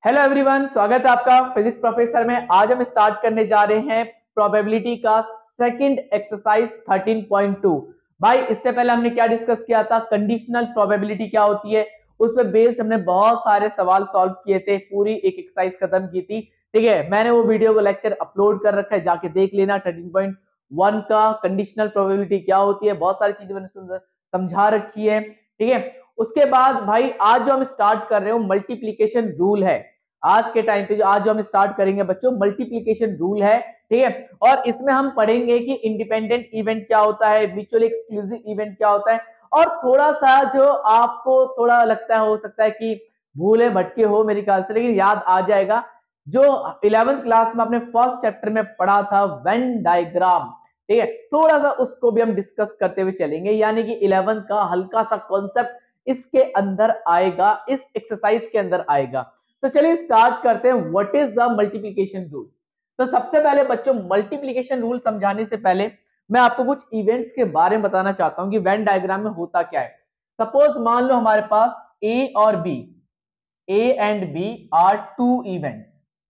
Hello everyone, स्वागत है आपका फिजिक्स प्रोफेसर में। आज हम स्टार्ट करने जा रहे हैं प्रोबेबिलिटी का सेकंड एक्सरसाइज 13.2। भाई इससे पहले हमने क्या डिस्कस किया था, कंडीशनल प्रोबेबिलिटी क्या होती है, उस पर बेस्ड हमने बहुत सारे सवाल सॉल्व किए थे, पूरी एक एक्सरसाइज खत्म की थी। ठीक है, मैंने वो वीडियो को लेक्चर अपलोड कर रखा है, जाके देख लेना। 13.1 का कंडीशनल प्रोबेबिलिटी क्या होती है, बहुत सारी चीजें मैंने समझा रखी है। ठीक है, उसके बाद भाई आज जो हम स्टार्ट कर रहे हो मल्टीप्लीकेशन रूल है। आज के टाइम पे जो हम स्टार्ट करेंगे बच्चों, मल्टीप्लीकेशन रूल है। ठीक है, और इसमें हम पढ़ेंगे कि इंडिपेंडेंट इवेंट क्या होता है, म्यूचुअल एक्सक्लूसिव इवेंट क्या होता है, और थोड़ा सा जो आपको थोड़ा लगता है, हो सकता है कि भूले भटके हो मेरे ख्याल से, लेकिन याद आ जाएगा। जो 11th क्लास में आपने फर्स्ट चैप्टर में पढ़ा था वेन डायग्राम, ठीक है, थोड़ा सा उसको भी हम डिस्कस करते हुए चलेंगे। यानी कि 11th का हल्का सा कॉन्सेप्ट इसके अंदर आएगा, इस एक्सरसाइज के अंदर आएगा। तो चलिए स्टार्ट करते हैं। What is the multiplication rule. तो सबसे पहले बच्चों, मल्टीप्लिकेशन रूल समझाने से पहले मैं आपको कुछ इवेंट्स के बारे में बताना चाहता हूं कि वेन डायग्राम में होता क्या है। सपोज मान लो हमारे पास ए और B, A and B are two events.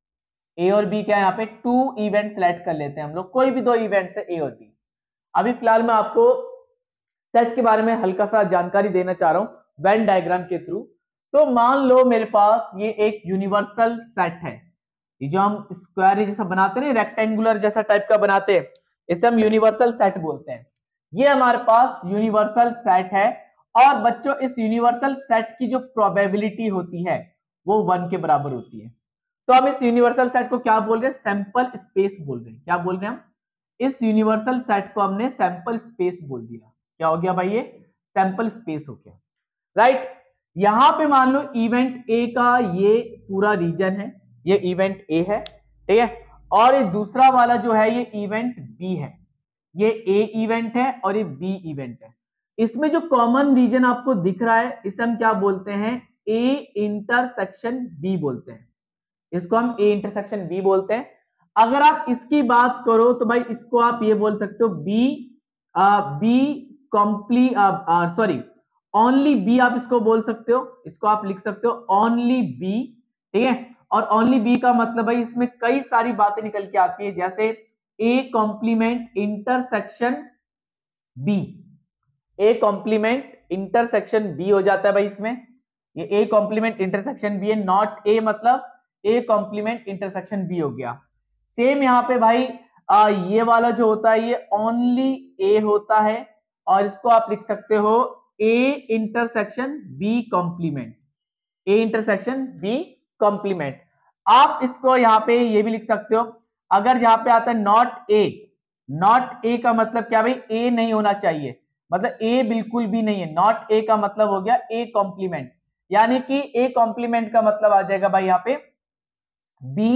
A और बी क्या है, यहाँ पे टू इवेंट सेलेक्ट कर लेते हैं हम लोग, कोई भी दो इवेंट्स है ए और बी। अभी फिलहाल मैं आपको सेट के बारे में हल्का सा जानकारी देना चाह रहा हूं वेन डायग्राम के थ्रू। तो मान लो मेरे पास ये एक यूनिवर्सल सेट है, ये जो हम स्क्वायर जैसा बनाते हैं, रेक्टेंगुलर जैसा टाइप का बनाते हैं, इसे हम यूनिवर्सल सेट बोलते हैं। ये हमारे पास यूनिवर्सल सेट है, और बच्चों इस यूनिवर्सल सेट की जो प्रोबेबिलिटी होती है वो 1 के बराबर होती है। तो हम इस यूनिवर्सल सेट को क्या बोल रहे हैं, सैंपल स्पेस बोल रहे हैं। क्या बोल रहे हैं हम, इस यूनिवर्सल सेट को हमने सैंपल स्पेस बोल दिया। क्या हो गया भाई, ये सैंपल स्पेस हो गया, राइट। यहां पे मान लो इवेंट ए का ये पूरा रीजन है, ये इवेंट ए है, ठीक है, और ये दूसरा वाला जो है ये इवेंट बी है। ये ए इवेंट है और ये बी इवेंट है। इसमें जो कॉमन रीजन आपको दिख रहा है इसे हम क्या बोलते हैं, ए इंटरसेक्शन बी बोलते हैं। इसको हम ए इंटरसेक्शन बी बोलते हैं। अगर आप इसकी बात करो तो भाई इसको आप ये बोल सकते हो बी बी कॉम्प्ली सॉरी ओनली बी, आप इसको बोल सकते हो, इसको आप लिख सकते हो ओनली बी। ठीक है, और ओनली बी का मतलब भाई इसमें कई सारी बातें निकल के आती है, जैसे A complement intersection B, A complement intersection B हो जाता है भाई इसमें। ये ए कॉम्प्लीमेंट इंटरसेक्शन बी है, नॉट ए मतलब ए कॉम्प्लीमेंट इंटरसेक्शन बी हो गया। सेम यहाँ पे भाई ये वाला जो होता है ये ओनली ए होता है, और इसको आप लिख सकते हो A intersection B complement, A intersection B complement. आप इसको यहाँ पे ये भी लिख सकते हो। अगर यहाँ पे आता है नॉट ए, नॉट ए का मतलब क्या भाई, ए नहीं होना चाहिए, मतलब ए बिल्कुल भी नहीं है। नॉट ए का मतलब हो गया ए कॉम्प्लीमेंट, यानी कि ए कॉम्प्लीमेंट का मतलब आ जाएगा भाई यहाँ पे बी,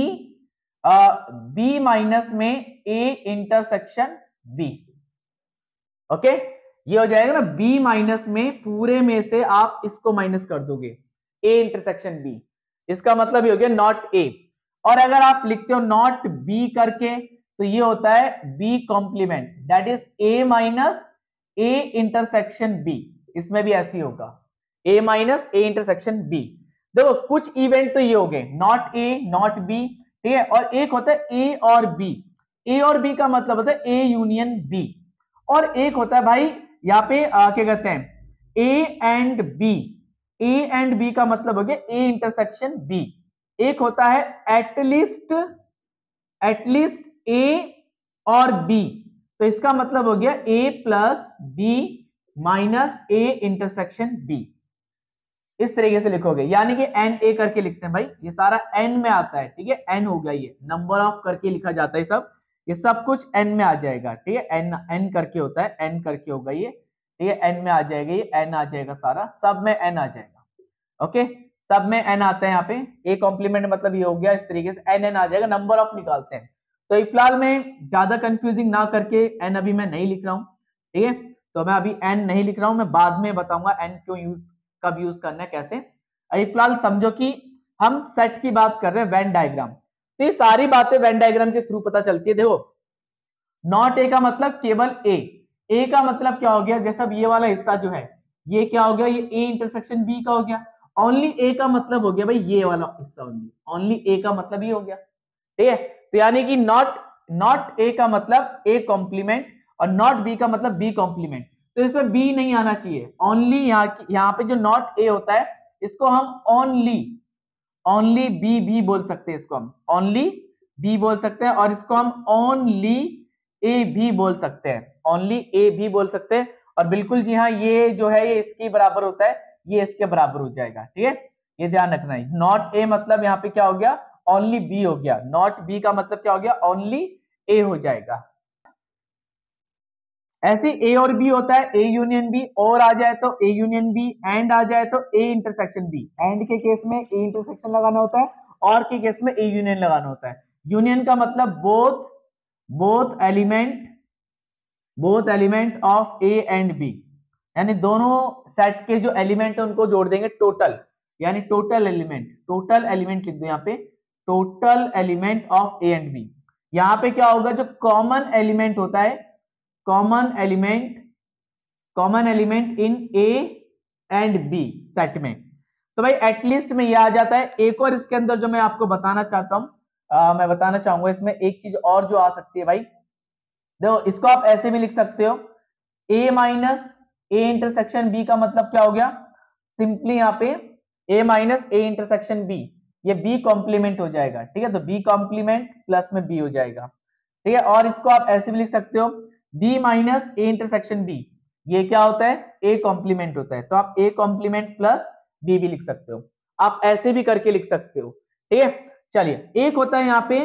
बी माइनस में ए इंटरसेक्शन बी। ओके, ये हो जाएगा ना, बी माइनस में पूरे में से आप इसको माइनस कर दोगे, ए इंटरसेक्शन बी, इसका मतलब ये हो गया नॉट ए। और अगर आप लिखते हो नॉट बी करके तो ये होता है B complement, that is A minus A intersection B. इसमें भी ऐसे ही होगा, A minus A intersection B. देखो कुछ इवेंट तो ये हो गए नॉट ए नॉट बी, ठीक है, और एक होता है ए और बी। ए और बी का मतलब होता है ए यूनियन बी, और एक होता है भाई यहाँ पे क्या कहते हैं A and B. A and B का मतलब हो गया ए इंटरसेक्शन बी। एक होता है एटलीस्ट ए और बी, तो इसका मतलब हो गया A plus B minus A intersection B. इस तरीके से लिखोगे, यानी कि एन ए करके लिखते हैं भाई, ये सारा एन में आता है। ठीक है, एन हो गया, ये नंबर ऑफ करके लिखा जाता है सब, ये सब कुछ एन में आ जाएगा। ठीक है, एन एन करके होता है, एन करके होगा ये। ठीक है, एन में आ जाएगा, ये एन आ जाएगा, सारा सब में एन आ जाएगा। ओके, सब में एन आता है यहाँ पे, ए कॉम्प्लीमेंट मतलब ये हो गया, इस तरीके से एन एन आ जाएगा, नंबर ऑफ निकालते हैं। तो फिलहाल में ज्यादा कंफ्यूजिंग ना करके एन अभी मैं नहीं लिख रहा हूँ। ठीक है, तो मैं अभी एन नहीं लिख रहा हूँ, मैं बाद में बताऊंगा एन क्यों यूज, कब यूज करना है, कैसे। अभी फिलहाल समझो कि हम सेट की बात कर रहे हैं, वेन डायग्राम। तो ये सारी बातें वेन डायग्राम के थ्रू पता चलती है। देखो नॉट ए का मतलब केवल ए, ए का मतलब क्या हो गया, जैसा ये वाला हिस्सा जो है ये क्या हो गया, ये ए इंटरसेक्शन बी का हो गया, ओनली ए का मतलब हो गया भाई ये वाला हिस्सा, ओनली ए का मतलब ये हो गया, ठीक है। तो यानी कि नॉट ए का मतलब ए कॉम्प्लीमेंट और नॉट बी का मतलब बी कॉम्प्लीमेंट, तो इसमें बी नहीं आना चाहिए, ओनली यहाँ पे जो नॉट ए होता है इसको हम ओनली बी भी बोल सकते हैं, इसको हम ओनली बी बोल सकते हैं, और इसको हम ओनली ए भी बोल सकते हैं, ओनली ए भी बोल सकते हैं। और बिल्कुल जी हाँ, ये जो है ये इसके बराबर होता है, ये इसके बराबर हो जाएगा, ठीक है। ये ध्यान रखना है, नॉट ए मतलब यहाँ पे क्या हो गया, ओनली बी हो गया, नॉट बी का मतलब क्या हो गया, ओनली ए हो जाएगा। ऐसे ए और बी होता है, ए यूनियन बी, और आ जाए तो ए यूनियन बी, एंड आ जाए तो ए इंटरसेक्शन बी। एंड के केस में ए इंटरसेक्शन लगाना होता है, और के केस में ए यूनियन लगाना होता है। यूनियन का मतलब both element of A and B, यानी दोनों सेट के जो एलिमेंट है उनको जोड़ देंगे टोटल, यानी टोटल एलिमेंट लिख दो यहाँ पे, total element of A and B. यहाँ पे क्या होगा, जो कॉमन एलिमेंट होता है, common element in A and B set में, तो भाई एटलीस्ट में ये आ जाता है। एक और इसके अंदर जो मैं आपको बताना चाहता हूं, मैं बताना चाहूंगा इसमें एक चीज और जो आ सकती है भाई, देखो इसको आप ऐसे भी लिख सकते हो, A minus A intersection B का मतलब क्या हो गया, सिंपली यहाँ पे A minus A intersection B, ये बी कॉम्प्लीमेंट हो जाएगा, ठीक है। तो बी कॉम्प्लीमेंट प्लस में बी हो जाएगा, ठीक है। और इसको आप ऐसे भी लिख सकते हो, B minus A intersection B, ये क्या होता है, ए कॉम्प्लीमेंट होता है, तो आप ए कॉम्प्लीमेंट प्लस बी भी लिख सकते हो, आप ऐसे भी करके लिख सकते हो, ठीक है। चलिए, एक होता है यहाँ पे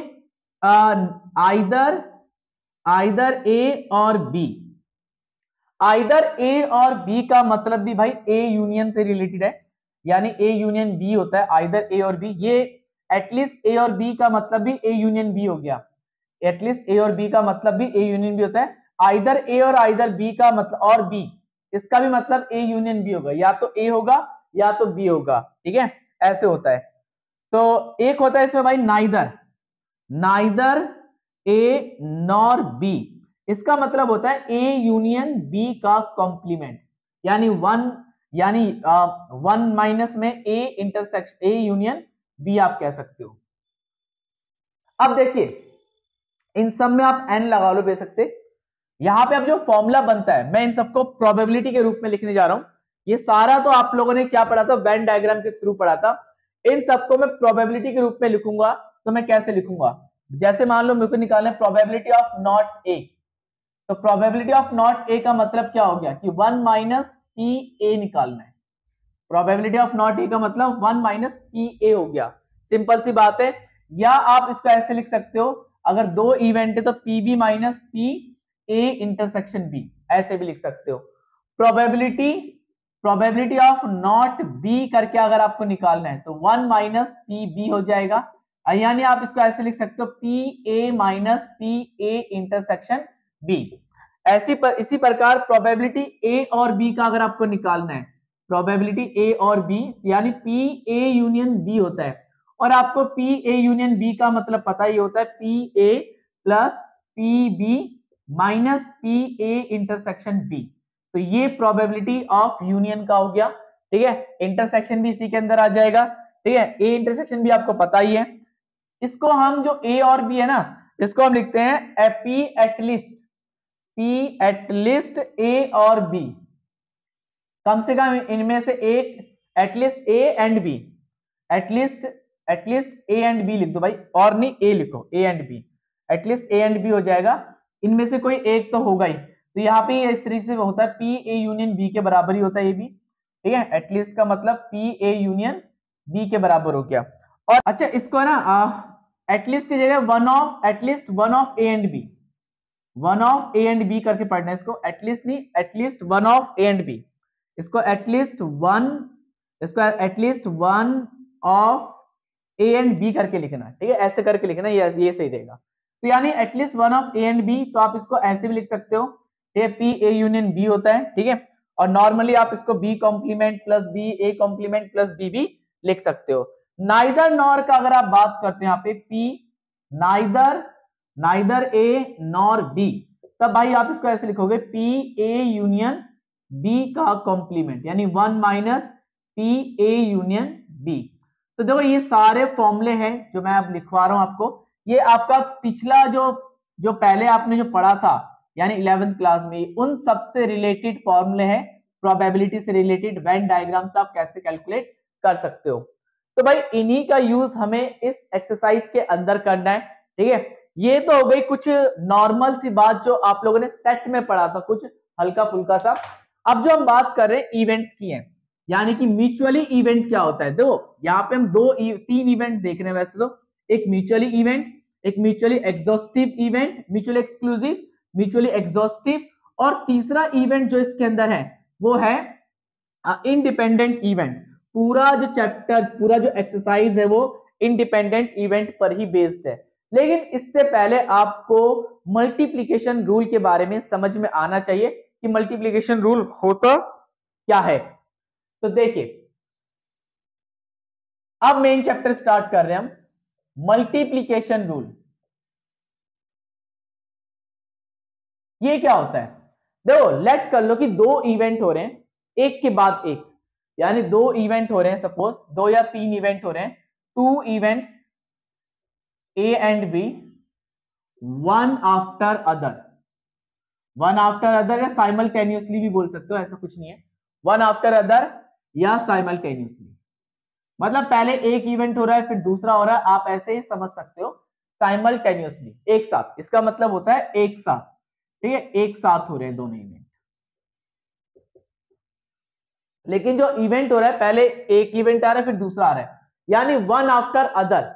आइदर ए और बी, आइदर ए और बी का मतलब भी भाई ए यूनियन से रिलेटेड है, यानी ए यूनियन बी होता है, आइदर ए और बी, ये एटलीस्ट ए और बी का मतलब भी ए यूनियन बी हो गया, एटलीस्ट ए और बी का मतलब भी ए यूनियन बी होता है। आइदर ए और आइदर बी का मतलब, और बी इसका भी मतलब ए यूनियन बी होगा, या तो ए होगा या तो बी होगा, ठीक है, ऐसे होता है। तो एक होता है इसमें भाई नाइदर ए नॉर बी, इसका मतलब होता है ए यूनियन बी का कॉम्प्लीमेंट, यानी वन माइनस में A intersection A union B आप कह सकते हो। अब देखिए इन सब में आप एन लगा लो बेशक से, यहां पे अब जो फॉर्मूला बनता है मैं इन सबको प्रोबेबिलिटी के रूप में लिखने जा रहा हूं, ये सारा तो आप लोगों ने क्या पढ़ा था, वेन डायग्राम के थ्रू पढ़ा था, इन सबको मैं प्रोबेबिलिटी के रूप में लिखूंगा। तो मैं कैसे लिखूंगा, जैसे मान लो मेरे को निकालना है प्रोबेबिलिटी ऑफ नॉट ए, तो प्रोबेबिलिटी ऑफ नॉट ए का मतलब क्या हो गया कि 1 माइनस पी ए निकालना है, प्रोबेबिलिटी ऑफ नॉट ए का मतलब 1 माइनस पी ए हो गया, सिंपल सी बात है। या आप इसको ऐसे लिख सकते हो, अगर दो इवेंट है तो P B minus P A intersection B, ऐसे भी लिख सकते हो। प्रोबेबिलिटी ऑफ नॉट बी करके अगर आपको निकालना है तो 1 माइनस पी बी हो जाएगा, यानी आप इसको ऐसे लिख सकते हो P A minus P A intersection B. इसी प्रकार प्रोबेबिलिटी ए और बी का अगर आपको निकालना है, प्रोबेबिलिटी ए और बी यानी पी ए यूनियन बी होता है, और आपको पी ए यूनियन बी का मतलब पता ही होता है P A plus P B minus P A intersection B, तो ये प्रोबेबिलिटी ऑफ यूनियन का हो गया, ठीक है। इंटरसेक्शन भी इसी के अंदर आ जाएगा, ठीक है, ए इंटरसेक्शन भी आपको पता ही है। इसको हम जो ए और बी है ना, इसको हम लिखते हैं पी एटलीस्ट ए और बी, कम से कम इनमें से एक, at least A and B, at least A and B लिख दो भाई, और नहीं ए लिखो, A and B, at least A and B हो जाएगा, इनमें से कोई एक तो होगा ही। तो यहाँ पे इस तरीके से होता है पी ए यूनियन बी के बराबर ही होता है ये भी, ठीक है, एटलीस्ट का मतलब पी ए यूनियन बी के बराबर हो गया। और अच्छा इसको ना एटलीस्ट की जगह at least one of A and B, one of A and B करके पढ़ना है इसको, एटलीस्ट नहीं, at least one of A and B, इसको at least one of A and B करके लिखना, ठीक है, ऐसे करके लिखना, ये सही रहेगा। तो यानी at least one of A and B, तो आप इसको ऐसे भी लिख सकते हो, ये पी ए यूनियन बी होता है, ठीक है। और नॉर्मली आप इसको B complement plus B, A complement plus B भी लिख सकते हो। नाइदर नॉर का अगर आप बात करते हैं यहाँ पे P neither A nor B, तब भाई आप इसको ऐसे लिखोगे पी ए यूनियन बी का कॉम्प्लीमेंट, यानी 1 minus P A union B. तो देखो ये सारे फॉर्मूले हैं जो मैं अब लिखवा रहा हूं आपको, ये आपका पिछला जो पहले आपने जो पढ़ा था यानी 11th क्लास में, उन सबसे रिलेटेड फॉर्मूले हैं, प्रोबेबिलिटी से रिलेटेड वेन डायग्राम्स आप कैसे कैलकुलेट कर सकते हो। तो भाई इन्हीं का यूज हमें इस एक्सरसाइज के अंदर करना है, ठीक है। ये तो हो गई कुछ नॉर्मल सी बात जो आप लोगों ने सेट में पढ़ा था, कुछ हल्का फुल्का सा। अब जो हम बात कर रहे हैं इवेंट्स की है, यानी कि म्यूचुअली इवेंट क्या होता है। देखो यहाँ पे हम तीन इवेंट देख रहे हैं वैसे तो, एक म्यूचुअली इवेंट, एक mutually exhaustive event, mutually exclusive, mutually exhaustive, और तीसरा इवेंट जो इसके अंदर है वो है इंडिपेंडेंट इवेंट। पूरा जो चैप्टर, पूरा जो एक्सरसाइज है वो इंडिपेंडेंट इवेंट पर ही बेस्ड है। लेकिन इससे पहले आपको मल्टीप्लिकेशन रूल के बारे में समझ में आना चाहिए कि मल्टीप्लिकेशन रूल होता क्या है। तो देखिए अब मेन चैप्टर स्टार्ट कर रहे हैं हम, मल्टीप्लिकेशन रूल। ये क्या होता है, देखो लेट कर लो कि दो इवेंट हो रहे हैं एक के बाद एक, यानी दो इवेंट हो रहे हैं, सपोज दो या तीन इवेंट हो रहे हैं, two events A and B, one after other, one after other या साइमल्टेनियसली भी बोल सकते हो, ऐसा कुछ नहीं है, वन आफ्टर अदर या साइमल्टेनियसली, मतलब पहले एक इवेंट हो रहा है फिर दूसरा हो रहा है, आप ऐसे ही समझ सकते हो, साइमल्टेनियसली एक साथ, इसका मतलब होता है एक साथ, ठीक है, एक साथ हो रहे हैं दोनों इवेंट। लेकिन जो इवेंट हो रहा है पहले एक इवेंट आ रहा है फिर दूसरा आ रहा है, यानी one after other,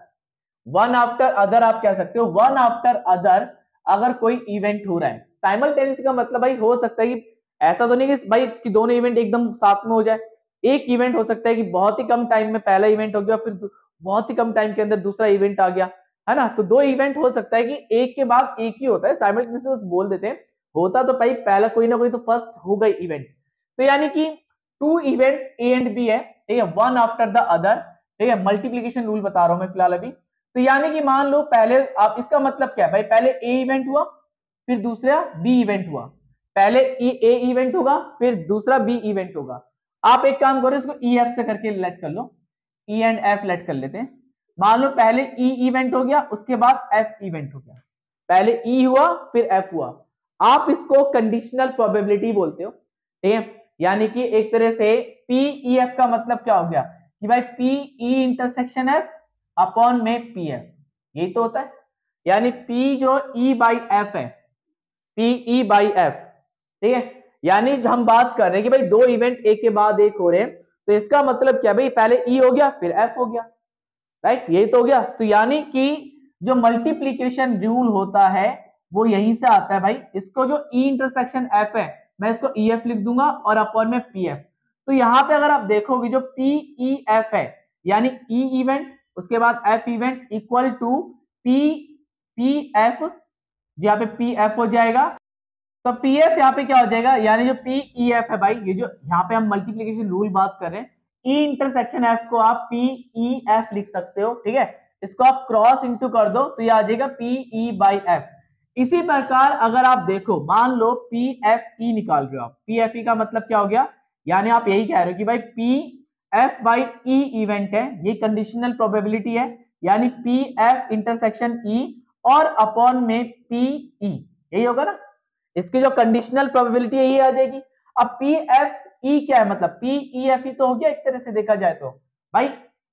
one after other आप कह सकते हो। वन आफ्टर अदर अगर कोई इवेंट हो रहा है, साइमल्टेनियस का मतलब भाई हो सकता है कि ऐसा तो नहीं कि भाई कि दोनों इवेंट एकदम साथ में हो जाए, एक इवेंट हो सकता है कि बहुत ही कम टाइम में पहला इवेंट हो गया, फिर बहुत ही कम टाइम के अंदर दूसरा इवेंट आ गया, है ना। तो दो इवेंट हो सकता है कि एक के बाद एक ही होता है, साइमल्टेनियस बोल देते हैं, होता तो भाई पहला कोई ना कोई तो फर्स्ट हो गई इवेंट। तो यानी कि two events A and B है, ठीक है, वन आफ्टर द अदर, ठीक है, मल्टीप्लीकेशन रूल बता रहा हूं मैं फिलहाल अभी। तो यानी कि मान लो पहले आप, इसका मतलब क्या है भाई, पहले ए इवेंट हुआ फिर दूसरा बी इवेंट हुआ, पहले ए इवेंट होगा फिर दूसरा बी इवेंट होगा। आप एक काम करो, इसको ई एफ से करके लेट कर लो, ई एंड एफ लेट कर लेते हैं। मान लो पहले ई इवेंट हो गया उसके बाद एफ इवेंट हो गया, पहले ई हुआ फिर एफ हुआ, आप इसको कंडीशनल प्रोबेबिलिटी बोलते हो, ठीक है। यानी कि एक तरह से पी ई एफ का मतलब क्या हो गया कि भाई P E intersection F upon में पी एफ, यही तो होता है। यानी पी जो ई बाई एफ है, पी ई बाई एफ, ठीक है। यानी हम बात कर रहे हैं कि भाई दो इवेंट एक के बाद एक हो रहे हैं, तो इसका मतलब क्या भाई, पहले ई हो गया फिर एफ हो गया, राइट, यही तो हो गया। तो यानी कि जो मल्टीप्लीकेशन रूल होता है वो यहीं से आता है भाई। इसको जो ई इंटरसेक्शन एफ है मैं इसको ई एफ लिख दूंगा और अपॉन में पी एफ। तो यहां पे अगर आप देखोगे जो पी ई एफ है, यानी ई इवेंट उसके बाद F event equal to P P F, यहाँ पे पी एफ हो जाएगा। तो पी एफ यहाँ पे क्या हो जाएगा, यानी जो पी ई एफ है भाई, ये जो यहाँ पे हम मल्टीप्लीकेशन रूल बात कर रहे हैं, ई इंटरसेक्शन एफ को आप पी ई एफ लिख सकते हो, ठीक है। इसको आप क्रॉस इंटू कर दो तो ये आ जाएगा पी ई बाई एफ। इसी प्रकार अगर आप देखो, मान लो पी एफ ई निकाल रहे हो आप, पी एफ ई का मतलब क्या हो गया, यानी आप यही कह रहे हो कि भाई P F by E event है, ये कंडीशनल प्रोबेबिलिटी है, यानी पी एफ इंटरसेक्शन ई और अपॉन में पी ई, यही होगा ना। इसकी जो कंडीशनल प्रोबेबिलिटी है ये आ जाएगी। अब पी एफ ई क्या है, मतलब पी ई एफ ई तो हो गया एक तरह से देखा जाए तो भाई,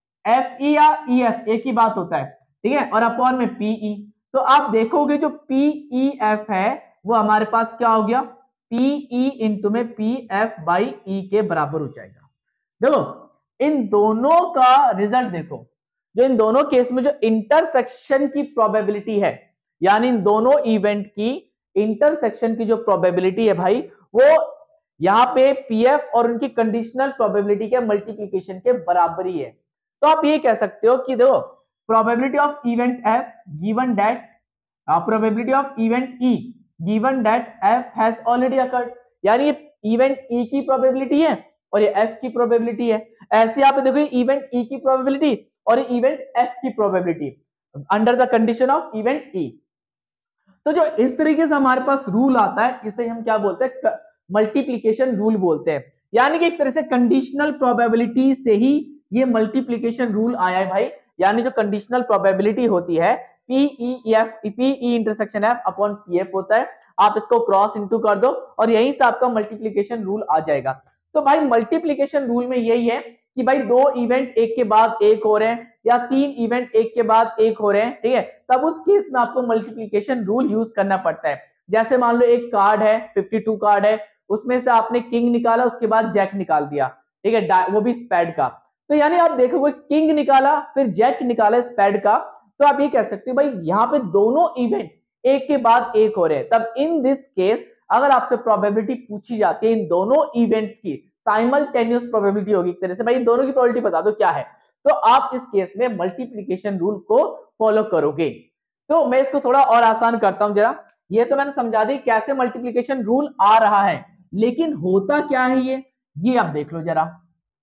एफ ई या ई एफ एक ही बात होता है, ठीक है, और अपॉन में पीई। तो आप देखोगे जो पीई एफ है वो हमारे पास क्या हो गया, पीई इंटू में पी एफ बाई ई के बराबर हो जाएगा। देखो इन दोनों का रिजल्ट देखो, जो इन दोनों केस में जो इंटरसेक्शन की प्रोबेबिलिटी है, यानी इन दोनों इवेंट की इंटरसेक्शन की जो प्रोबेबिलिटी है भाई, वो यहां पे पीएफ और उनकी कंडीशनल प्रोबेबिलिटी के मल्टीप्लिकेशन के बराबर ही है। तो आप ये कह सकते हो कि देखो probability of event F given that probability of event E given that F has already occurred, यानी ये इवेंट ई की प्रोबेबिलिटी है और ये एफ की प्रोबेबिलिटी है। ऐसे आप देखो इवेंट ई की प्रोबेबिलिटी और ये इवेंट एफ की probability under the condition of event E. तो जो इस तरीके से हमारे पास रूल आता है इसे हम क्या बोलते हैं, मल्टीप्लिकेशन रूल बोलते हैं। यानी कि एक तरह से कंडीशनल प्रोबेबिलिटी से ही ये मल्टीप्लिकेशन रूल आया है भाई। यानी जो कंडीशनल प्रोबेबिलिटी होती है P intersection F upon P F होता है, आप इसको क्रॉस इनटू कर दो और यहीं से आपका मल्टीप्लिकेशन रूल आ जाएगा। तो भाई मल्टीप्लिकेशन रूल में यही है कि भाई दो इवेंट एक के बाद एक हो रहे हैं या तीन इवेंट एक के बाद एक हो रहे हैं, ठीक है, तब उस केस में आपको मल्टीप्लिकेशन रूल यूज करना पड़ता है। जैसे मान लो एक कार्ड है, 52 कार्ड है, उसमें से आपने किंग निकाला, उसके बाद जैक निकाल दिया, ठीक है, वो भी स्पैड का। तो यानी आप देखोगे किंग निकाला फिर जैक निकाला स्पैड का, तो आप ये कह सकते हो भाई यहाँ पे दोनों इवेंट एक के बाद एक हो रहे हैं। तब इन दिस केस अगर आपसे प्रोबेबिलिटी पूछी जाती है इन दोनों इवेंट्स की, साइमल्टेनियस प्रोबेबिलिटी होगी एक तरह से, भाई इन दोनों की प्रोबेबिलिटी बता दो क्या है, तो आप इस केस में मल्टीप्लिकेशन रूल को फॉलो करोगे। तो मैं इसको थोड़ा और आसान करता हूं जरा। ये तो मैंने समझा दी कैसे मल्टीप्लिकेशन रूल आ रहा है, लेकिन होता क्या है ये आप देख लो जरा।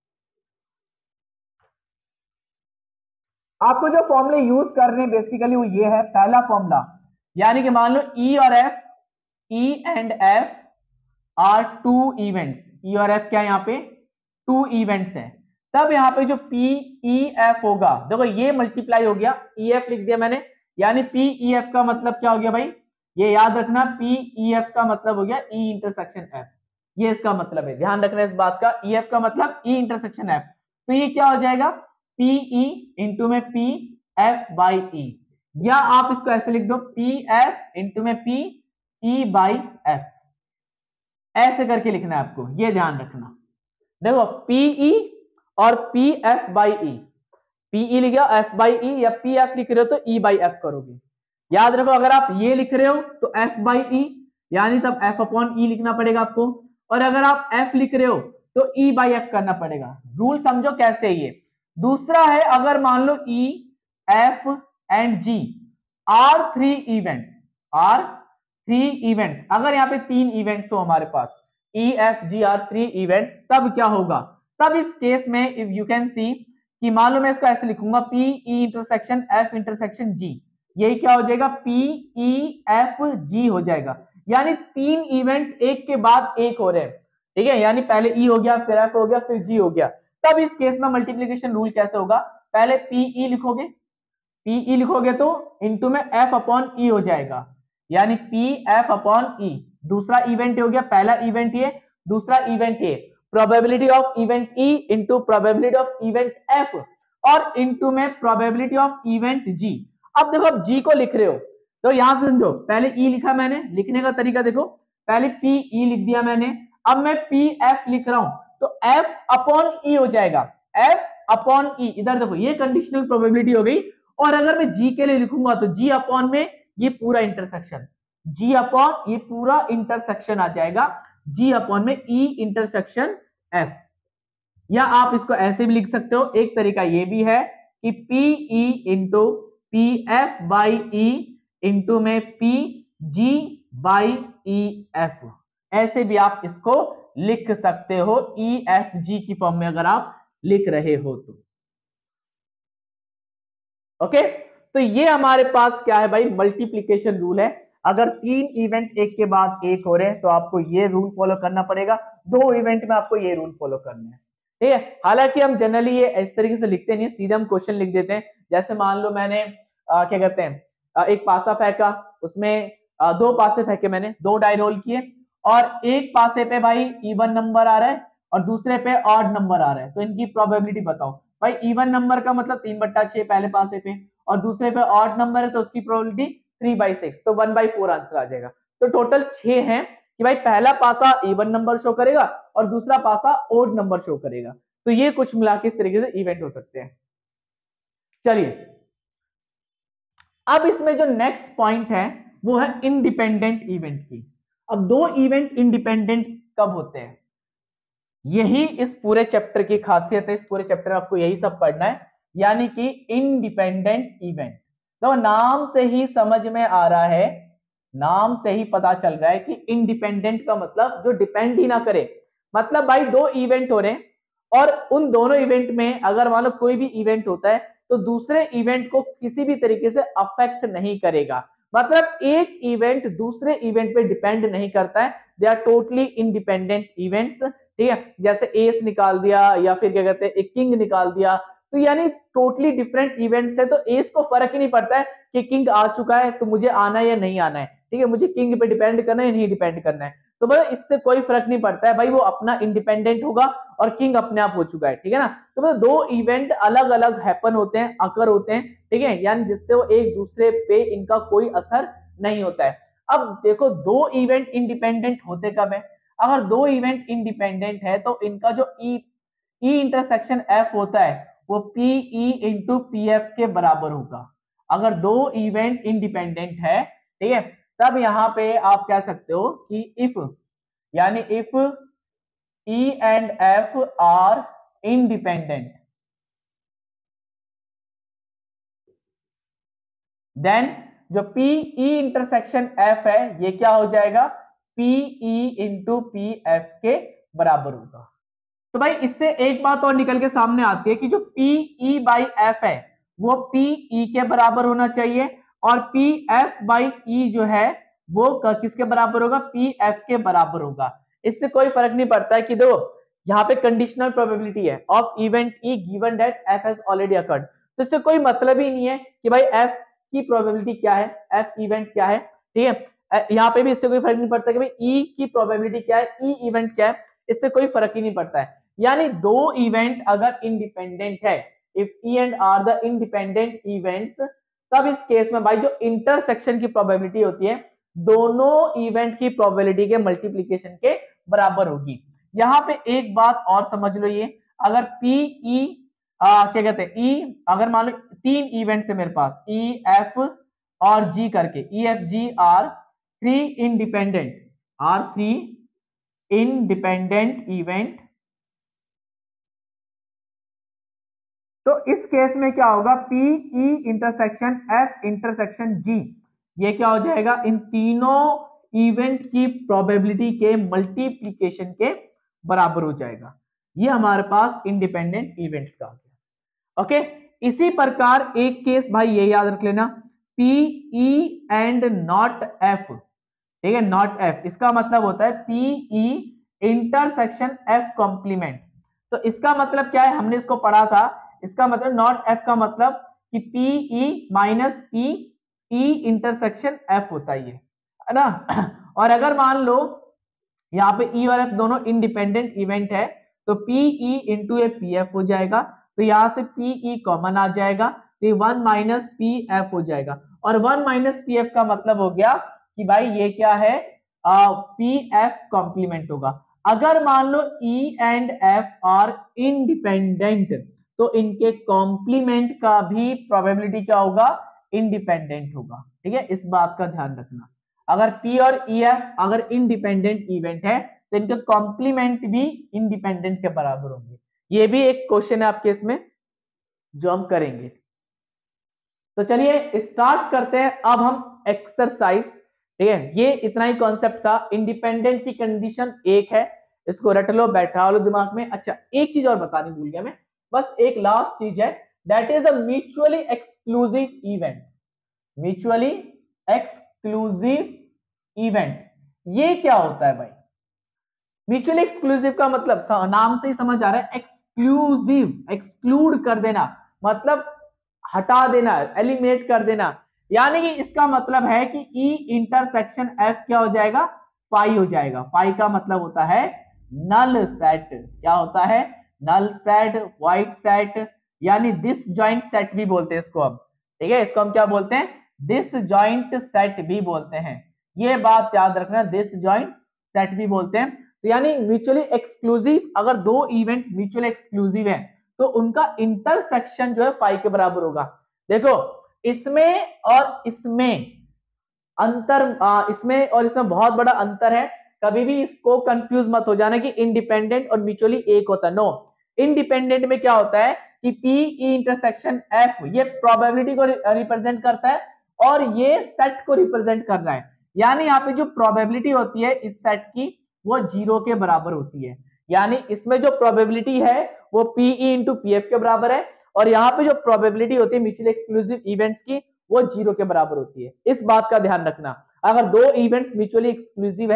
आपको जो फॉर्मूले यूज करने बेसिकली वो ये है, पहला फॉर्मूला, यानी कि मान लो ई और F, E and F are two events, E और एफ क्या है यहाँ पे टू इवेंट्स है, तब यहाँ पे जो पी ई एफ होगा, देखो ये मल्टीप्लाई हो गया, ई एफ लिख दिया मैंने, यानी पी ई एफ का मतलब क्या हो गया भाई, ये याद रखना, पी ई एफ का मतलब हो गया ई इंटरसेक्शन एफ, ये इसका मतलब है, ध्यान रखना इस बात का, ई एफ का मतलब ई इंटरसेक्शन एफ। तो ये क्या हो जाएगा पीई इंटू में पी एफ बाई ई, या आप इसको ऐसे लिख दो पी एफ इंटू में पी ई बाई एफ, ऐसे करके लिखना है आपको, ये ध्यान रखना। देखो पीई और P F by E, P E लिख गया एफ बाई ई, या पी एफ लिख रहे हो तो ई बाई एफ करोगे। याद रखो अगर आप ये लिख रहे हो तो एफ बाई ई, यानी तब एफ अपॉन ई लिखना पड़ेगा आपको, और अगर आप एफ लिख रहे हो तो ई बाई एफ करना पड़ेगा। रूल समझो कैसे ये। दूसरा है अगर मान लो E F and G are three events, are three events, अगर यहाँ पे तीन इवेंट्स हो हमारे पास E F G are three events, तब क्या होगा, तब इस केस में इफ यू कैन सी कि मान लो मैं इसको ऐसे लिखूंगा P E intersection F intersection G, यही क्या हो जाएगा पी ई एफ जी हो जाएगा, यानी तीन इवेंट एक के बाद एक हो रहे हैं, ठीक है, यानी पहले ई हो गया फिर एफ हो गया फिर जी हो गया। तब इस केस में मल्टीप्लीकेशन रूल कैसे होगा, पहले पीई लिखोगे, पीई लिखोगे तो इनटू में एफ अपॉन ई हो जाएगा, यानी पी एफ अपॉन ई, दूसरा इवेंट हो गया, पहला इवेंट ये, दूसरा इवेंट ये, probability of event E into probability of event F, और इनटू में प्रोबेबिलिटी ऑफ इवेंट जी। अब देखो अब जी को लिख रहे हो तो यहां से समझो, पहले ई लिखा मैंने, लिखने का तरीका देखो, पहले पी ई लिख दिया मैंने, अब मैं पी एफ लिख रहा हूं तो एफ अपॉन ई हो जाएगा, एफ अपॉन ई, इधर देखो ये कंडीशनल प्रोबेबिलिटी हो गई। और अगर मैं जी के लिए लिखूंगा तो जी अपॉन में ये पूरा इंटरसेक्शन, जी अपॉन ये पूरा इंटरसेक्शन आ जाएगा, जी अपॉन में ई इंटरसेक्शन एफ, या आप इसको ऐसे भी लिख सकते हो, एक तरीका ये भी है कि P E into P F by E into में P G by E F, ऐसे भी आप इसको लिख सकते हो ई एफ जी की फॉर्म में अगर आप लिख रहे हो तो। ओके, तो ये हमारे पास क्या है भाई मल्टीप्लीकेशन रूल है। अगर तीन इवेंट एक के बाद एक हो रहे हैं तो आपको ये रूल फॉलो करना पड़ेगा, दो इवेंट में आपको ये रूल फॉलो करना है, ठीक है। हालांकि हम जनरली ये इस तरीके से लिखते नहीं, सीधे हम क्वेश्चन लिख देते हैं। जैसे मान लो मैंने क्या कहते हैं एक पासा फेंका, उसमें दो पासे फेंके मैंने, दो डाई रोल किए, और एक पासे पे भाई इवन नंबर आ रहा है और दूसरे पे ऑड नंबर आ रहा है, तो इनकी प्रोबेबिलिटी बताओ। भाई इवन नंबर का मतलब 3/6 पहले पासे पे, और दूसरे पे ऑड नंबर है तो उसकी प्रोबेबिलिटी 3/6, तो 1/4 आंसर आ जाएगा। तो टोटल 6 हैं कि भाई पहला पासा इवन नंबर शो करेगा और दूसरा पासा ओड नंबर शो करेगा। तो ये कुछ मिला के इस तरीके से इवेंट हो सकते हैं। चलिए अब इसमें जो नेक्स्ट पॉइंट है वो है इंडिपेंडेंट इवेंट की। अब दो इवेंट इंडिपेंडेंट कब होते हैं, यही इस पूरे चैप्टर की खासियत है, इस पूरे चैप्टर में आपको यही सब पढ़ना है, यानी कि इंडिपेंडेंट इवेंट। तो नाम से ही समझ में आ रहा है, नाम से ही पता चल रहा है कि इंडिपेंडेंट का मतलब जो डिपेंड ही ना करे। मतलब भाई दो इवेंट हो रहे हैं और उन दोनों इवेंट में अगर मान लो कोई भी इवेंट होता है तो दूसरे इवेंट को किसी भी तरीके से अफेक्ट नहीं करेगा, मतलब एक इवेंट दूसरे इवेंट पे डिपेंड नहीं करता है, they are totally independent events. ठीक है, जैसे एस निकाल दिया या फिर क्या कहते हैं एक किंग निकाल दिया, तो यानी टोटली डिफरेंट इवेंट्स है, तो एस को फर्क ही नहीं पड़ता है कि किंग आ चुका है तो मुझे आना है या नहीं आना है, ठीक है, मुझे किंग पे डिपेंड करना है या नहीं डिपेंड करना है, तो मतलब इससे कोई फर्क नहीं पड़ता है भाई, वो अपना इंडिपेंडेंट होगा और किंग अपने आप हो चुका है, ठीक है ना। तो मतलब दो इवेंट अलग अलग हैपन होते हैं, अकर होते हैं, ठीक है, यानी जिससे वो एक दूसरे पे इनका कोई असर नहीं होता है। अब देखो दो इवेंट इंडिपेंडेंट होते कब है, अगर दो इवेंट इंडिपेंडेंट है तो इनका जो ई इंटरसेक्शन एफ होता है वो P E into P F के बराबर होगा। अगर दो इवेंट इंडिपेंडेंट है, ठीक है, तब यहां पे आप कह सकते हो कि इफ, यानी if E and F are independent, then जो पी ई इंटरसेक्शन एफ है ये क्या हो जाएगा, P E into P F के बराबर होगा। तो भाई इससे एक बात और निकल के सामने आती है कि जो पी ई बाई एफ है वो पी ई के बराबर होना चाहिए, और पी एफ बाई ई जो है वो किसके बराबर होगा, पी एफ के बराबर होगा। इससे कोई फर्क नहीं पड़ता है कि दो यहाँ पे कंडीशनल प्रोबेबिलिटी है of event E given that F has already occurred, तो इससे कोई मतलब ही नहीं है कि भाई एफ की प्रोबेबिलिटी क्या है, एफ इवेंट क्या है, ठीक है, यहाँ पे भी इससे कोई फर्क नहीं पड़ता कि भाई ई की प्रोबेबिलिटी क्या है, ई इवेंट क्या है, इससे कोई फर्क ही नहीं पड़ता है। यानी दो इवेंट अगर इंडिपेंडेंट है, if E and are the independent events, तब इस केस में भाई जो इंटरसेक्शन की प्रोबेबिलिटी होती है दोनों इवेंट की प्रोबेबिलिटी के मल्टीप्लीकेशन के बराबर होगी। यहां पे एक बात और समझ लो, ये अगर पी ई क्या कहते हैं ई, अगर मान लो तीन इवेंट्स है मेरे पास ई एफ और जी करके, E F G are three independent event, तो इस केस में क्या होगा, P E intersection F intersection G, ये क्या हो जाएगा, इन तीनों इवेंट की प्रोबेबिलिटी के मल्टीप्लीकेशन के बराबर हो जाएगा। ये हमारे पास इंडिपेंडेंट इवेंट्स का हो गया। ओके, इसी प्रकार एक केस भाई ये याद रख लेना, P E and not F, ठीक है, नॉट एफ, इसका मतलब होता है P E intersection F complement. तो इसका मतलब क्या है, हमने इसको पढ़ा था, इसका मतलब नॉट एफ का मतलब कि P E minus P E intersection F होता है ना। और अगर मान लो यहाँ पे ई और एफ दोनों इंडिपेंडेंट इवेंट है तो P E into a P F हो जाएगा, तो यहां से पी ई कॉमन आ जाएगा, तो ये वन माइनस पी एफ हो जाएगा, और वन माइनस पी एफ का मतलब हो गया कि भाई ये क्या है, पी एफ कॉम्प्लीमेंट होगा। अगर मान लो E and F are independent तो इनके कॉम्प्लीमेंट का भी प्रोबेबिलिटी क्या होगा, इंडिपेंडेंट होगा, ठीक है, इस बात का ध्यान रखना। अगर पी और ई एफ अगर इंडिपेंडेंट इवेंट है तो इनके कॉम्प्लीमेंट भी इंडिपेंडेंट के बराबर होंगे। ये भी एक क्वेश्चन है आपके इसमें जो हम करेंगे। तो चलिए स्टार्ट करते हैं अब हम एक्सरसाइज, ठीक है, ये इतना ही कॉन्सेप्ट था। इंडिपेंडेंट की कंडीशन एक है, इसको रट लो, बैठा लो दिमाग में। अच्छा एक चीज और बतानी भूल गया मैं, बस एक लास्ट चीज है, that is a mutually exclusive event. Mutually exclusive event ये क्या होता है भाई, म्यूचुअली एक्सक्लूसिव का मतलब नाम से ही समझ आ रहा है, एक्सक्लूसिव, एक्सक्लूड कर देना, मतलब हटा देना, एलिमिनेट कर देना, यानी कि इसका मतलब है कि ई इंटरसेक्शन एफ क्या हो जाएगा, पाई हो जाएगा। पाई का मतलब होता है नल सेट, क्या होता है, नल सेट, व्हाइट सेट, यानी दिस जॉइंट सेट भी बोलते हैं इसको हम, ठीक है, इसको हम क्या बोलते हैं, दिस जॉइंट सेट भी बोलते हैं। ये बात याद रखना, दिस जॉइंट सेट भी बोलते हैं। तो यानी म्यूचुअली एक्सक्लूसिव, अगर दो इवेंट म्यूचुअली एक्सक्लूसिव है तो उनका इंटरसेक्शन जो है पाई के बराबर होगा। देखो इसमें और इसमें अंतर, इसमें और इसमें बहुत बड़ा अंतर है, कभी भी इसको कंफ्यूज मत हो जाना कि इंडिपेंडेंट और म्यूचुअली एक होता है। नो, इंडिपेंडेंट में क्या होता है कि पी ई इंटरसेक्शन एफ ये प्रोबेबिलिटी को रिप्रेजेंट करता है और ये सेट को रिप्रेजेंट कर रहा है, यानी यहाँ पे जो प्रोबेबिलिटी होती है इस सेट की वो जीरो के बराबर होती है, यानी इसमें जो प्रोबेबिलिटी है वो P E into P F के बराबर है, और यहाँ पे जो प्रोबेबिलिटी होती है म्यूचुअली एक्सक्लूसिव इवेंट्स की वो जीरो के बराबर होती है। इस बात का ध्यान रखना, अगर दो इवेंट्स म्यूचुअली एक्सक्लूसिव है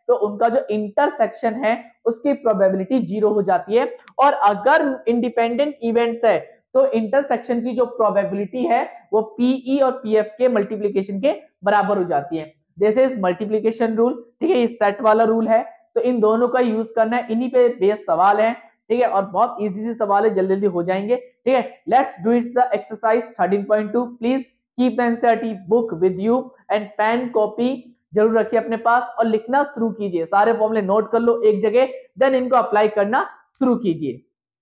तो उनका जो इंटरसेक्शन है उसकी प्रोबेबिलिटी 0 हो जाती है। और अगर इंडिपेंडेंट इवेंट्स है तो इंटरसेक्शन की जो प्रोबेबिलिटी है वो पीई और पीएफ के मल्टीप्लीकेशन के बराबर हो जाती है। जैसे इस मल्टीप्लीकेशन रूल, ठीक है, ये सेट वाला रूल है, तो इन दोनों का यूज करना है, इन्हीं पे बेस सवाल है, ठीक है, और बहुत इजी से सवाल है, जल्दी जल्दी हो जाएंगे, ठीक है। Let's do it the exercise 13.2। Please keep the NCERT book with you and pen copy जरूर रखिए अपने पास और लिखना शुरू कीजिए। सारे फॉर्मूले नोट कर लो एक जगह, देन इनको अप्लाई करना शुरू कीजिए।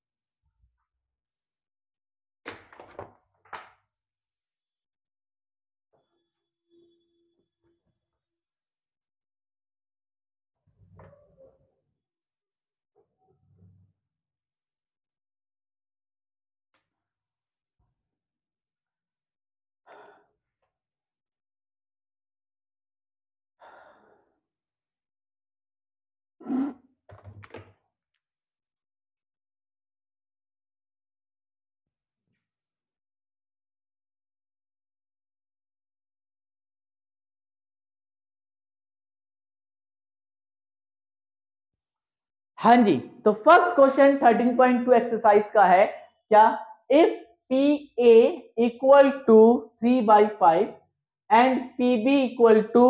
हाँ जी, तो फर्स्ट क्वेश्चन 13.2 एक्सरसाइज का है क्या, if P A equal to 3/5 and P B equal to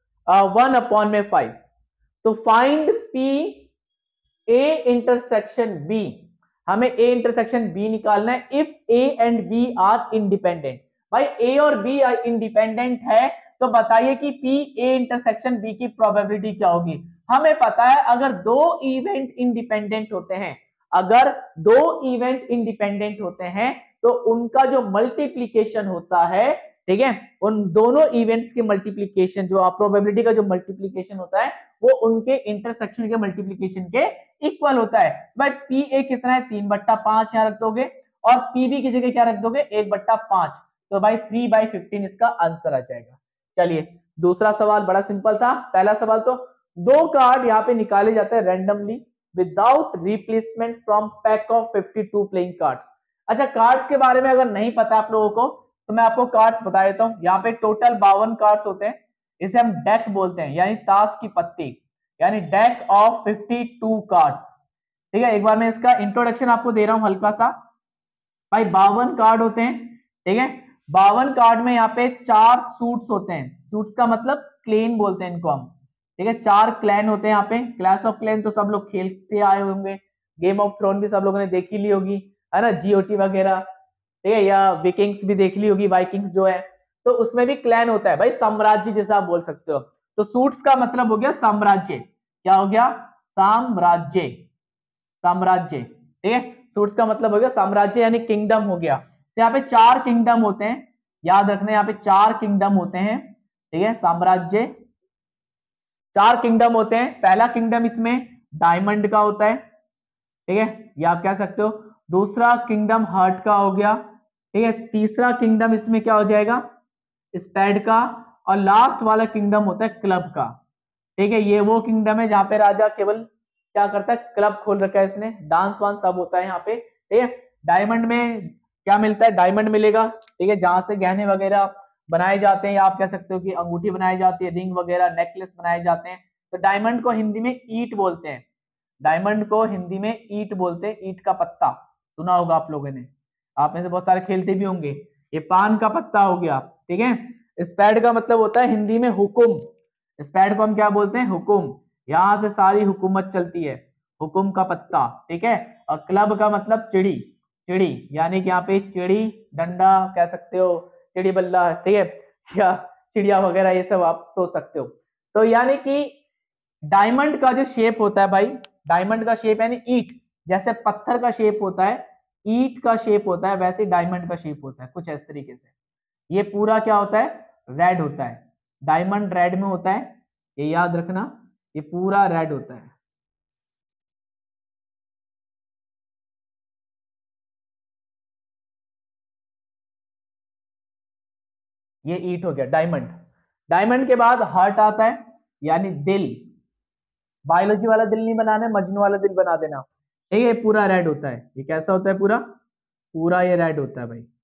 1/5, तो find P A intersection B. हमें ए इंटरसेक्शन बी निकालना है if A and B are independent. भाई ए और बी इंडिपेंडेंट है तो बताइए कि पी ए इंटरसेक्शन बी की प्रोबेबिलिटी क्या होगी। हमें पता है अगर दो इवेंट इंडिपेंडेंट होते हैं, अगर दो इवेंट इंडिपेंडेंट होते हैं तो उनका जो मल्टीप्लीकेशन होता है, ठीक है, उन दोनों इवेंट्स के मल्टीप्लीकेशन, जो प्रोबेबिलिटी का जो मल्टीप्लीकेशन होता है वो उनके इंटरसेक्शन के मल्टीप्लीकेशन के इक्वल होता है। बट पी ए कितना है, 3/5 यहां रख दोगे और पी बी की जगह क्या रख दोगे, 1/5, तो भाई 3/15 इसका आंसर आ जाएगा। चलिए दूसरा सवाल बड़ा सिंपल था। पहला सवाल तो दो कार्ड यहाँ पे निकाले जाते हैं randomly without replacement from pack of 52 playing cards. अच्छा, कार्ड्स के बारे में अगर नहीं पता आप लोगों को तो मैं आपको कार्ड्स बता देता हूं। यहाँ पे टोटल 52 कार्ड्स होते हैं, इसे हम डेक बोलते हैं, यानी ताश की पत्ती, यानी डेक ऑफ 52 कार्ड्स। ठीक है, एक बार मैं इसका इंट्रोडक्शन आपको दे रहा हूं हल्का सा। भाई 52 कार्ड होते हैं, ठीक है, 52 कार्ड में यहाँ पे 4 सूट्स होते हैं। सूट्स का मतलब क्लेन बोलते हैं इनको हम, ठीक है, 4 क्लैन होते हैं यहाँ पे। क्लैश ऑफ क्लैन तो सब लोग खेलते आए होंगे, गेम ऑफ थ्रोन भी सब लोगों ने देखी ली होगी, है ना, जीओटी वगैरह, ठीक है, या विकिंग्स भी देख ली होगी, वाइकिंग्स जो है, तो उसमें भी क्लैन होता है भाई, साम्राज्य जैसा आप बोल सकते हो। तो सूट्स का मतलब हो गया साम्राज्य, क्या हो गया, साम्राज्य, साम्राज्य, ठीक है, सूट्स का मतलब हो गया साम्राज्य यानी किंगडम हो गया। तो यहाँ पे 4 किंगडम होते हैं, याद रखना, यहाँ पे 4 किंगडम होते हैं, ठीक है, साम्राज्य 4 किंगडम होते हैं। पहला किंगडम इसमें डायमंड का होता है, ठीक है, ये आप कह सकते हो। दूसरा किंगडम हार्ट का हो गया, ठीक है। तीसरा किंगडम इसमें क्या हो जाएगा, स्पैड का। और लास्ट वाला किंगडम होता है क्लब का, ठीक है। ये वो किंगडम है जहां पे राजा केवल क्या करता है, क्लब खोल रखा है इसने, डांस वांस सब होता है यहाँ पे, ठीक है। डायमंड में क्या मिलता है, डायमंड मिलेगा, ठीक है, जहां से गहने वगैरह बनाए जाते हैं, या आप कह सकते हो कि अंगूठी बनाई जाती है, रिंग वगैरह, नेकलेस बनाए जाते हैं। तो डायमंड को हिंदी में ईट बोलते हैं, डायमंड को हिंदी में ईट बोलते हैं, ईट का पत्ता सुना होगा आप लोगों ने, आप में से बहुत सारे खेलते भी होंगे। ये पान का पत्ता हो गया, ठीक है। स्पैड का मतलब होता है हिंदी में हुकुम, स्पैड को हम क्या बोलते हैं, हुकुम, यहां से सारी हुकूमत चलती है, हुकुम का पत्ता, ठीक है। और क्लब का मतलब चिड़ी, चिड़ी यानी कि यहाँ पे चिड़ी डंडा कह सकते हो, चिड़ी बल्ला, ठीक है, या चिड़िया वगैरह, ये सब आप सोच सकते हो। तो यानी कि डायमंड का जो शेप होता है भाई, डायमंड का शेप यानी ईट, जैसे पत्थर का शेप होता है, ईट का शेप होता है, वैसे डायमंड का शेप होता है कुछ इस तरीके से। ये पूरा क्या होता है, रेड होता है, डायमंड रेड में होता है, ये याद रखना, ये पूरा रेड होता है। ये ईट हो गया डायमंड। डायमंड के बाद हार्ट आता है, यानी दिल, बायोलॉजी वाला दिल नहीं बनाना है, मजनू वाला दिल बना देना, ठीक है। पूरा रेड होता है, ये कैसा होता है, पूरा पूरा ये रेड होता है भाई।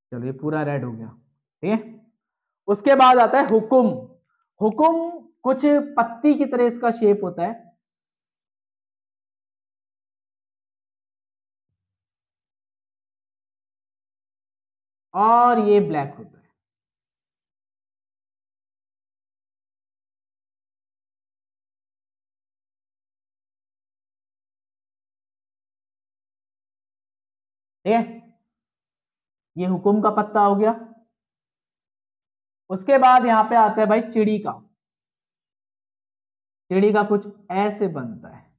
चलो ये पूरा रेड हो गया, ठीक है। उसके बाद आता है हुकुम। हुकुम कुछ पत्ती की तरह इसका शेप होता है, और ये ब्लैक होता है। ठीक है, ये हुकुम का पत्ता हो गया। उसके बाद यहां पे आता है भाई चिड़ी का। चिड़ी का कुछ ऐसे बनता है,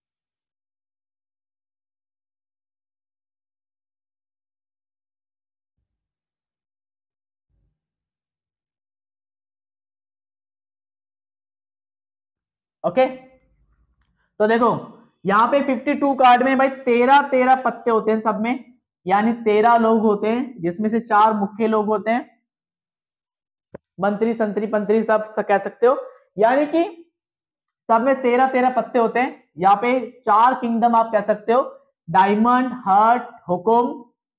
ओके। तो देखो यहाँ पे 52 कार्ड में भाई 13-13 पत्ते होते हैं सब में, यानी 13 लोग होते हैं, जिसमें से 4 मुख्य लोग होते हैं, मंत्री संतरी पंतरी सब कह सकते हो। यानी कि सब में 13-13 पत्ते होते हैं। यहाँ पे 4 किंगडम आप कह सकते हो, डायमंड हार्ट हुकुम,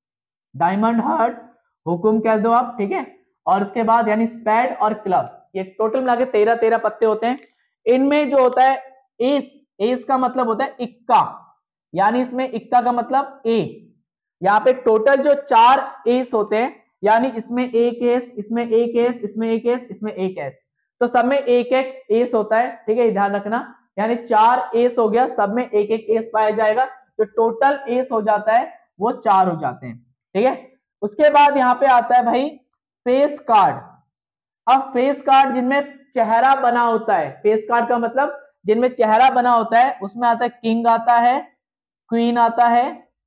डायमंड हार्ट हुकुम कह दो आप, ठीक है। और उसके बाद यानी स्पैड और क्लब, ये टोटल मिला के 13-13 पत्ते होते हैं। इनमें जो होता है एस, एस का मतलब होता है इक्का, यानी इसमें इक्का का मतलब ए। यहाँ पे टोटल जो 4 एस होते हैं, यानी इसमें एक एस, इसमें एक एस, इसमें एक एस, इसमें एक एस, तो सब में एक एक एस होता है, ठीक है, ध्यान रखना। यानी 4 एस हो गया, सब में एक एक एस पाया जाएगा, तो टोटल एस हो जाता है वो 4 हो जाते हैं, ठीक है। उसके बाद यहाँ पे आता है भाई फेस कार्ड। अब फेस कार्ड जिनमें चेहरा बना होता है, फेस कार्ड का मतलब जिनमें चेहरा बना होता है, उसमें आता है किंग आता है, क्वीन आता है,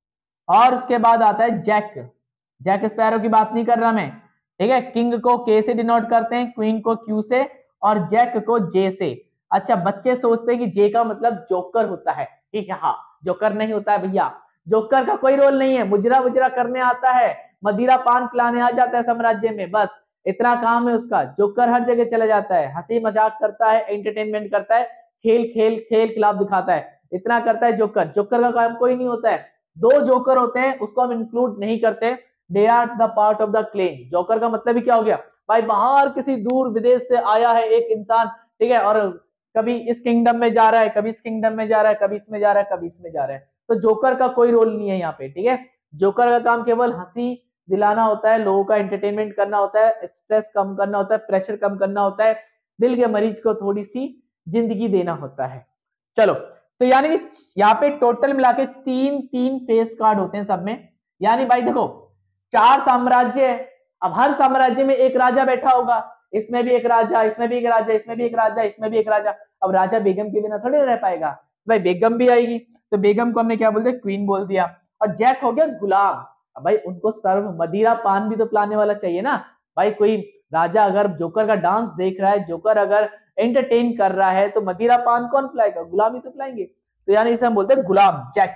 और उसके बाद आता है जैक। जैक स्पैरो की बात नहीं कर रहा मैं, ठीक है। किंग को के से डिनोट करते हैं, क्वीन को क्यू से, और जैक को जे से। अच्छा, बच्चे सोचते हैं कि जे का मतलब जोकर होता है, ठीक है। हाँ, जोकर नहीं होता है भैया, जोकर का कोई रोल नहीं है, मुजरा मुजरा करने आता है, मदिरा पान पिलाने आ जाता है साम्राज्य में, बस इतना काम है उसका। जोकर हर जगह चला जाता है, हंसी मजाक करता है, एंटरटेनमेंट करता है, खेल खेल खेल खिलाफ दिखाता है, इतना करता है जोकर। जोकर का काम कोई नहीं होता है। 2 जोकर होते हैं, उसको हम इंक्लूड नहीं करते, they are the part of the clan. जोकर का मतलब ही क्या हो गया भाई, बाहर किसी दूर विदेश से आया है एक इंसान, ठीक है, और कभी इस किंगडम में जा रहा है, कभी इस किंगडम में जा रहा है, कभी इसमें जा रहा है, कभी इसमें जा रहा है, तो जोकर का कोई रोल नहीं है यहाँ पे, ठीक है। जोकर का काम केवल हंसी दिलाना होता है, लोगों का एंटरटेनमेंट करना होता है, स्ट्रेस कम करना होता है, प्रेशर कम करना होता है, दिल के मरीज को थोड़ी सी जिंदगी देना होता है। चलो, तो यानी कि यहाँ पे टोटल मिला के 3-3 फेस कार्ड होते हैं सब में। यानी भाई देखो 4 साम्राज्य है, अब हर साम्राज्य में एक राजा बैठा होगा, इसमें भी एक राजा, इसमें भी एक राजा, इसमें भी एक राजा, इसमें भी एक राजा। अब राजा बेगम के बिना थोड़ी रह पाएगा, भाई बेगम भी आएगी, तो बेगम को हमने क्या बोल दिया, क्वीन बोल दिया। और जैक हो गया गुलाम, अब भाई उनको सर्व मदिरा पान भी तो पिलाने वाला चाहिए ना भाई। कोई राजा अगर जोकर का डांस देख रहा है, जोकर अगर एंटरटेन कर रहा है, तो मदिरा पान कौन पिलाएगा, गुलाम ही तो पिलाएंगे। तो यानी इसे हम बोलते हैं गुलाम, जैक।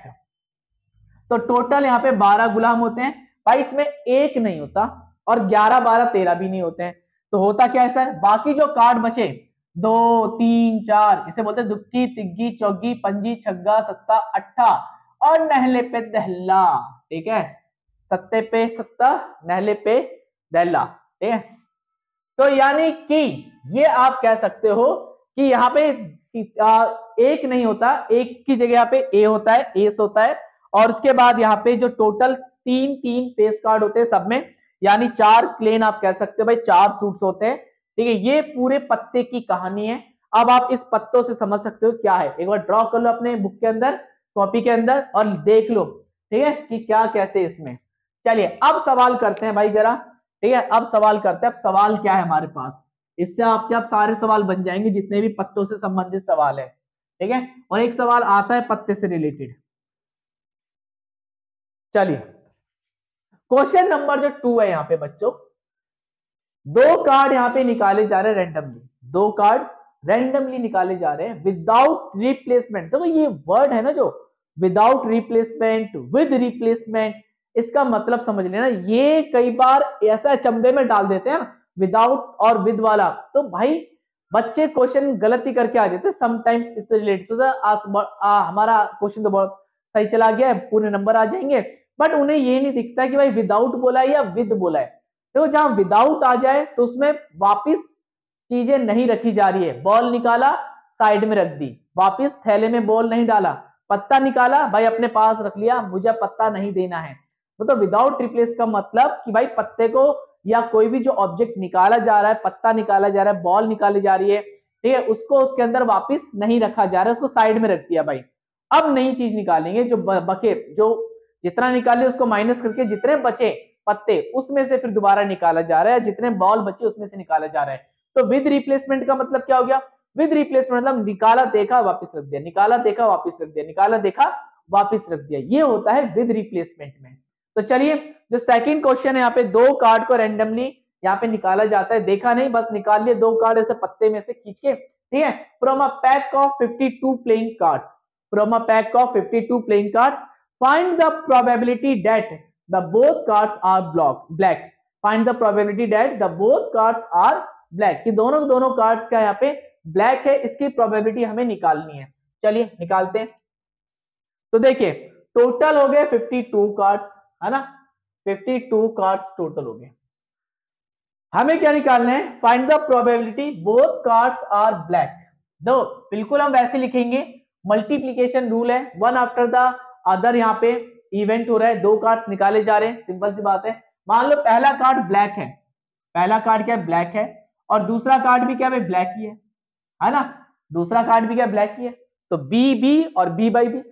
तो टोटल यहाँ पे 12 गुलाम होते हैं भाई, इसमें एक नहीं होता, और 11, 12, 13 भी नहीं होते हैं। तो होता क्या है सर, बाकी जो कार्ड बचे 2, 3, 4, इसे बोलते हैं दुक्की तिग्गी चौगी पंजी छग्गा सत्ता अट्ठा, और नहले पे दहला, ठीक है, सत्ते पे सत्ता, नहले पे दहला, ठीक है। तो यानी कि ये आप कह सकते हो कि यहाँ पे एक नहीं होता, एक की जगह यहाँ पे ए होता है, एस होता है। और उसके बाद यहाँ पे जो टोटल 3-3 फेस कार्ड होते हैं सब में, यानी 4 क्लेन आप कह सकते हो भाई, 4 सूट्स होते हैं, ठीक है। ये पूरे पत्ते की कहानी है। अब आप इस पत्तों से समझ सकते हो क्या है, एक बार ड्रॉ कर लो अपने बुक के अंदर, कॉपी के अंदर, और देख लो, ठीक है, कि क्या कैसे इसमें। चलिए अब सवाल करते हैं भाई जरा, ठीक है। अब सवाल करते हैं, अब सवाल क्या है हमारे पास, इससे आपके आप सारे सवाल बन जाएंगे जितने भी पत्तों से संबंधित सवाल है, ठीक है। और एक सवाल आता है पत्ते से रिलेटेड। चलिए क्वेश्चन नंबर जो 2 है यहाँ पे बच्चों, 2 कार्ड यहाँ पे निकाले जा रहे हैं रैंडमली, 2 कार्ड रैंडमली निकाले जा रहे हैं विदाउट रिप्लेसमेंट। देखो ये वर्ड है ना जो विदाउट रिप्लेसमेंट, विद रिप्लेसमेंट, इसका मतलब समझ लेना। ये कई बार ऐसा चंबे में डाल देते हैं विदाउट और विद वाला, तो भाई बच्चे क्वेश्चन गलत ही करके आ जाते हैं समटाइम्स इससे रिलेटेड। हमारा क्वेश्चन तो बहुत सही चला गया है, पूरे नंबर आ जाएंगे। बट उन्हें ये नहीं दिखता कि भाई विदाउट बोला है या विद बोला है। तो जहां विदाउट आ जाए तो उसमें वापिस चीजें नहीं रखी जा रही है। बॉल निकाला, साइड में रख दी, वापिस थैले में बॉल नहीं डाला, पत्ता निकाला, भाई अपने पास रख लिया, मुझे पत्ता नहीं देना है। तो विदाउट रिप्लेस का मतलब कि भाई पत्ते को या कोई भी जो ऑब्जेक्ट निकाला जा रहा है, पत्ता निकाला जा रहा है, बॉल निकाली जा रही है, ठीक है, उसको उसके अंदर वापिस नहीं रखा जा रहा है, उसको साइड में रख दिया भाई। अब नई चीज निकालेंगे, जो बके, जो जितना निकाले उसको माइनस करके जितने बचे पत्ते उसमें से फिर दोबारा निकाला जा रहा है, जितने बॉल बचे उसमें से निकाला जा रहा है। तो विद रिप्लेसमेंट का मतलब क्या हो गया? विद रिप्लेसमेंट मतलब निकाला देखा वापस रख दिया, निकाला देखा वापस रख दिया, निकाला देखा वापस रख दिया, ये होता है विद रिप्लेसमेंट में। तो चलिए, जो सेकंड क्वेश्चन है, यहाँ पे दो कार्ड को रैंडमली यहाँ पे निकाला जाता है, देखा नहीं, बस निकाल लिए दो कार्ड ऐसे पत्ते में से खींच के, ठीक है। From a pack of 52 playing cards, from a pack of 52 playing cards, find the probability that the both cards are black. Find the probability that the both cards are black, कि दोनों कार्ड्स का यहाँ पे black है, इसकी probability हमें निकालनी है। चलिए निकालते हैं। तो देखिए, टोटल हो गए 52 कार्ड्स, है ना, 52 कार्ड्स टोटल हो गए। हमें क्या निकालना है? Find the probability both cards are black. दो बिल्कुल हम वैसे लिखेंगे, मल्टीप्लीकेशन रूल है, वन आफ्टर द अदर, यहाँ पे इवेंट हो रहा है, दो कार्ड्स निकाले जा रहे हैं, सिंपल सी बात है। मान लो पहला कार्ड ब्लैक है, पहला कार्ड क्या ब्लैक है, और दूसरा कार्ड भी क्या ब्लैक ही है ना, दूसरा कार्ड भी क्या ब्लैक ही है। तो बी बी और बी बाई बी,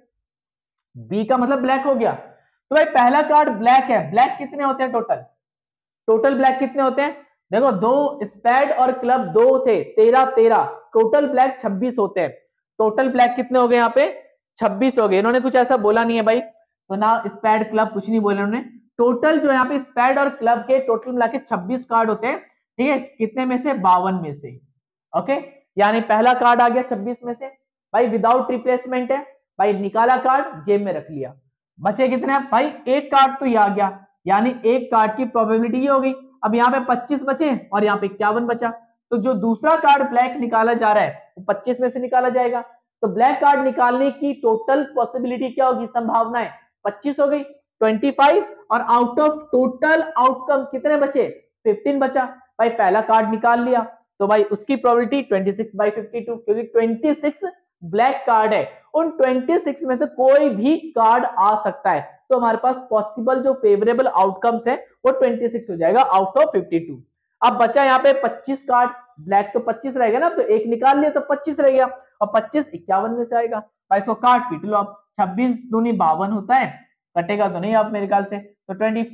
बी का मतलब ब्लैक हो गया। तो भाई पहला कार्ड ब्लैक है, ब्लैक कितने होते हैं टोटल? टोटल ब्लैक कितने होते हैं? देखो, दो स्पैड और क्लब दो थे, 13, टोटल ब्लैक 26 होते हैं। टोटल ब्लैक कितने हो गए यहाँ पे? 26 हो गए। इन्होंने कुछ ऐसा बोला नहीं है भाई, तो ना स्पैड क्लब कुछ नहीं बोले उन्होंने। टोटल जो यहाँ पे स्पैड और क्लब के टोटल मिला के 26 कार्ड होते हैं, ठीक है, कितने में से? 52 में से। ओके, यानी पहला कार्ड आ गया 26 में से भाई, विदाउट रिप्लेसमेंट है भाई, निकाला कार्ड जेब में रख लिया। बचे कितने भाई? एक कार्ड तो ये आ गया, यानी एक कार्ड की प्रोबेबिलिटी ये होगी। अब यहाँ पे 25 बचे और यहाँ पे 51 बचा, तो जो दूसरा कार्ड ब्लैक निकाला जा रहा है वो 25 में से निकाला जाएगा। तो ब्लैक कार्ड निकालने की टोटल पॉसिबिलिटी क्या होगी? संभावनाएं 25 हो गई, 25, और आउट ऑफ टोटल आउटकम कितने बचे? 15 बचा। भाई पहला कार्ड निकाल लिया, तो भाई उसकी प्रोबेबिलिटी 26/52, क्योंकि 26 ब्लैक कार्ड है, उन 26 में से कोई भी कार्ड आ सकता है। तो हमारे पास पॉसिबल जो फेवरेबल आउटकम्स है वो 26 हो जाएगा आउट ऑफ 52। अब बचा यहाँ पे 25 कार्ड, ब्लैक तो 25 रहेगा ना, तो एक निकाल लिया तो 25 रह गया, और 25 51 में से आएगा। भाई इसको काट पीट लो, अब 26 दूनी 52 होता है, कटेगा तो नहीं आप मेरे ख्याल से, तो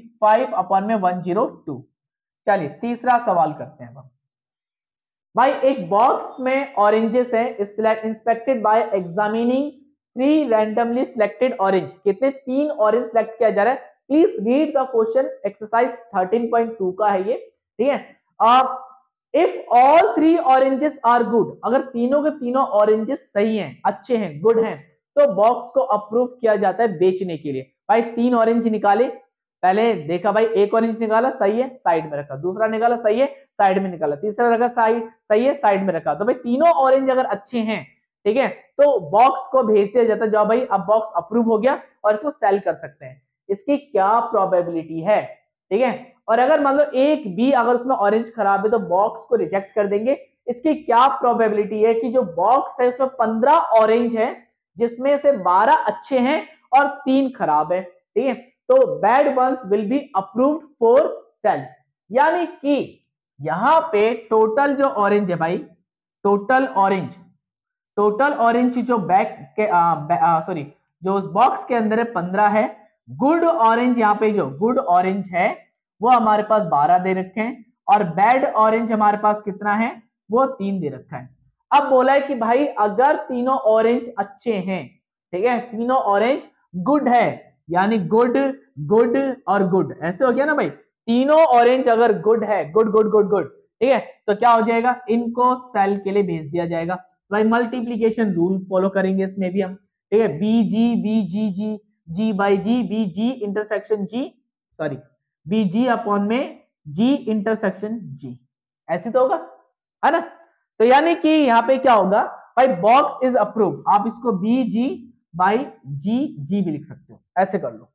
25/102। चलिए तीसरा सवाल करते हैं। भाई एक बॉक्स में ऑरेंजेस है, inspected by examining 3 randomly selected orange. कितने? 3 ऑरेंज सिलेक्ट किया जा रहा है। Please read the question, exercise 13.2 का है ये, ठीक है। If all 3 oranges are good, अगर तीनों के तीनों ऑरेंजेस सही हैं, अच्छे हैं, गुड हैं, तो बॉक्स को अप्रूव किया जाता है बेचने के लिए। भाई 3 ऑरेंज निकाले, पहले देखा भाई, एक ऑरेंज निकाला सही है, साइड में रखा, दूसरा निकाला सही है, साइड में निकाला, तीसरा रखा सही है, साइड में रखा। तो भाई तीनों ऑरेंज अगर अच्छे हैं, ठीक है, तो बॉक्स को भेज दिया जाता है, जाओ भाई अब बॉक्स अप्रूव हो गया और इसको सेल कर सकते हैं। इसकी क्या प्रोबेबिलिटी है, ठीक है। और अगर मान लो एक बी अगर उसमें ऑरेंज खराब है तो बॉक्स को रिजेक्ट कर देंगे। इसकी क्या प्रोबेबिलिटी है कि जो बॉक्स है उसमें 15 ऑरेंज है, जिसमें से 12 अच्छे हैं और 3 खराब है, ठीक है। तो bad ones will be approved for sale, यानी कि यहां पे टोटल जो ऑरेंज है भाई, टोटल ऑरेंज जो बैक के सॉरी जो उस बॉक्स के अंदर है 15 है। गुड ऑरेंज, यहाँ पे जो गुड ऑरेंज है वो हमारे पास 12 दे रखे हैं, और बैड ऑरेंज हमारे पास कितना है? वो 3 दे रखा है। अब बोला है कि भाई अगर तीनों ऑरेंज अच्छे हैं, ठीक है, तीनों ऑरेंज गुड है, यानी गुड गुड और गुड, ऐसे हो गया ना भाई, तीनों ऑरेंज अगर गुड है, गुड गुड गुड गुड, ठीक है, तो क्या हो जाएगा? इनको सेल के लिए भेज दिया जाएगा। भाई मल्टीप्लीकेशन रूल फॉलो करेंगे इसमें भी हम, ठीक है, B G G, G by G, B G intersection G, sorry B G upon में जी इंटरसेक्शन जी, ऐसे तो होगा, है ना। तो यानी कि यहाँ पे क्या होगा भाई, बॉक्स इज अप्रूव्ड, आप इसको बी जी बाई जी जी भी लिख सकते हो, ऐसे कर लो।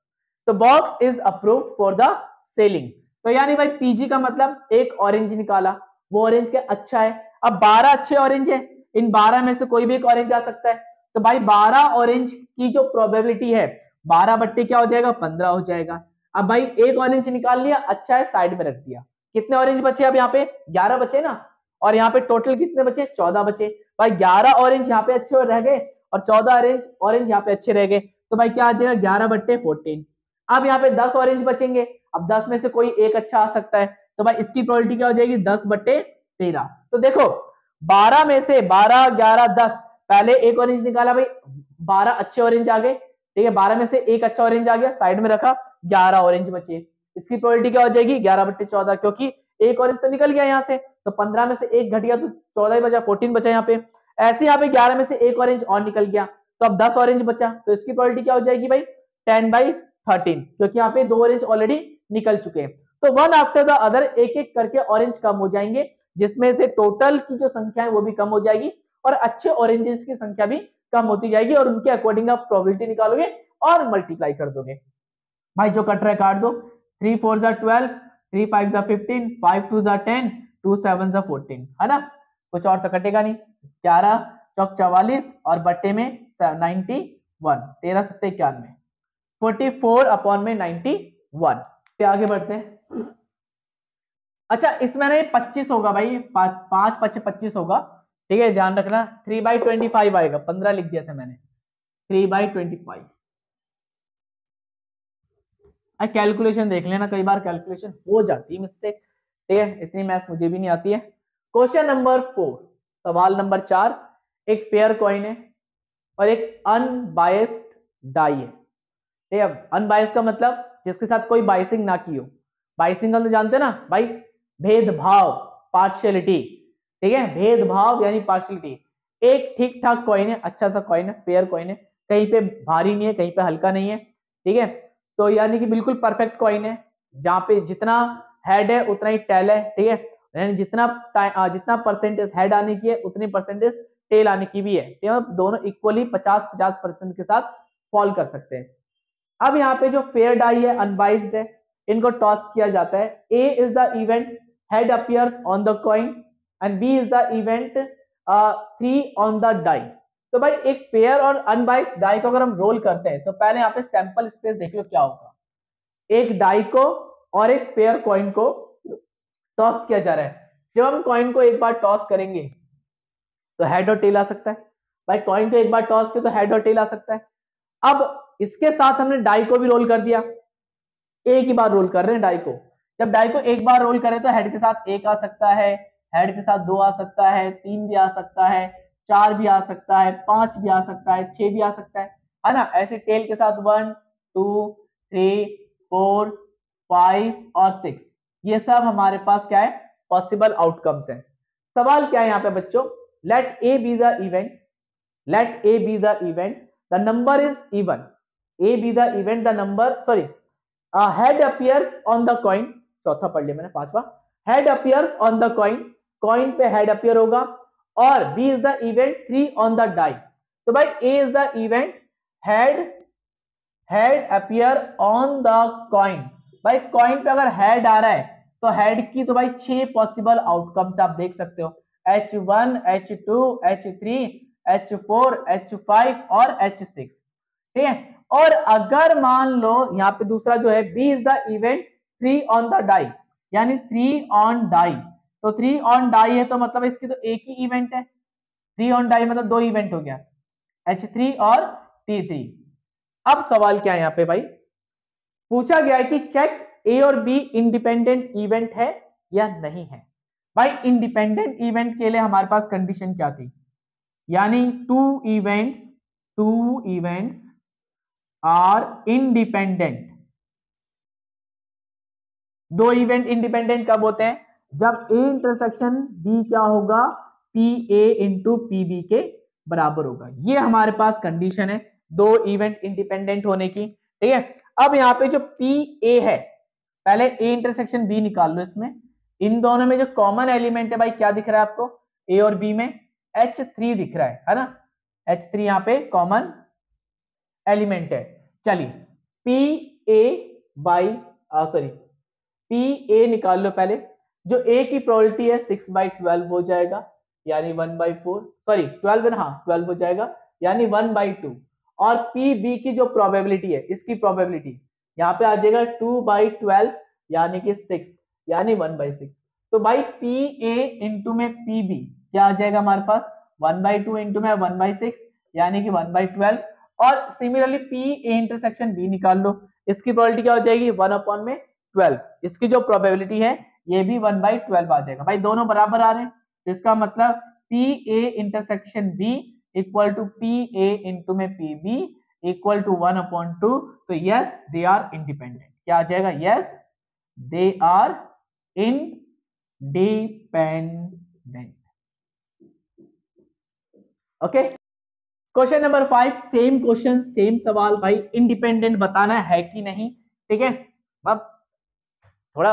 तो box is approved for the selling. तो यानी भाई पीजी का मतलब एक ऑरेंज निकाला, वो ऑरेंज क्या अच्छा है। अब 12 अच्छे ऑरेंज है, इन 12 में से कोई भी एक ऑरेंज आ सकता है। तो भाई 12 ऑरेंज की जो प्रोबेबिलिटी है 12 बट्टे क्या हो जाएगा 15 हो जाएगा। अब भाई एक ऑरेंज निकाल लिया, अच्छा है, साइड में रख दिया। कितने ऑरेंज बचे अब यहाँ पे 11 बचे ना, और यहाँ पे टोटल कितने बचे 14 बचे। भाई 11 ऑरेंज यहाँ पे अच्छे रह गए और 14 ऑरेंज ऑरेंज यहाँ पे अच्छे रह गए। तो भाई क्या आ जाएगा 11 बट्टे 14। अब यहाँ पे 10 ऑरेंज बचेंगे, अब 10 में से कोई एक अच्छा आ सकता है। तो भाई इसकी प्रोबेबिलिटी क्या हो जाएगी 10 बट्टे 13। तो देखो 12 में से 12 11 10, पहले एक ऑरेंज निकाला भाई 12 अच्छे ऑरेंज आ गए, ठीक है। 12 में से एक अच्छा ऑरेंज आ गया, साइड में रखा, 11 ऑरेंज बचे। इसकी प्रोबेबिलिटी क्या हो जाएगी 11 बट्टे 14, क्योंकि एक ऑरेंज तो निकल गया यहाँ से, तो 15 में से एक घट गया तो 14 ही बचा, 14 बचा यहाँ पे। ऐसे यहाँ पे 11 में से एक ऑरेंज और निकल गया, तो अब 10 ऑरेंज बचा, तो इसकी प्रोबेबिलिटी क्या हो जाएगी भाई 10/13, क्योंकि यहाँ पे 2 ऑरेंज ऑलरेडी निकल चुके हैं। तो वन आफ्टर द अदर एक एक करके ऑरेंज कम हो जाएंगे, जिसमें से टोटल की जो संख्या है वो भी कम हो जाएगी और अच्छे ऑरेंजेस की संख्या भी कम होती जाएगी, और उनके अकॉर्डिंग आप प्रोबेबिलिटी निकालोगे और मल्टीप्लाई कर दोगे। भाई जो कट रहा है काट दो, 3 4 12, 3 5 15, 5 2 10, 2 7 14, है ना। कुछ और तो कटेगा नहीं। 11 चौक 44 और बट्टे में 91, 13 7 91, 44 अपॉन में 91 पे आगे बढ़ते हैं। अच्छा इसमें ना 25 होगा भाई, 5 5 25 होगा, ठीक है, ध्यान रखना। 3/25 आएगा, 15 लिख दिया था मैंने, 3/25। कैलकुलेशन देख लेना, कई बार कैलकुलेशन हो जाती है मिस्टेक, ठीक है, इतनी मैथ्स मुझे भी नहीं आती है। क्वेश्चन नंबर 4, सवाल नंबर 4, एक फेयर कॉइन है और एक अनबायस्ड डाई है, ठीक है। अनबायस्ड का मतलब जिसके साथ कोई बाइसिंग ना की हो। बाइसिंग का तो जानते हैं ना भाई, भेदभाव, पार्शियलिटी, ठीक है, भेदभाव यानी पार्शियलिटी। एक ठीक ठाक कॉइन है, अच्छा सा कॉइन है, फेयर कॉइन है, कहीं पे भारी नहीं है कहीं पे हल्का नहीं है, ठीक है। तो यानी कि बिल्कुल परफेक्ट कॉइन है, जहां पे जितना हेड है उतना ही टेल है, ठीक है, यानी जितना परसेंटेज हेड आने की है उतनी परसेंटेज टेल आने की भी है, ठीक है, दोनों इक्वली 50-50% के साथ फॉल कर सकते हैं। अब यहाँ पे जो फेयर डाई है अनबाइज्ड है, इनको टॉस किया जाता है। A is the event head appears on the coin and B is the event 3 on the die. तो भाई एक पेयर और अनबाइज्ड डाई को अगर हम रोल करते हैं तो पहले यहाँ पे सैंपल स्पेस देख लो क्या होगा। एक डाई को और एक पेयर कॉइन को टॉस किया जा रहा है। जब हम कॉइन को एक बार टॉस करेंगे तो हेड और टेल आ सकता है, भाई कॉइन को एक बार टॉस किया तो हेड और टेल आ सकता है। अब इसके साथ हमने डाई को भी रोल कर दिया, एक ही बार रोल कर रहे हैं डाई को। जब डाई को एक बार रोल करें तो हेड के साथ 1 आ सकता है, हेड के साथ 2 आ सकता है, 3 भी आ सकता है, 4 भी आ सकता है, 5 भी आ सकता है, 6 भी आ सकता है ना। ऐसे टेल के साथ 1 2 3 4 5 और 6, ये सब हमारे पास क्या है पॉसिबल आउटकम्स है। सवाल क्या है यहाँ पे बच्चों, let A B the event, let A be the event, the number is even, A be the event, the number, sorry, head appears on the coin, चौथा पढ़ लिया मैंने, पांचवा, head appears on the coin, coin पे head appear होगा, और B is the event 3 on the die। तो भाई A is the event head appear on the coin, भाई coin पे अगर head आ रहा है तो head की तो भाई 6 पॉसिबल आउटकम्स आप देख सकते हो, H1 H2 H3 H4 H5 और H6, ठीक है। और अगर मान लो यहाँ पे दूसरा जो है B is the event 3 on the die, यानी 3 ऑन डाई, तो 3 ऑन डाई है तो मतलब इसकी तो एक ही इवेंट है, 3 ऑन डाई मतलब 2 इवेंट हो गया, H3 और T3। अब सवाल क्या है यहाँ पे भाई, पूछा गया है कि चेक ए और बी इंडिपेंडेंट इवेंट है या नहीं है। भाई इंडिपेंडेंट इवेंट के लिए हमारे पास कंडीशन क्या थी, यानी टू इवेंट्स आर इंडिपेंडेंट। दो इवेंट इंडिपेंडेंट कब होते हैं, जब ए इंटरसेक्शन बी क्या होगा P A into P B के बराबर होगा। ये हमारे पास कंडीशन है दो इवेंट इंडिपेंडेंट होने की, ठीक है। अब यहाँ पे जो पी ए है, पहले ए इंटरसेक्शन बी निकाल लो, इसमें इन दोनों में जो कॉमन एलिमेंट है भाई क्या दिख रहा है आपको, ए और बी में H3 दिख रहा है ना, H3 यहाँ पे कॉमन एलिमेंट है। चलिए P A by sorry P A निकाल लो पहले। जो ए की प्रोबेबिलिटी है 6/12 हो जाएगा यानी 1/4, सॉरी 12 हाँ 12 हो जाएगा यानी 1/2। और पी बी की जो प्रोबेबिलिटी है, इसकी प्रोबेबिलिटी यहाँ पे आ जाएगा 2/12 यानी कि 6 यानी 1/6। तो भाई पी ए इंटू में पी बी क्या आ जाएगा हमारे पास 1/2 इंटू में 1/6 यानी कि 1/12। और similarly P A intersection B निकाल लो, इसकी प्रोबेबिलिटी क्या हो जाएगी 1/12। इसकी जो प्रोबेबिलिटी है ये भी 1/12 आ जाएगा। भाई दोनों बराबर आ रहे हैं, तो इसका मतलब P A intersection B equal to P A into में पी बी इक्वल टू 1/2। तो यस दे आर इंडिपेंडेंट। क्या आ जाएगा, yes they are independent. Okay, question number 5 same question same सवाल। भाई इंडिपेंडेंट बताना है कि नहीं, ठीक है। अब थोड़ा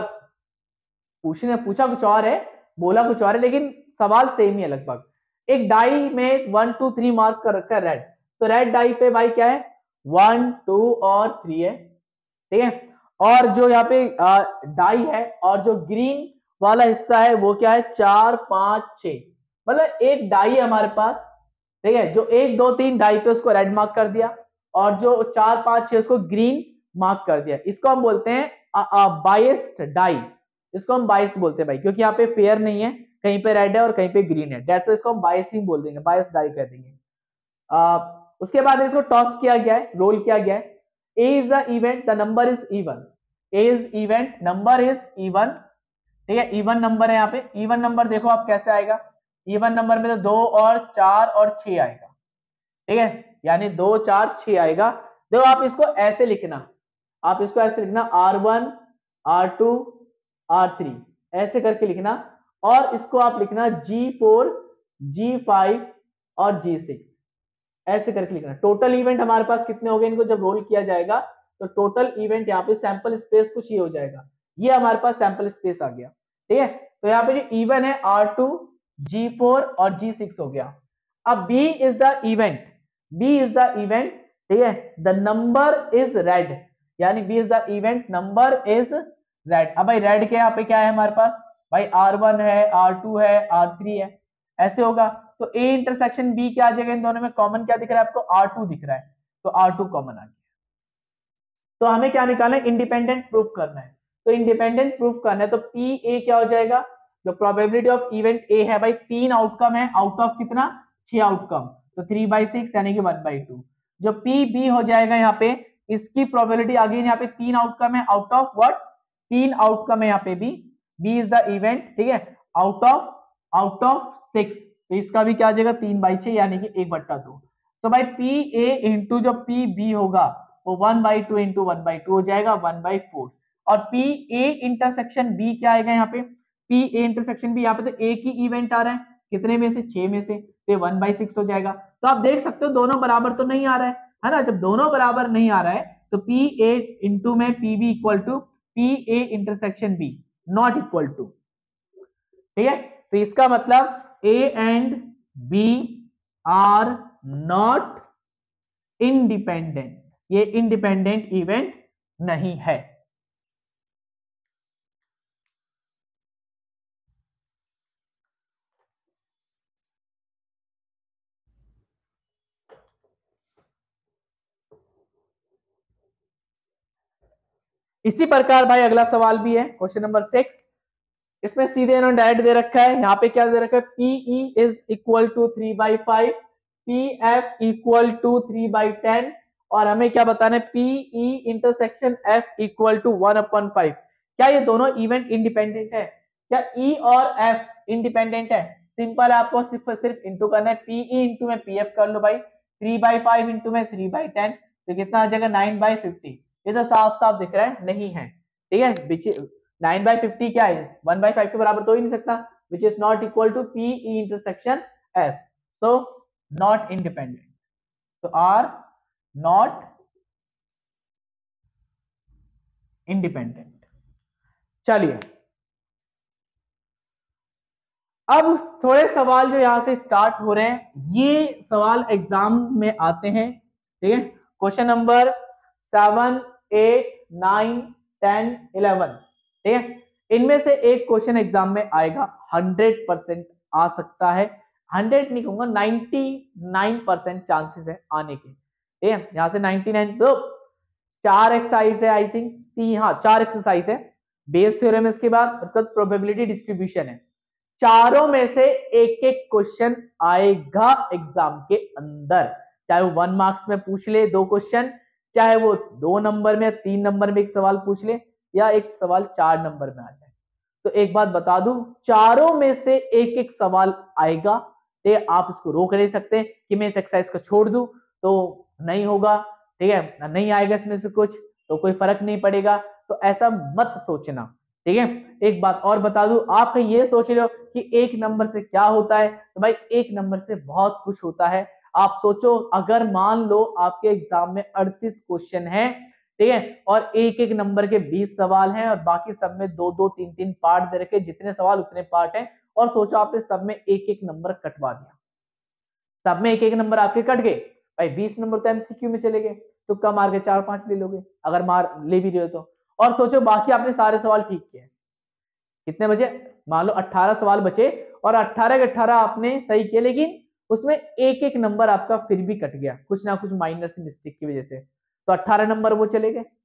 पूछा कुछ और है, बोला कुछ और है, लेकिन सवाल सेम ही है लगभग। एक डाई में 1 2 3 मार्क कर रखा है रेड, तो रेड डाई पे भाई क्या है 1 2 और 3 है, ठीक है। और जो यहाँ पे डाई है और जो ग्रीन वाला हिस्सा है वो क्या है 4 5 6, मतलब एक डाई है हमारे पास, ठीक है। जो 1 2 3 डाई पे उसको रेड मार्क कर दिया और जो 4 5 6 उसको ग्रीन मार्क कर दिया। इसको हम बोलते हैं बाइस्ड डाई, इसको हम बाइस्ड बोलते हैं भाई, क्योंकि यहाँ पे फेयर नहीं है, कहीं पे रेड है और कहीं पे ग्रीन है, दैट्स व्हाई इसको हम बाइसिंग बोल देंगे, बाइस्ड डाई कह देंगे। उसके बाद इसको टॉस किया गया है, रोल किया गया है। A is the event, the number is even. A is event, number is even, ठीक है। इवन नंबर है यहाँ पे, इवन नंबर देखो आप कैसे आएगा, इवन नंबर में तो 2 और 4 और 6 आएगा, ठीक है, यानी 2 4 6 आएगा। देखो आप इसको ऐसे लिखना, आप इसको ऐसे लिखना R1 R2 R3 ऐसे करके लिखना, और इसको आप लिखना G4 G5 और G6 ऐसे करके लिखना। टोटल इवेंट हमारे पास कितने हो गए, इनको जब रोल किया जाएगा तो टोटल इवेंट यहाँ पे सैंपल स्पेस कुछ ये हो जाएगा, ये हमारे पास सैंपल स्पेस आ गया, ठीक है। तो यहाँ पे जो इवन है R2 G4 और G6 हो गया। अब B is the event, B is the event, ठीक है, द नंबर इज रेड, यानी B is the event number is red. अब भाई रेड के यहाँ पे क्या है हमारे पास, भाई R1 है R2 है R3 है, ऐसे होगा। तो A इंटरसेक्शन B क्या आ जाएगा, इन दोनों में कॉमन क्या दिख रहा है आपको R2 दिख रहा है, तो R2 कॉमन आ गया। तो हमें क्या निकालना है, इंडिपेंडेंट प्रूफ करना है। तो इंडिपेंडेंट प्रूफ करना है तो पी ए क्या हो जाएगा, जो प्रोबेबिलिटी ऑफ इवेंट ए है भाई 3 आउटकम है, आउट ऑफ कितना 6 आउटकम, तो 3/6 यानी कि 1/2। जो पी बी हो जाएगा यहाँ पे, इसकी प्रोबेबिलिटी आ गई, यहाँ पे 3 आउटकम है, आउट ऑफ व्हाट 3 आउटकम है यहाँ पे B, B is the event, ठीक है, आउट ऑफ 6, तो इसका भी क्या आ जाएगा 3/6 यानी कि 1/2। तो भाई पी ए इंटू जो पी बी होगा वो 1/2 इंटू 1/2 हो जाएगा 1/4। और पी ए इंटरसेक्शन बी क्या आएगा यहाँ पे, पी ए इंटरसेक्शन बी यहाँ पे तो ए की इवेंट आ रहा है कितने में से 6 में से, तो 1/6 हो जाएगा। तो आप देख सकते हो दोनों बराबर तो नहीं आ रहा है ना, जब दोनों बराबर नहीं आ रहा है तो पी ए इंटू में P B equal to P A intersection B not equal to, ठीक है। तो इसका मतलब A and B are not independent, ये इंडिपेंडेंट इवेंट नहीं है। इसी प्रकार भाई अगला सवाल भी है, क्वेश्चन नंबर 6। इसमें सीधे इन्होंने डायरेक्ट दे रखा है, यहाँ पे क्या दे रखा है, PE is equal to 3/5, PF equal to 3/10, और हमें क्या बताना है PE intersection F equal to 1/5। क्या ये दोनों इवेंट इंडिपेंडेंट है, क्या E और F इंडिपेंडेंट है? सिंपल है, आपको सिर्फ इंटू करना है, PE इंटू में PF कर लो भाई, 3/5 इंटू में 3/10, तो कितना आ जाएगा 9/50। ये तो साफ साफ दिख रहा है नहीं है, ठीक है। 9/50 क्या है 1/5 के बराबर तो हो ही नहीं सकता, which is not equal to P E intersection F, so not independent, तो आर नॉट इंडिपेंडेंट। चलिए अब थोड़े सवाल जो यहां से स्टार्ट हो रहे हैं, ये सवाल एग्जाम में आते हैं, ठीक है। क्वेश्चन नंबर 7 8 9, 10, 11, ठीक है। इनमें से एक क्वेश्चन एग्जाम में आएगा, 100% आ सकता है, 100 नहीं कहूंगा, 99% चांसेस है आने के, ठीक है। यहां से 99, तो 4 एक्सरसाइज है आई थिंक, हाँ 4 एक्सरसाइज है, बेस थ्योरम इसके बाद, उसके बाद प्रोबेबिलिटी डिस्ट्रीब्यूशन है। चारों में से एक एक क्वेश्चन आएगा एग्जाम के अंदर, चाहे वो 1 मार्क्स में पूछ ले 2 क्वेश्चन, चाहे वो 2 नंबर में 3 नंबर में एक सवाल पूछ ले, या एक सवाल 4 नंबर में आ जाए। तो एक बात बता दूं, चारों में से एक एक सवाल आएगा, ठीक है। आप इसको रोक नहीं सकते कि मैं इस एक्सरसाइज को छोड़ दूं तो नहीं होगा, ठीक है, नहीं आएगा इसमें से कुछ तो कोई फर्क नहीं पड़ेगा, तो ऐसा मत सोचना, ठीक है। एक बात और बता दूं, आप कहीं ये सोच रहे हो कि एक नंबर से क्या होता है, तो भाई एक नंबर से बहुत कुछ होता है। आप सोचो, अगर मान लो आपके एग्जाम में 38 क्वेश्चन है, ठीक है, और एक एक नंबर के 20 सवाल हैं, और बाकी सब में 2-2, 3-3 पार्ट दे रखे, जितने सवाल उतने पार्ट हैं, और सोचो आपने सब में एक एक नंबर कटवा दिया, सब में एक एक नंबर आपके कट गए, भाई 20 नंबर तो एमसीक्यू में चले गए, तुक्का मार के 4-5 ले लोगे, अगर मार ले भी रहे हो तो। और सोचो बाकी आपने सारे सवाल ठीक किए, कितने बचे, मान लो 18 सवाल बचे, और 18 के 18 आपने सही किए, लेकिन उसमें एक एक नंबर आपका फिर भी कट गया, कुछ ना कुछ माइनर सी मिस्टेक की वजह से, तो 18 नंबर वो चले गए,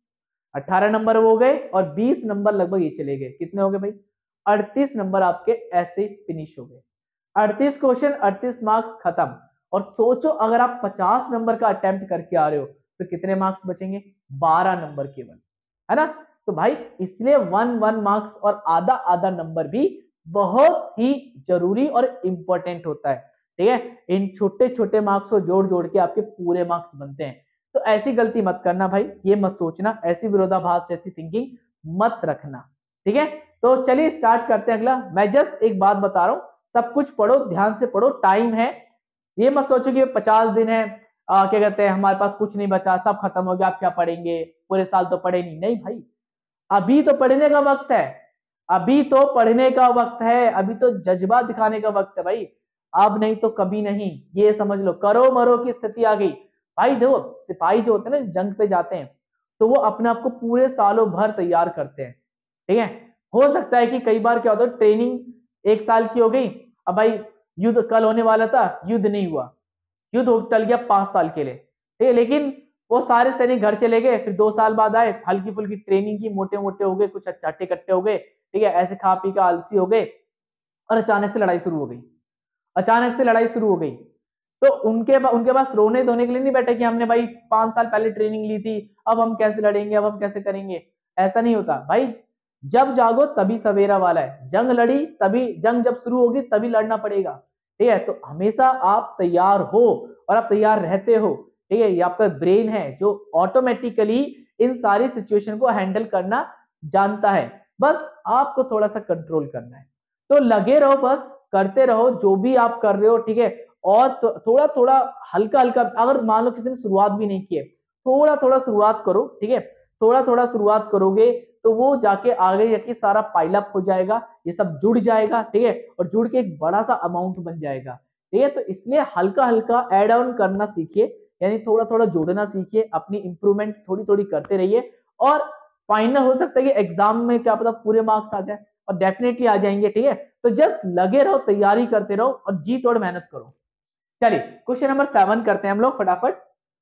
18 नंबर वो गए, और 20 नंबर लगभग ये चले गए, कितने हो गए भाई, 38 नंबर आपके ऐसे फिनिश हो गए। 38 क्वेश्चन, 38 मार्क्स खत्म। और सोचो अगर आप 50 नंबर का अटेम्प्ट करके आ रहे हो तो कितने मार्क्स बचेंगे, 12 नंबर केवल, है ना। तो भाई इसलिए 1 मार्क्स और आधा आधा नंबर भी बहुत ही जरूरी और इंपॉर्टेंट होता है, ठीक है। इन छोटे छोटे मार्क्स को जोड़ जोड़ के आपके पूरे मार्क्स बनते हैं। तो ऐसी गलती मत करना भाई, ये मत सोचना, ऐसी विरोधाभास जैसी थिंकिंग मत रखना, ठीक है। तो चलिए स्टार्ट करते हैं अगला। मैं जस्ट एक बात बता रहा हूं, सब कुछ पढ़ो, ध्यान से पढ़ो, टाइम है, ये मत सोचो कि 50 दिन है, क्या कहते हैं हमारे पास कुछ नहीं बचा, सब खत्म हो गया, आप क्या पढ़ेंगे, पूरे साल तो पढ़े नहीं, नहीं भाई, अभी तो पढ़ने का वक्त है, अभी तो पढ़ने का वक्त है, अभी तो जज्बा दिखाने का वक्त है भाई, अब नहीं तो कभी नहीं, ये समझ लो, करो मरो की स्थिति आ गई। भाई देखो, सिपाही जो होते हैं ना, जंग पे जाते हैं, तो वो अपने आप को पूरे सालों भर तैयार करते हैं, ठीक है। हो सकता है कि कई बार क्या होता है, ट्रेनिंग 1 साल की हो गई, अब भाई युद्ध कल होने वाला था, युद्ध नहीं हुआ, युद्ध टल गया 5 साल के लिए, ठीक है, लेकिन वो सारे सैनिक घर चले गए, फिर 2 साल बाद आए, हल्की फुल्की ट्रेनिंग की, मोटे मोटे हो गए, कुछ हट्टे कट्टे हो गए, ठीक है, ऐसे खा पी के आलसी हो गए, और अचानक से लड़ाई शुरू हो गई, अचानक से लड़ाई शुरू हो गई। तो उनके पास रोने धोने के लिए नहीं बैठे कि हमने भाई 5 साल पहले ट्रेनिंग ली थी, अब हम कैसे लड़ेंगे, अब हम कैसे करेंगे, ऐसा नहीं होता भाई, जब जागो तभी सवेरा वाला है, जंग लड़ी तभी, जंग जब शुरू होगी तभी लड़ना पड़ेगा, ठीक है। तो हमेशा आप तैयार हो, और आप तैयार रहते हो, ठीक है, ये आपका ब्रेन है जो ऑटोमेटिकली इन सारी सिचुएशन को हैंडल करना जानता है, बस आपको थोड़ा सा कंट्रोल करना है। तो लगे रहो, बस करते रहो जो भी आप कर रहे हो, ठीक है। और थोड़ा थोड़ा हल्का हल्का, अगर मान लो किसी ने शुरुआत भी नहीं की है, थोड़ा थोड़ा शुरुआत करो, ठीक है, थोड़ा थोड़ा शुरुआत करोगे तो वो जाके आगे जाके सारा पाइलअप हो जाएगा, ये सब जुड़ जाएगा, ठीक है, और जुड़ के एक बड़ा सा अमाउंट बन जाएगा, ठीक है। तो इसलिए हल्का हल्का ऐड ऑन करना सीखिए, यानी थोड़ा थोड़ा जोड़ना सीखिए, अपनी इंप्रूवमेंट थोड़ी थोड़ी करते रहिए, और फाइनल हो सकता है कि एग्जाम में क्या पता पूरे मार्क्स आ जाए, और डेफिनेटली आ जाएंगे, ठीक है। तो जस्ट लगे रहो, तैयारी करते रहो, और जी तोड़ मेहनत करो। चलिए क्वेश्चन नंबर 7 करते हैं हम लोग फटाफट।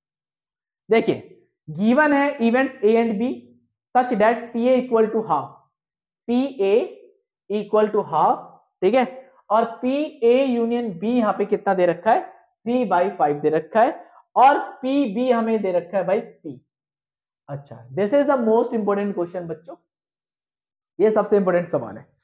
देखिए, गिवन है events A and B such that P A equal to half, P A equal to half, ठीक है, और पी ए यूनियन बी यहां पे कितना दे रखा है, 3/5 दे रखा है, और पी बी हमें दे रखा है भाई पी। अच्छा, this is the most important question बच्चों, ये सबसे इंपोर्टेंट सवाल है।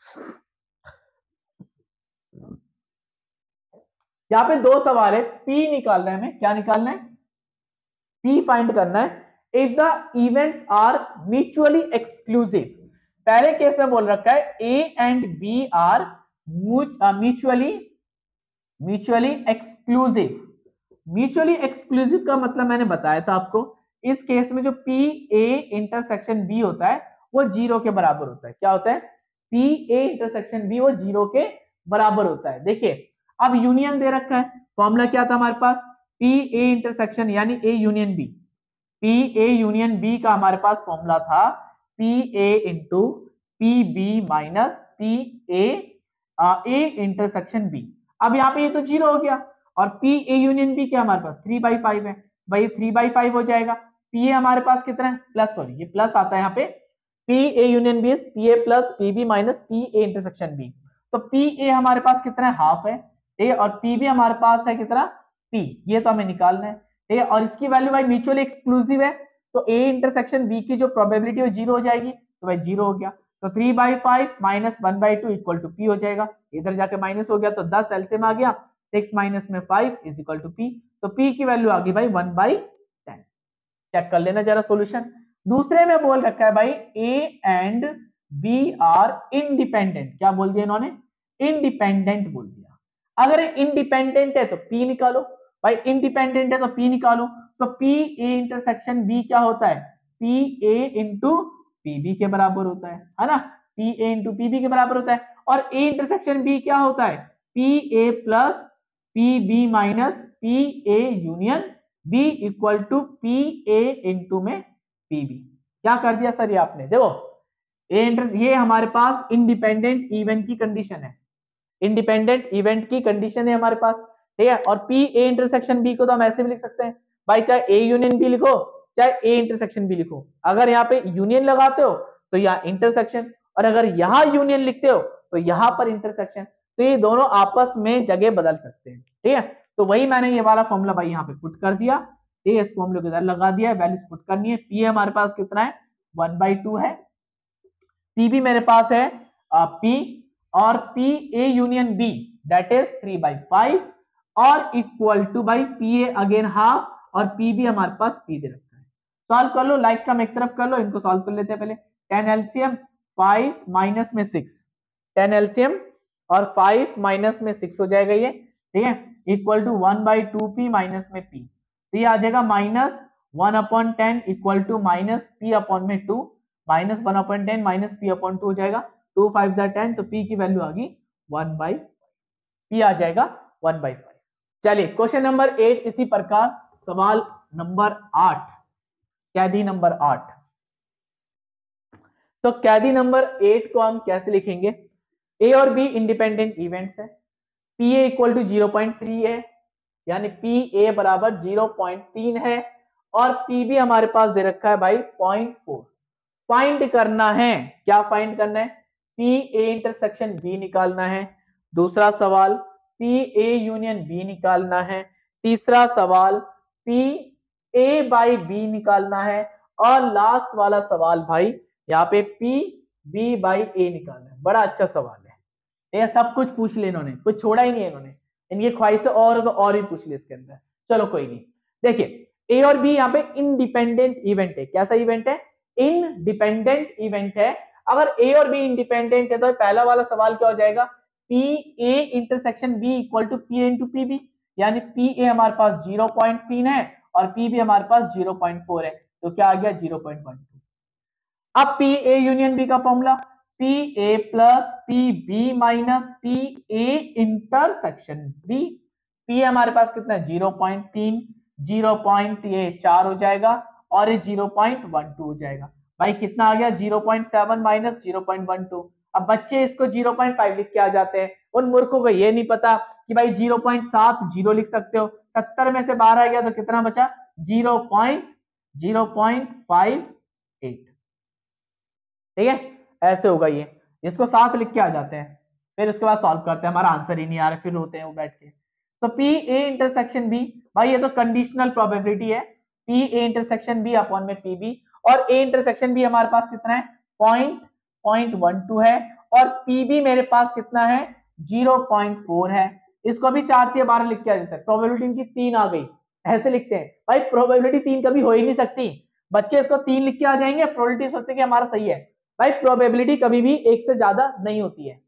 यहाँ पे 2 सवाल है, पी निकालना है हमें, क्या निकालना है, पी फाइंड करना है। If the events are mutually exclusive, पहले केस में बोल रखा है A and B are mutually exclusive. Mutually exclusive का मतलब मैंने बताया था आपको, इस केस में जो पी ए इंटरसेक्शन बी होता है वो 0 के बराबर होता है, क्या होता है, पी ए इंटरसेक्शन बी वो 0 के बराबर होता है। देखिए, अब यूनियन दे रखा है, फॉर्मूला क्या था हमारे पास, पी ए इंटरसेक्शन यानी A union B, P A union B का हमारे पास फॉर्मूला था P A into P B minus P A intersection B. अब यहाँ पे ये तो 0 हो गया और पी ए यूनियन बी क्या हमारे पास 3/5 है, भाई 3/5 हो जाएगा। पी ए हमारे पास कितना है प्लस, सॉरी ये प्लस आता है यहाँ पे, P A union B is P A plus P B minus P A intersection B. तो पी ए हमारे पास कितना है हाफ है, ठीक है, और पी बी हमारे पास है कितना पी, ये तो हमें निकालना है, ठीक है, और इसकी वैल्यू भाई म्यूचुअली एक्सक्लूसिव है, तो ए इंटरसेक्शन बी की जो प्रोबेबिलिटी है 0 हो जाएगी, तो भाई 0 हो गया। तो 3/5 माइनस 1/2 इक्वल टू पी हो जाएगा, इधर जाके माइनस हो गया तो 10 एलसीएम आ गया, 6 माइनस में 5 इज इक्वल टू पी, तो पी की वैल्यू आ गई भाई 1/10। चेक कर लेना जरा सॉल्यूशन। दूसरे में बोल रखा है भाई A and B are independent, क्या बोल दिया इन्होंने इंडिपेंडेंट बोल दिया। अगर इंडिपेंडेंट है तो पी निकालो, भाई इंडिपेंडेंट है तो पी निकालो, तो पी ए इंटरसेक्शन बी क्या होता है P A into P B के बराबर होता है ना, P A into P B के बराबर होता है। और ए इंटरसेक्शन बी क्या होता है P A plus P B minus P A union B equal to P A into में पी बी। क्या कर दिया सर ये आपने, देखो ये हमारे पास इंडिपेंडेंट इवेंट की कंडीशन है, इंडिपेंडेंट इवेंट की कंडीशन है हमारे पास, ठीक है। और पी ए इंटरसेक्शन बी को तो हम ऐसे भी लिख सकते हैं भाई, चाहे ए यूनियन बी लिखो चाहे ए इंटरसेक्शन बी लिखो, अगर यहाँ पे यूनियन लगाते हो तो यहाँ इंटरसेक्शन, और अगर यहाँ यूनियन लिखते हो तो यहाँ पर इंटरसेक्शन, तो ये दोनों आपस में जगह बदल सकते हैं, ठीक है। तो वही मैंने ये वाला फॉर्मूला भाई यहाँ पे पुट कर दिया, ठीक है, इस फॉर्मूले को इधर लगा दिया, वैल्यूज पुट करनी है। पी हमारे पास कितना है 1/2 है, पी भी मेरे पास है पी, और P A union B that is 3/5 और इक्वल टू भाई पी ए अगेन हाफ, और पी भी हमारे पास पी दे रखा है। सॉल्व कर लो, लाइक का एक तरफ कर लो, इनको सॉल्व कर लेते हैं पहले। 10 एलसीएम 5 माइनस में 6, 10 एलसीएम और 5 माइनस में 6 हो जाएगा ये, ठीक है, इक्वल टू 1/2 पी माइनस में पी, तो ये आ जाएगा minus 1/10 equal to minus P upon में 2, माइनस 1/10 माइनस पी अपॉन 2 हो जाएगा, 2 5 10, तो पी की वैल्यू आ गई 1/5, पी आ जाएगा 1/5। चलिए क्वेश्चन नंबर 8 इसी प्रकार, सवाल नंबर 8, कैदी नंबर 8। तो कैदी नंबर 8 को हम कैसे लिखेंगे, ए और बी इंडिपेंडेंट इवेंट्स है, पी ए इक्वल टू 0.3 है, यानी पी ए बराबर 0.3 है, और पी बी हमारे पास दे रखा है भाई 0.4। फाइंड करना है, क्या फाइंड करना है पी ए इंटरसेक्शन बी निकालना है, दूसरा सवाल पी ए यूनियन बी निकालना है, तीसरा सवाल पी ए बाई बी निकालना है, और लास्ट वाला सवाल भाई यहाँ पे पी बी बाई ए निकालना है। बड़ा अच्छा सवाल है, ये सब कुछ पूछ ले इन्होंने, कुछ छोड़ा ही नहीं है इन्होंने, इनकी ख्वाहिश और तो और भी पूछ ले इसके अंदर। चलो कोई नहीं, देखिए ए और बी यहाँ पे इंडिपेंडेंट इवेंट है, कैसा इवेंट है इंडिपेंडेंट इवेंट है। अगर ए और बी इंडिपेंडेंट है तो पहला वाला सवाल क्या हो जाएगा P A intersection B equal to P into P B, यानी पी ए हमारे पास 0.3 है और पी बी हमारे पास 0.4 है, तो क्या आ गया 0.12। अब पी ए यूनियन बी का formula P A plus P B minus P A intersection B, P हमारे पास कितना है 0.3, 0.4 हो जाएगा, और ये 0.12 हो जाएगा, भाई कितना आ गया 0.7 माइनस 0.12। अब बच्चे इसको 0.5 लिख के आ जाते हैं, उन मूर्खों को ये नहीं पता कि भाई 0.70 लिख सकते हो, 70 में से 12 गया तो कितना बचा 0.058, ठीक है, ऐसे होगा ये, इसको 7 लिख के आ जाते हैं, फिर उसके बाद सॉल्व करते हैं, हमारा आंसर ही नहीं आ रहा, फिर होते हैं वो बैठ के। तो पी ए इंटरसेक्शन बी, भाई ये तो कंडीशनल प्रोबेबिलिटी है, P A intersection B upon में पी बी, और ए इंटरसेक्शन बी हमारे पास कितना है 0.12 है, और पी बी मेरे पास कितना है 0.4 है। इसको भी 4 या 12 लिख के आ जाता है, प्रोबेबिलिटी इनकी 3 आ गई, ऐसे लिखते हैं भाई, प्रोबेबिलिटी 3 कभी हो ही नहीं सकती, बच्चे इसको 3 लिख के आ जाएंगे, प्रोबेबिलिटी सोचते कि हमारा सही है, भाई प्रोबेबिलिटी कभी भी 1 से ज्यादा नहीं होती है।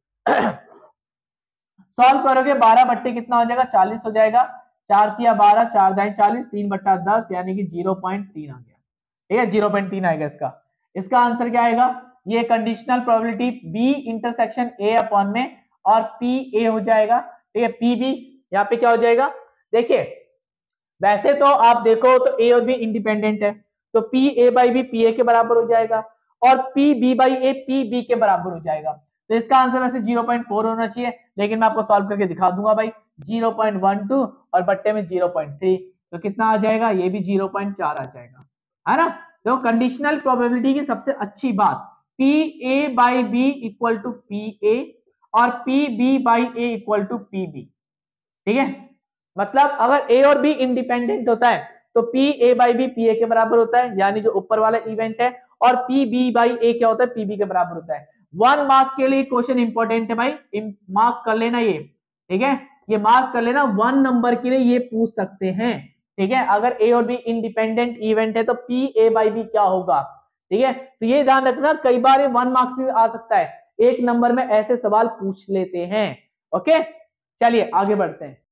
सॉल्व करोगे 12 बट्टे कितना हो जाएगा 40 हो जाएगा, 4 तिया 12, 4 दाएं 40, 3/10 यानी कि 0.3 आ गया, ठीक है 0.3 आएगा इसका। इसका आंसर क्या आएगा, ये conditional probability B intersection A upon में और पी ए हो जाएगा, ठीक है, पी बी यहाँ पे क्या हो जाएगा, देखिए वैसे तो आप देखो तो ए और बी इंडिपेंडेंट है, तो P A by B P A के बराबर हो जाएगा और P B by A P B के बराबर हो जाएगा। तो इसका आंसर वैसे 0.4 होना चाहिए, लेकिन मैं आपको सॉल्व करके दिखा दूंगा भाई। 0.12 और बट्टे में 0.3, तो कितना आ जाएगा, ये भी 0.4 आ जाएगा, है ना। तो कंडीशनल प्रोबेबिलिटी की सबसे अच्छी बात, P A by B equal to P A और P B by A equal to P B. ठीक है, मतलब अगर ए और बी इंडिपेंडेंट होता है तो P A by B P A के बराबर होता है, यानी जो ऊपर वाला इवेंट है, और पी बी बाई ए क्या होता है, पी बी के बराबर होता है। 1 मार्क के लिए क्वेश्चन इंपॉर्टेंट है भाई, मार्क कर लेना ये। ठीक है, ये मार्क कर लेना, 1 नंबर के लिए ये पूछ सकते हैं। ठीक है, अगर ए और बी इंडिपेंडेंट इवेंट है तो पी ए बाई बी क्या होगा। ठीक है, तो ये ध्यान रखना, कई बार ये 1 मार्क्स में आ सकता है, 1 नंबर में ऐसे सवाल पूछ लेते हैं। ओके, चलिए आगे बढ़ते हैं।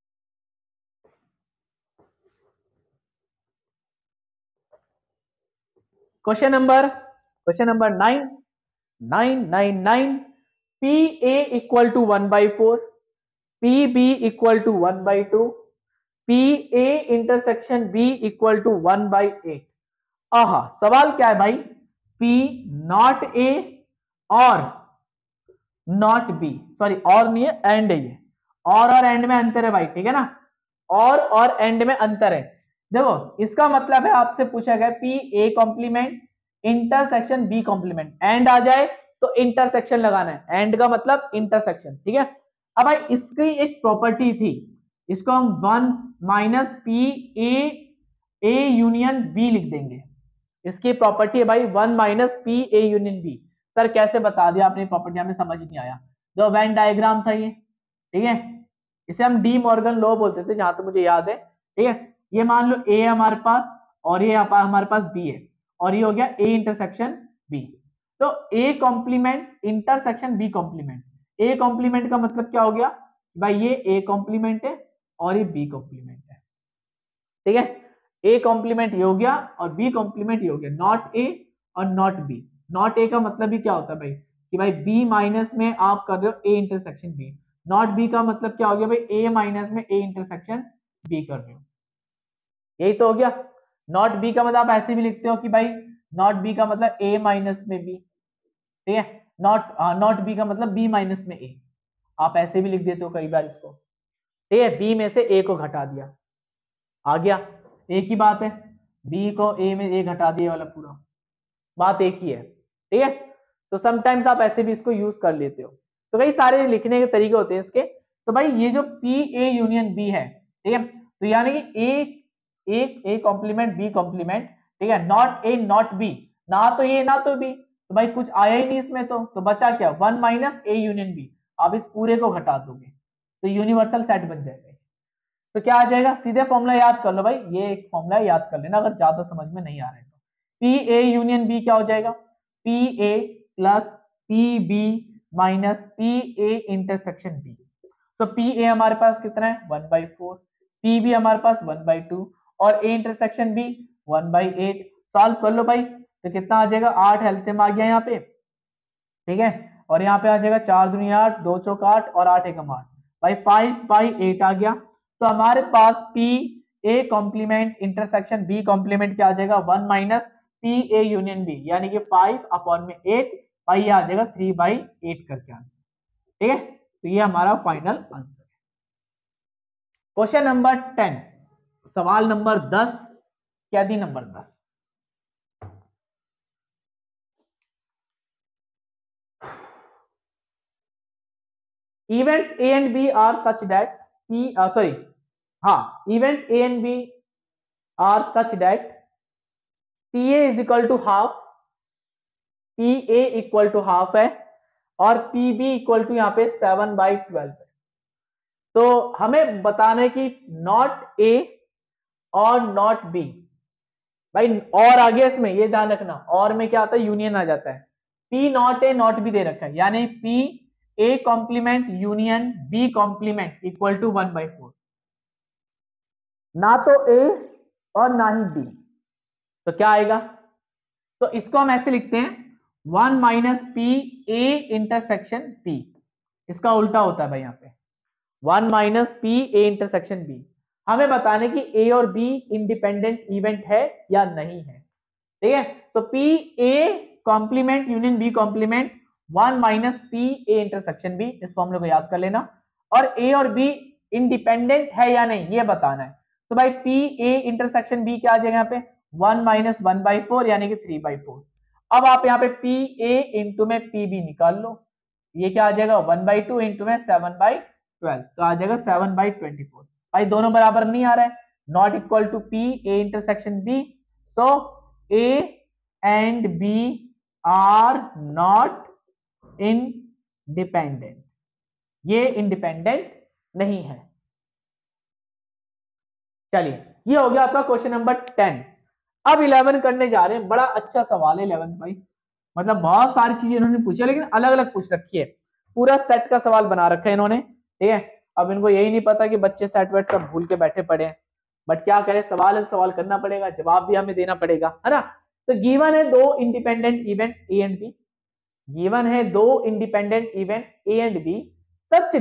Question number 9 P A equal to 1/4, P B equal to 1/2, P A intersection B equal to 1/8। आहा, सवाल क्या है भाई, पी नॉट ए और नॉट बी, सॉरी और नहीं है, एंड है ये, और एंड में अंतर है भाई। ठीक है ना, और एंड में अंतर है। देखो इसका मतलब है, आपसे पूछा गया P A complement intersection B complement, and आ जाए तो इंटरसेक्शन लगाना है, एंड का मतलब इंटरसेक्शन। ठीक है, अब भाई इसकी एक प्रॉपर्टी थी, इसको हम 1 minus P A union B लिख देंगे। इसकी प्रॉपर्टी है भाई 1 minus P A union B. Sir कैसे बता दिया आपने प्रॉपर्टी, हमें समझ नहीं आया। जो वेन डायग्राम था ये, ठीक है, इसे हम डी मॉर्गन लॉ बोलते थे जहां तक मुझे याद है। ठीक है, ये मान लो ए हमारे पास और ये हमारे पास बी है, और ये हो गया ए इंटरसेक्शन बी। तो A complement intersection B complement, A complement का मतलब क्या हो गया भाई, ये ए कॉम्प्लीमेंट है और ये बी कॉम्प्लीमेंट है। ठीक है, ए कॉम्प्लीमेंट ये हो गया और बी कॉम्प्लीमेंट ये हो गया, नॉट ए और नॉट बी। नॉट ए का मतलब भी क्या होता है भाई, कि भाई बी माइनस में आप कर रहे हो A intersection B. Not B का मतलब क्या हो गया भाई, ए माइनस में ए इंटरसेक्शन बी कर रहे हो। यही तो हो गया। नॉट बी का मतलब आप ऐसे भी लिखते हो कि भाई नॉट बी का मतलब ए माइनस में बी। ठीक है, नॉट बी का मतलब बी माइनस में ए, आप ऐसे भी लिख देते हो कई बार इसको। ठीक है, बी में से ए को घटा दिया, आ गया, एक ही बात है, बी को ए में ए घटा दिया वाला पूरा, बात एक ही है। ठीक है, तो समटाइम्स आप ऐसे भी इसको यूज कर लेते हो, तो कई सारे लिखने के तरीके होते हैं इसके। तो भाई ये जो पी ए यूनियन बी है, ठीक है, तो यानी कि ए कॉम्प्लीमेंट बी कॉम्प्लीमेंट, ठीक है, नॉट ए नॉट बी, ना तो ये ना तो बी, तो भाई कुछ आया ही नहीं इसमें, तो बचा क्या, 1 माइनस ए यूनियन बी। आप इस पूरे को घटा दोगे तो यूनिवर्सल सेट बन जाएगा। तो क्या आ जाएगा, सीधे फॉर्मूला याद कर लो भाई, ये एक फॉर्मूला याद कर लेना अगर ज्यादा समझ में नहीं आ रहा है तो। पी ए यूनियन बी क्या हो जाएगा, P A plus P B minus P A intersection B. तो पी ए हमारे पास कितना है 1/4, पी बी हमारे पास 1/2 और ए इंटरसेक्शन बी 1/8। सॉल्व कर लो भाई, तो कितना आ जाएगा, 8 एलसीएम आ गया यहाँ पे। ठीक है, और यहाँ पे आ जाएगा 4 दूनी 8, 2 चौक 8 और 8 एकम 8, भाई 5/8 आ गया। तो हमारे पास P A complement intersection B complement क्या आ जाएगा, 1 minus P A union B, यानी कि 5/8, भाई ये आ जाएगा 3/8 करके आंसर। ठीक है, तो ये हमारा फाइनल आंसर है। क्वेश्चन नंबर 10, सवाल नंबर 10, कैदी नंबर 10। Events A and B are such that event A and B are such that PA is equal to half, PA equal to half है और PB equal to यहाँ पे 7/12 है। तो हमें बताने की नॉट A और नॉट B, भाई और आगे इसमें ये ध्यान रखना, और में क्या आता है, यूनियन आ जाता है। P not A not B दे रखा है, यानी P A complement union B complement equal to 1/4, ना तो A और ना ही B, तो क्या आएगा, तो इसको हम ऐसे लिखते हैं 1 minus P A intersection P, इसका उल्टा होता है भाई यहाँ पे 1 minus P A intersection B। हमें बताने की A और B इंडिपेंडेंट इवेंट है या नहीं है। ठीक है। तो P A complement union B complement 1 minus P A intersection B, इस फॉर्मूले को याद कर लेना। और ए और बी इंडिपेंडेंट है या नहीं ये बताना है। तो भाई पी ए इंटरसेक्शन बी क्या आ जाएगा यहाँ पे 1 माइनस 1/4 यानी कि 3/4। अब आप यहाँ पे पी ए इंटू में पी बी निकाल लो, ये क्या आ जाएगा 1/2 इंटू में 7/12, तो आ जाएगा 7/24। भाई दोनों बराबर नहीं आ रहा है, not equal to P A intersection B, so A and B are not independent, ये इंडिपेंडेंट नहीं है। चलिए ये हो गया आपका क्वेश्चन नंबर 10। अब 11 करने जा रहे हैं, बड़ा अच्छा सवाल है 11 भाई, मतलब बहुत सारी चीजें इन्होंने पूछी लेकिन अलग अलग पूछ रखी है, पूरा सेट का सवाल बना रखा है इन्होंने, ठीक है। अब इनको यही नहीं पता कि बच्चे सेट वेट सब भूल के बैठे पड़े हैं, बट क्या करें, सवाल करना पड़ेगा, जवाब भी हमें देना पड़ेगा, है ना। तो गिवन है दो independent events A and B, given है दो independent events A and B, such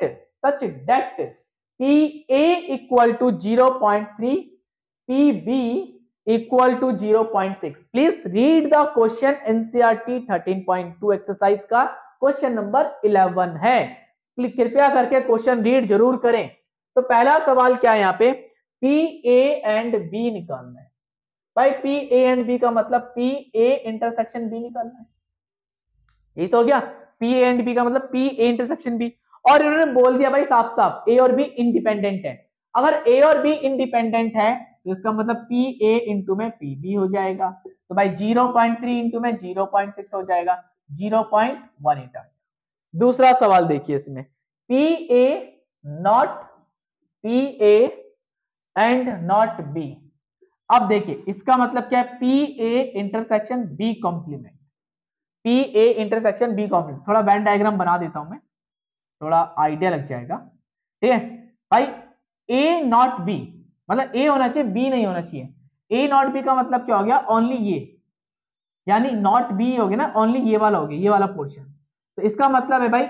that P A equal to 0.3, P B equal to 0.6। Please read the question, NCERT 13.2 exercise का क्वेश्चन नंबर 11 है, कृपया करके क्वेश्चन रीड जरूर करें। तो पहला सवाल क्या है यहाँ पे, पी ए एंड बी निकालना है। भाई पी ए एंड बी का मतलब पी ए इंटरसेक्शन बी निकालना है, ये तो हो गया। पी ए एंड बी का मतलब पी ए इंटरसेक्शन बी, और इन्होंने बोल दिया भाई साफ साफ ए और बी इंडिपेंडेंट है। अगर ए और बी इंडिपेंडेंट है तो इसका मतलब पी ए इंटू में पी बी हो जाएगा, तो भाई 0.3 इंटू में 0.6 हो जाएगा, 0.18। दूसरा सवाल देखिए इसमें, P A not P A and not B. अब देखिए इसका मतलब क्या है, P A intersection B complement, P A intersection B complement, थोड़ा वेन डायग्राम बना देता हूं मैं, थोड़ा आइडिया लग जाएगा, ठीक है। भाई ए नॉट बी मतलब ए होना चाहिए बी नहीं होना चाहिए, ए नॉट बी का मतलब क्या हो गया, ओनली ये, यानी नॉट बी हो गया ना, ओनली ये वाला हो गया, ये वाला पोर्शन। तो इसका मतलब है भाई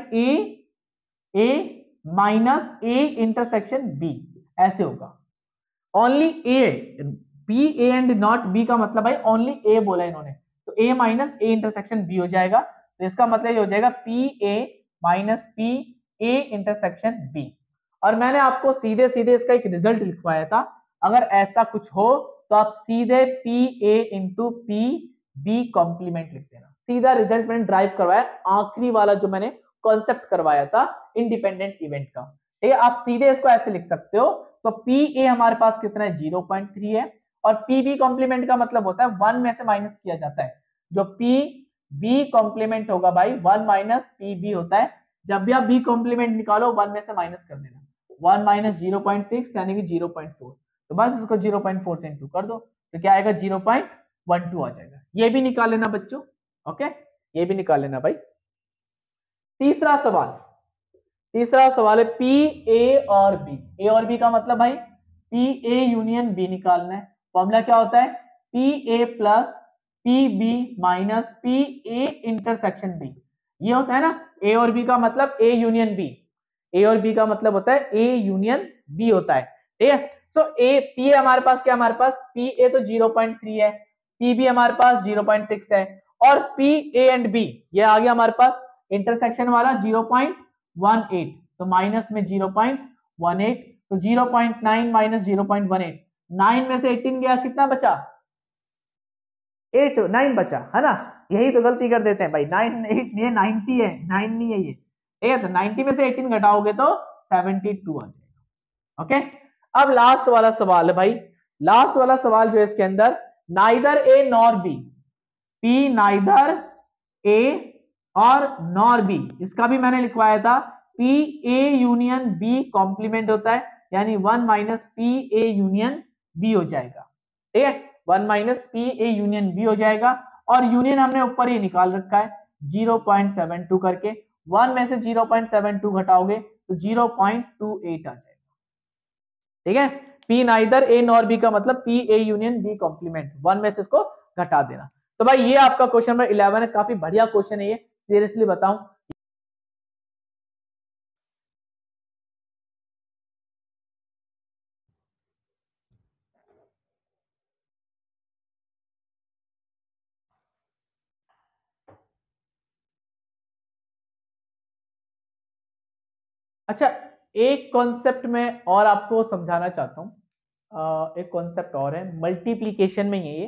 A minus A intersection B, ऐसे होगा, only A, P A and not B का मतलब भाई ओनली ए बोला इन्होंने, तो A minus A intersection B हो जाएगा। तो इसका मतलब ये हो जाएगा P A minus P A intersection B. और मैंने आपको सीधे सीधे इसका एक रिजल्ट लिखवाया था, अगर ऐसा कुछ हो तो आप सीधे P A into P B complement लिख देना, सीधा रिजल्ट मैंने ड्राइव करवाया, आखिरी वाला जो मैंने कॉन्सेप्ट करवाया था इंडिपेंडेंट इवेंट का, ठीक है। आप सीधे इसको ऐसे लिख सकते हो। तो पी ए हमारे पास कितना है 0.3 है, और पी बी कॉम्प्लीमेंट का मतलब होता है 1 में से माइनस किया जाता है, जो पी बी कॉम्प्लीमेंट होगा भाई 1 माइनस पी बी होता है, जब भी आप बी कॉम्प्लीमेंट निकालो 1 में से माइनस कर देना, 1 माइनस 0.6 यानी कि 0.4, तो बस इसको 0.4 से इंटू कर दो, तो क्या आएगा 0.12 आ जाएगा। ये भी निकाल लेना बच्चों, ओके, ये भी निकाल लेना भाई। तीसरा सवाल, तीसरा सवाल है पी ए और बी, ए और बी का मतलब भाई पी ए यूनियन बी निकालना है। फॉर्मूला क्या होता है, P A plus P B minus P A intersection B, ये होता है ना। ए और बी का मतलब ए यूनियन बी, ए और बी का मतलब होता है ए यूनियन बी होता है, ठीक है। सो ए पी ए हमारे पास क्या, हमारे पास पी ए तो 0.3 है, पी बी हमारे पास 0.6 है, और पी ए एंड बी ये आ गया हमारे पास इंटरसेक्शन वाला 0.18, तो माइनस में 0.18, तो 0.9 माइनस 0.18, 9 में से 18 गया, कितना बचा 8, 9 बचा, है ना। यही तो गलती कर देते हैं भाई, 9 8 ये 90 है, 9 नहीं है ये, ठीक है। तो 90 में से 18 घटाओगे तो 72 आ जाएगा, ओके। अब लास्ट वाला सवाल है भाई, लास्ट वाला सवाल जो है इसके अंदर, neither A nor B, P neither A और नॉर बी, इसका भी मैंने लिखवाया था, P A union B complement होता है, यानी 1 minus P A union B हो जाएगा, ठीक है। 1 minus P A union B हो जाएगा, और यूनियन हमने ऊपर ही निकाल रखा है 0.72 करके, 1 में से 0.72 घटाओगे तो 0.28 आ जाएगा, ठीक है। P neither A nor B का मतलब P A union B complement, 1 में से इसको घटा देना। तो भाई ये आपका क्वेश्चन नंबर 11 है, काफी बढ़िया क्वेश्चन है ये, सीरियसली बताऊं अच्छा, एक कॉन्सेप्ट में और आपको समझाना चाहता हूं, एक कॉन्सेप्ट और है मल्टीप्लीकेशन में ये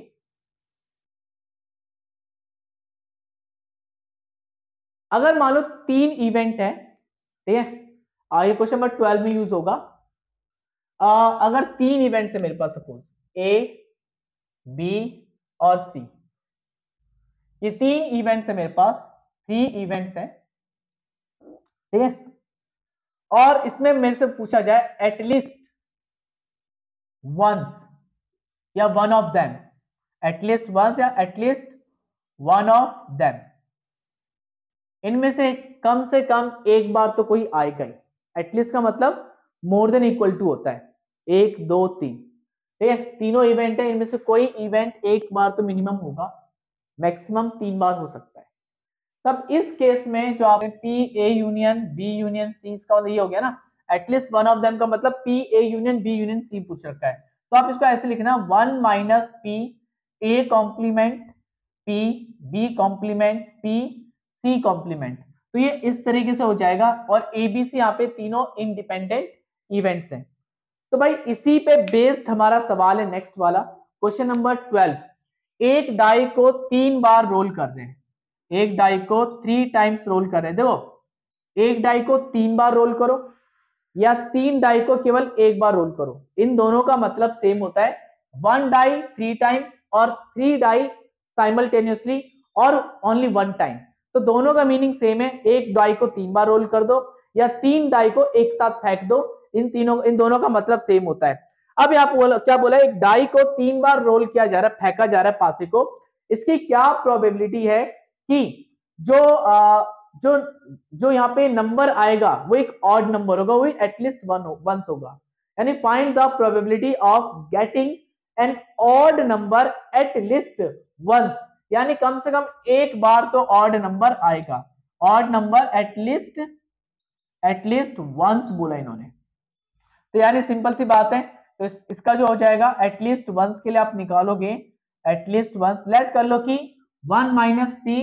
अगर मान लो 3 इवेंट है, ठीक है, ये क्वेश्चन नंबर 12 में यूज होगा। अगर 3 इवेंट्स है मेरे पास, सपोज ए, बी और सी, ये 3 इवेंट्स है मेरे पास, 3 इवेंट्स है, ठीक है, और इसमें मेरे से पूछा जाए एटलीस्ट वंस या one of them, at least once या एटलीस्ट वन ऑफ देम, इनमें से कम एक बार तो कोई आएगा ही। एटलीस्ट का मतलब मोर देन इक्वल टू होता है, 1 2 3, ठीक है, तीनों इवेंट है, इनमें से कोई इवेंट एक बार तो मिनिमम होगा, मैक्सिमम 3 बार हो सकता है। तब इस केस में जो आपने P A union B union C, इसका मतलब ये हो गया ना, एटलीस्ट वन ऑफ देम का मतलब P A union B union C पूछ रखा है, तो आप इसको ऐसे लिखना 1 minus P A complement P B complement P C complement, तो ये इस तरीके से हो जाएगा। और एबीसी यहाँ पे तीनों इंडिपेंडेंट इवेंट्स हैं। तो भाई इसी पे बेस्ड हमारा सवाल है नेक्स्ट वाला, क्वेश्चन नंबर 12। एक डाई को 3 बार रोल कर रहे हैं, एक डाई को 3 टाइम्स रोल कर रहे हैं। देखो, एक डाई को 3 बार रोल करो या 3 डाई को केवल एक बार रोल करो, इन दोनों का मतलब सेम होता है। 1 डाई 3 टाइम्स और 3 डाई साइमल्टेनियसली और ओनली 1 टाइम, तो दोनों का मीनिंग सेम है। एक डाई को 3 बार रोल कर दो या 3 डाई को एक साथ फेंक दो, इन दोनों का मतलब सेम होता है। अब यहाँ क्या बोला, एक डाई को 3 बार रोल किया जा रहा है, फेंका जा रहा है पासे को, इसकी क्या प्रोबेबिलिटी है कि जो जो जो यहाँ पे नंबर आएगा वो एक ऑड नंबर होगा, वो एटलीस्ट वंस होगा। यानी find the probability of getting an odd number at least once, यानी कम से कम एक बार तो ऑड नंबर आएगा, ऑड नंबर एटलीस्ट वंस बोला इन्होंने। तो यानी सिंपल सी बात है, तो इसका जो हो जाएगा एटलीस्ट वंस के लिए आप निकालोगे एटलीस्ट वंस, लेट कर लो कि 1 minus P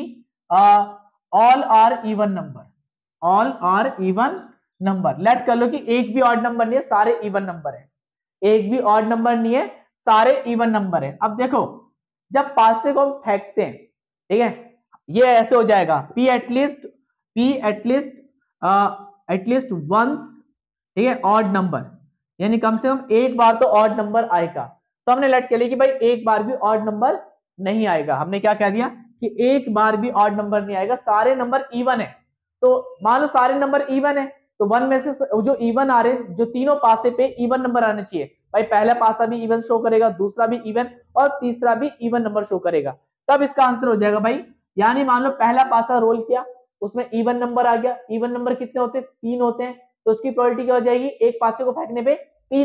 all are even number, all are even number, let कर लो कि एक भी ऑड नंबर नहीं है, सारे इवन नंबर है, एक भी ऑड नंबर नहीं है, सारे इवन नंबर है। अब देखो, जब पासे को हम फेंकते हैं, ठीक है, ये ऐसे हो जाएगा p एटलीस्ट वंस, ठीक है, ऑड नंबर, यानी कम से कम एक बार तो ऑड नंबर आएगा। तो हमने लेट कर लिया कि भाई एक बार भी ऑड नंबर नहीं आएगा, हमने क्या कह दिया कि एक बार भी ऑड नंबर नहीं आएगा, सारे नंबर इवन है। तो मान लो सारे नंबर इवन है, तो वन में से जो इवन आ रहे हैं, जो तीनों पासे पे इवन नंबर आने चाहिए, भाई पहला पासा भी इवन शो करेगा, दूसरा भी इवन और तीसरा भी इवन नंबर शो करेगा, तब इसका आंसर हो जाएगा भाई। यानी मान लो पहला पासा रोल किया, उसमें इवन नंबर आ गया, इवन नंबर कितने होते हैं, 3 होते हैं, तो उसकी प्रोबेबिलिटी क्या हो जाएगी, एक पासे को फेंकने पे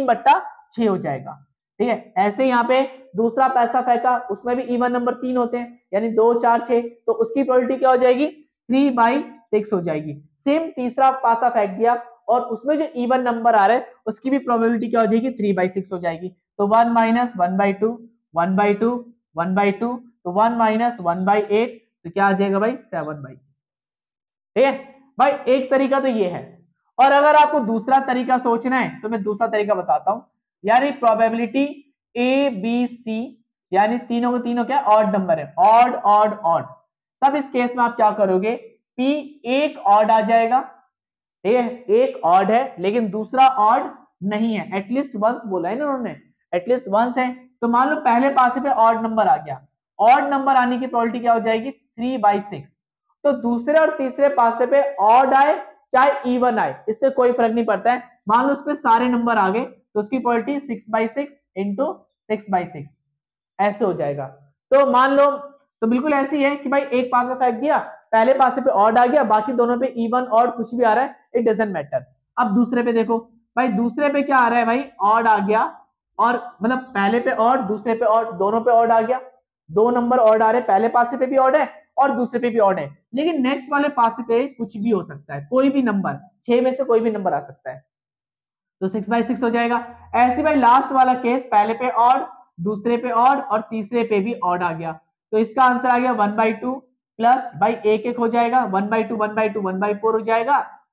3/6 हो जाएगा, ठीक है। ऐसे यहाँ पे दूसरा पैसा फेंका, उसमें भी इवन नंबर 3 होते हैं, यानी 2 4 6, तो उसकी प्रोबेबिलिटी क्या हो जाएगी, 3/6 हो जाएगी। सेम तीसरा पासा फेंक दिया और उसमें जो इवन नंबर आ रहा है उसकी भी प्रोबेबिलिटी क्या हो जाएगी, 3/6 हो जाएगी। तो 1 माइनस 1/2 1/2 1/2, तो 1 माइनस 1/8, तो क्या आ जाएगा भाई 7/8, ठीक है भाई। एक तरीका तो ये है, और अगर आपको दूसरा तरीका सोचना है तो मैं दूसरा तरीका बताता हूं, यानी प्रोबेबिलिटी ए बी सी, यानी तीनों के तीनों क्या ऑड नंबर है, ऑड ऑड ऑड, तब इस केस में आप क्या करोगे, पी एक ऑड आ जाएगा, ठीक है, एक ऑड है लेकिन दूसरा ऑड नहीं है, एटलीस्ट वंस बोला है ना उन्होंने, एटलीस्ट वंस है, तो मान लो पहले पासे पे ऑड नंबर आ गया, ऑड नंबर आने की प्रोबेबिलिटी क्या हो जाएगी, 3/6। तो दूसरे और तीसरे पासे पे ऑड आए चाहे इवन आए, इससे कोई फर्क नहीं पड़ता है, मान लो उस पे सारे नंबर आ गए, तो उसकी प्रोबेबिलिटी 6/6 इंटू 6/6 ऐसे हो जाएगा। तो मान लो, तो बिल्कुल ऐसी है कि भाई एक पासा फेंक दिया, पहले पासे पे ऑड आ गया, बाकी दोनों पे इवन ऑड कुछ भी आ रहा है, इट डजंट मैटर। अब दूसरे पे देखो भाई, दूसरे पे क्या आ रहा है भाई, ऑड आ गया, और मतलब पहले पे ऑड दूसरे पे ऑड, दोनों पे ऑड आ गया, 2 नंबर ऑड आ रहे हैं, पहले पासे पे भी ऑड है और दूसरे पे भी ऑड है, लेकिन नेक्स्ट वाले पासे पे कुछ भी हो सकता है, कोई भी नंबर 6 में से कोई भी नंबर आ सकता है, तो 6/6 हो जाएगा। ऐसे भाई लास्ट वाला केस, पहले पे ऑड दूसरे पे ऑड और तीसरे पे भी ऑड आ गया, तो इसका आंसर आ गया 1/2 प्लस भाई एक एक हो जाएगा, 1/2 1/2 1/4 हो जाएगा,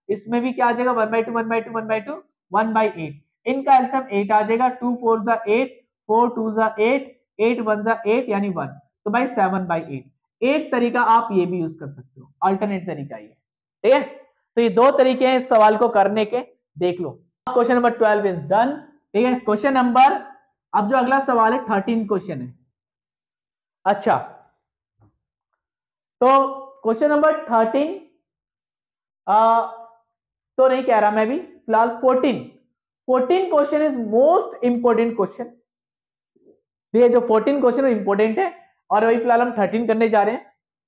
इसमें भी क्या आ जाएगा 1/2 1/2 1/2 1/8, इनका एलसीएम 8 आ जाएगा, 2 4 जा 8, 4 2 जा 8, 8 1 जा 8 यानी 1, तो भाई 7/8। एक तरीका आप ये भी यूज कर सकते हो, अल्टरनेट तरीका ये, ठीक है। तो ये दो तरीके हैं इस सवाल को करने के, देख लो। क्वेश्चन नंबर 12 इज डन, ठीक है। क्वेश्चन नंबर, अब जो अगला सवाल है 13 क्वेश्चन है। अच्छा, तो क्वेश्चन नंबर 13 तो नहीं कह रहा मैं भी, फिलहाल 14 question is most important question. ये जो 14 क्वेश्चन इंपोर्टेंट है, और वही फिलहाल हम 13 करने जा रहे हैं।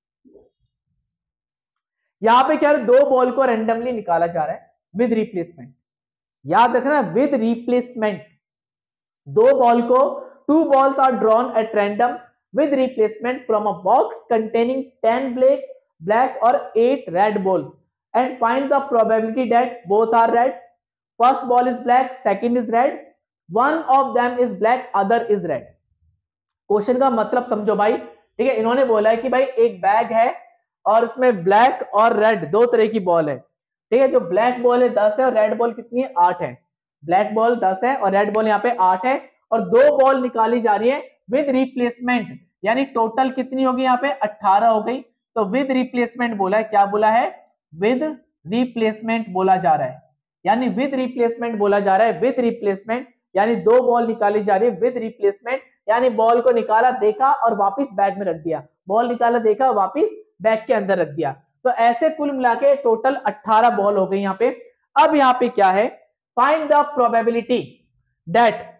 यहां पे क्या है, दो बॉल को रेंडमली निकाला जा रहा है विद रिप्लेसमेंट, याद रखना विद रिप्लेसमेंट। दो बॉल को, 2 balls are drawn at random with replacement from a box containing 10 black or 8 red balls and find the probability that both are red. First ball is black, second is red, one of them is black, other is red. Question का मतलब समझो भाई, ठीक है। इन्होंने बोला है कि भाई एक बैग है और उसमें ब्लैक और रेड दो तरह की बॉल है, ठीक है। जो ब्लैक बॉल है 10 है और रेड बॉल कितनी है 8 है। ब्लैक बॉल 10 है और रेड बॉल यहाँ पे 8 है, और दो बॉल निकाली जा रही है विद रिप्लेसमेंट, यानी टोटल कितनी होगी यहाँ पे 18 हो गई। तो विद रिप्लेसमेंट बोला है, क्या बोला है, विद रिप्लेसमेंट बोला जा रहा है, यानी विद रिप्लेसमेंट बोला जा रहा है, विद रिप्लेसमेंट यानी दो बॉल निकाली जा रही है विद रिप्लेसमेंट, यानी बॉल को निकाला देखा और वापस बैग में रख दिया, बॉल निकाला देखा वापस बैग के अंदर रख दिया। तो ऐसे कुल मिला के टोटल 18 बॉल हो गई यहाँ पे। अब यहाँ पे क्या है, find the probability that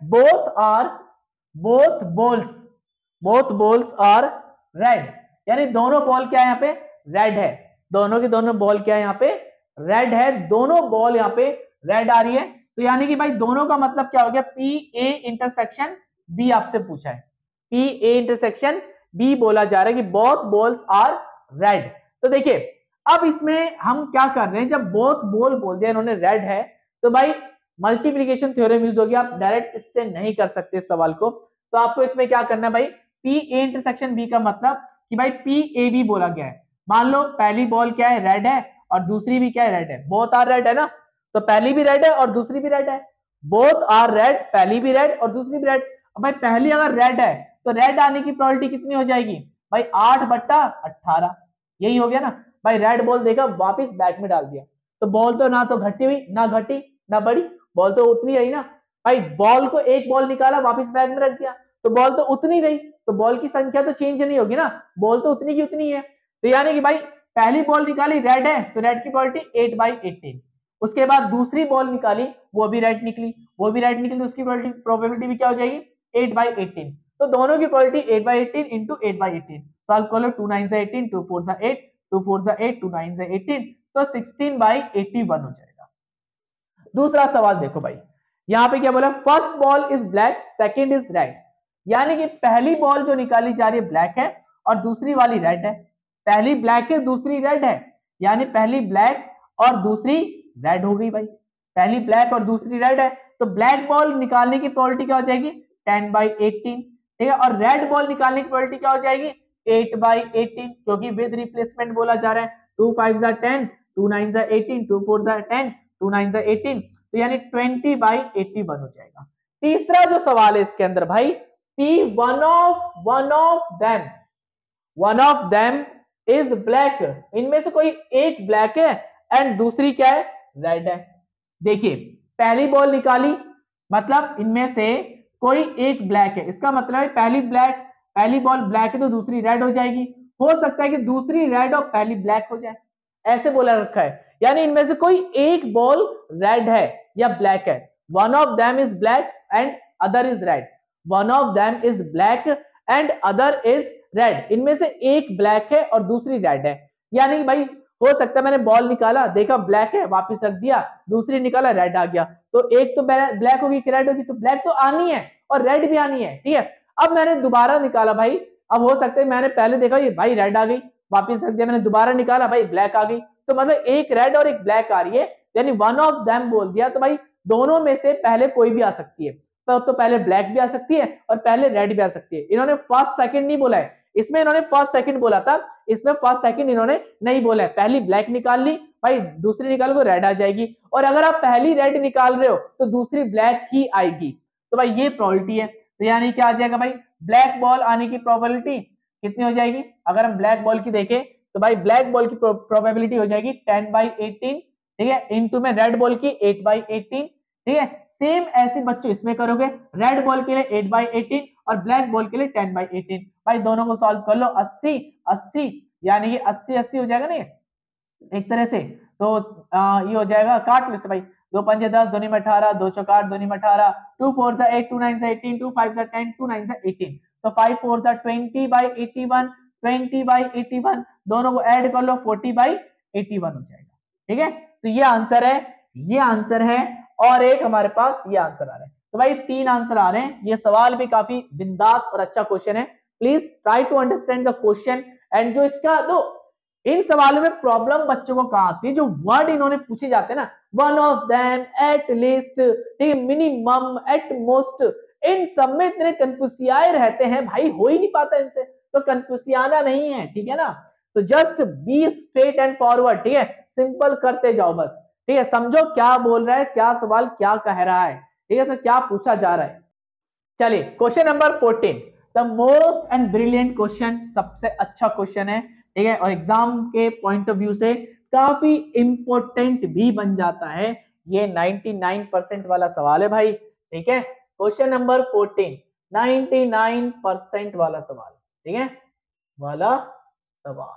both balls are red, यानी दोनों बॉल क्या है यहाँ पे रेड है, दोनों की दोनों बॉल क्या है यहाँ पे रेड है, दोनों बॉल यहाँ पे रेड आ रही है। तो यानी कि भाई दोनों का मतलब क्या हो गया, पी ए इंटरसेक्शन बी आपसे पूछा है, पी ए इंटरसेक्शन बी बोला जा रहा है कि बोथ बॉल्स आर रेड। तो देखिए अब इसमें हम क्या कर रहे हैं, जब बोथ बॉल बोल दिया इन्होंने रेड है, तो भाई मल्टीप्लीकेशन थ्योरम यूज हो गया, आप डायरेक्ट इससे नहीं कर सकते इस सवाल को। तो आपको इसमें क्या करना है भाई, पी ए इंटरसेक्शन बी का मतलब कि भाई पी ए बी बोला गया है। मान लो पहली बॉल क्या है रेड है और दूसरी भी क्या है रेड है, बोथ आर रेड है ना, तो पहली भी रेड है और दूसरी भी रेड है, बोथ आर रेड, पहली भी रेड और दूसरी भी रेड। भाई पहली अगर रेड है तो रेड आने की प्रोबेबिलिटी कितनी हो जाएगी भाई 8/18, यही हो गया ना भाई। रेड बॉल देखा वापस बैग में डाल दिया, तो बॉल तो ना तो घटी हुई ना घटी ना बढ़ी, बॉल तो उतनी रही ना भाई। बॉल को एक बॉल निकाला वापस बैग में रख दिया, तो बॉल तो उतनी रही, तो बॉल की संख्या तो चेंज नहीं होगी ना, बॉल तो उतनी की उतनी है। तो यानी कि भाई पहली बॉल निकाली रेड है तो रेड की प्रोबेबिलिटी 8/18, उसके बाद दूसरी बॉल निकाली वो भी रेड निकली, वो भी रेड निकली, तो उसकी प्रोबेबिलिटी भी क्या हो जाएगी 8/18। तो दोनों की प्रोबेबिलिटी 8/18 इंटू 8/18, सॉल्व कर लो, 2 9 से 18, 2 4 से 8, 2 4 से 8, 2 9 से 18, तो 16/81 हो जाएगा। दूसरा सवाल देखो भाई, यहाँ पे क्या बोला, first ball is black second is red, यानी कि पहली बॉल जो निकाली जा रही है ब्लैक है और दूसरी वाली रेड है। पहली ब्लैक है दूसरी रेड है, यानी पहली ब्लैक और दूसरी रेड हो गई भाई, पहली ब्लैक और दूसरी रेड है, तो ब्लैक बॉल निकालने की प्रोबेबिलिटी क्या हो जाएगी 10/18, ठीक है। और रेड बॉल निकालने की प्रोबेबिलिटी क्या हो जाएगी 8/18, क्योंकि विद रिप्लेसमेंट बोला जा रहा है। 2 5 जा 10, 2 9 जा 18, 2 4 जा 10, 2 9 जा 18, तो यानी 20/81 हो जाएगा। तीसरा जो सवाल है इसके अंदर भाई, P one of them is black, इनमें से कोई एक ब्लैक है एंड दूसरी क्या है रेड है। देखिए पहली बॉल निकाली, मतलब इनमें से कोई एक ब्लैक है, इसका मतलब है पहली बॉल ब्लैक है तो दूसरी रेड हो जाएगी, हो सकता है कि दूसरी रेड और पहली ब्लैक हो जाए, ऐसे बोला रखा है। यानी इनमें से कोई एक बॉल रेड है या ब्लैक है, one of them is black and other is red, one of them is black and other is red, इनमें से एक ब्लैक है और दूसरी रेड है। यानी भाई हो सकता है मैंने बॉल निकाला देखा ब्लैक है वापस रख दिया, दूसरी निकाला रेड आ गया, तो एक तो ब्लैक होगी कि रेड होगी, तो ब्लैक तो आनी है और रेड भी आनी है, ठीक है। अब मैंने दोबारा निकाला भाई, अब हो सकता है मैंने पहले देखा ये भाई रेड आ गई वापस रख दिया, मैंने दोबारा निकाला भाई ब्लैक आ गई, तो मतलब एक रेड और एक ब्लैक आ रही है, यानी वन ऑफ देम बोल दिया, तो भाई दोनों में से पहले कोई भी आ सकती है, तो पहले ब्लैक भी आ सकती है और पहले रेड भी आ सकती है। इन्होंने फर्स्ट सेकंड नहीं बोला है, इसमें इन्होंने फर्स्ट सेकंड बोला था, इसमें फर्स्ट सेकंड इन्होंने नहीं बोला है। पहली ब्लैक निकाल ली भाई, दूसरी निकाल को रेड आ जाएगी, और अगर आप पहली रेड निकाल रहे हो तो दूसरी ब्लैक ही आएगी। तो भाई ये प्रोबेबिलिटी है, तो यानी क्या आ जाएगा भाई, ब्लैक बॉल आने की प्रोबेबिलिटी कितनी हो जाएगी, अगर हम ब्लैक बॉल की देखें तो भाई ब्लैक बॉल की प्रोबेबिलिटी हो जाएगी 10/18, ठीक है, इनटू में रेड बॉल की 8/18, ठीक है। सेम ऐसे बच्चों इसमें करोगे, रेड बॉल के लिए 8/18 और ब्लैक बॉल के लिए 10/18, भाई दोनों को सॉल्व कर लो, 80 80 यानी कि 80 80 हो जाएगा नहीं एक तरह से। तो ये हो जाएगा, काट लो भाई, 2 पंजे 10, 2 में 18, 2 चौक 8, 2 में 18, 2 4 8, 2 9 18, 2 5 10, 2 9 18, तो 5 4 20/81, 20/81, दोनों को ऐड कर लो, 40/81 हो जाएगा, ठीक है। तो ये आंसर है, ये आंसर है, और एक हमारे पास ये आंसर आ रहा है। तो भाई 3 आंसर आ रहे हैं। ये सवाल भी काफी बिंदास और अच्छा क्वेश्चन है। Please try to understand the question, and जो इसका दो इन सवालों में प्रॉब्लम बच्चों को कहां आती है, जो वर्ड इन्होंने पूछे जाते हैं ना, one of them, at least, minimum, at most, इन सब में इतने कंफ्यूसियाए रहते हैं भाई, हो ही नहीं पाता इनसे, तो कंफ्यूसियाना नहीं है, ठीक है ना। तो just be straight and forward, ठीक है, सिंपल करते जाओ बस, ठीक है, समझो क्या बोल रहा है, क्या सवाल क्या कह रहा है, ठीक है, सर क्या पूछा जा रहा है। चलिए question number 14, the most and brilliant question, सबसे अच्छा क्वेश्चन है, ठीक है, और एग्जाम के पॉइंट ऑफ व्यू से काफी इंपॉर्टेंट भी बन जाता है। ये 99% वाला सवाल है भाई, ठीक है, क्वेश्चन नंबर 14 99% वाला सवाल, ठीक है, वाला सवाल।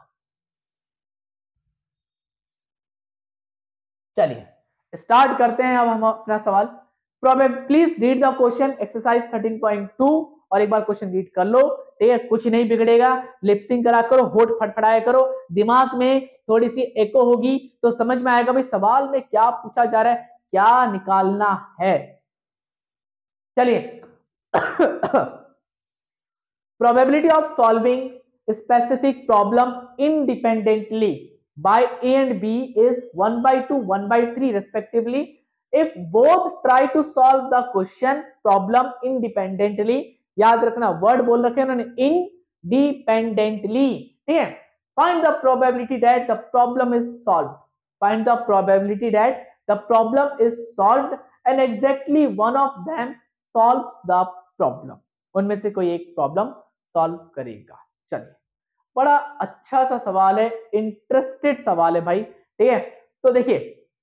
चलिए स्टार्ट करते हैं अब हम अपना सवाल। Please read the question exercise 13.2, और एक बार क्वेश्चन रीड कर लो, ठीक है, कुछ नहीं बिगड़ेगा, लिपसिंग करा करो, होठ फटफड़ाया करो, दिमाग में थोड़ी सी एको होगी तो समझ में आएगा भाई सवाल में क्या पूछा जा रहा है, क्या निकालना है। चलिए probability of solving specific problem independently by A and B is 1/2, 1/3 respectively. If both try to solve the question problem independently, याद रखना वर्ड बोल रखे उन्होंने independently, ठीक है। Find the probability that the problem is solved. Find the probability that the problem is solved and exactly one of them solves the problem. उनमें से कोई एक प्रॉब्लम सॉल्व करेगा। चलिए बड़ा अच्छा सा सवाल है, इंटरेस्टेड सवाल है भाई, ठीक है। तो देखिए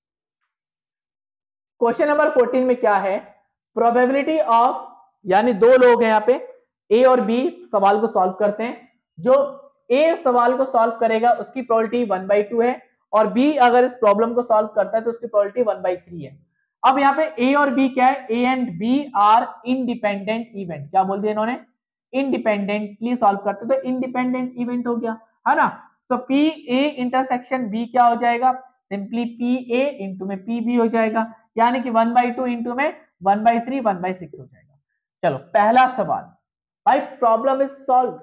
क्वेश्चन नंबर 14 में क्या है, प्रोबेबिलिटी ऑफ, यानी दो लोग हैं यहाँ पे, ए और बी सवाल को सॉल्व करते हैं। जो ए सवाल को सॉल्व करेगा उसकी प्रोबेबिलिटी 1/2 है, और बी अगर इस प्रॉब्लम को सॉल्व करता है तो उसकी प्रोबेबिलिटी 1/3 है। अब यहाँ पे ए और बी क्या है, A and B are independent event, क्या बोल दिया इन्होंने, इंडिपेंडेंटली सॉल्व करते, तो इंडिपेंडेंट इवेंट हो गया, है ना। तो पी ए इंटरसेक्शन बी क्या हो जाएगा, सिंपली पी ए इंटू में पी बी हो जाएगा, यानी कि 1/2 इंटू में 1/3 1/6 हो जाएगा। चलो पहला सवाल, भाई प्रॉब्लम इज सॉल्व,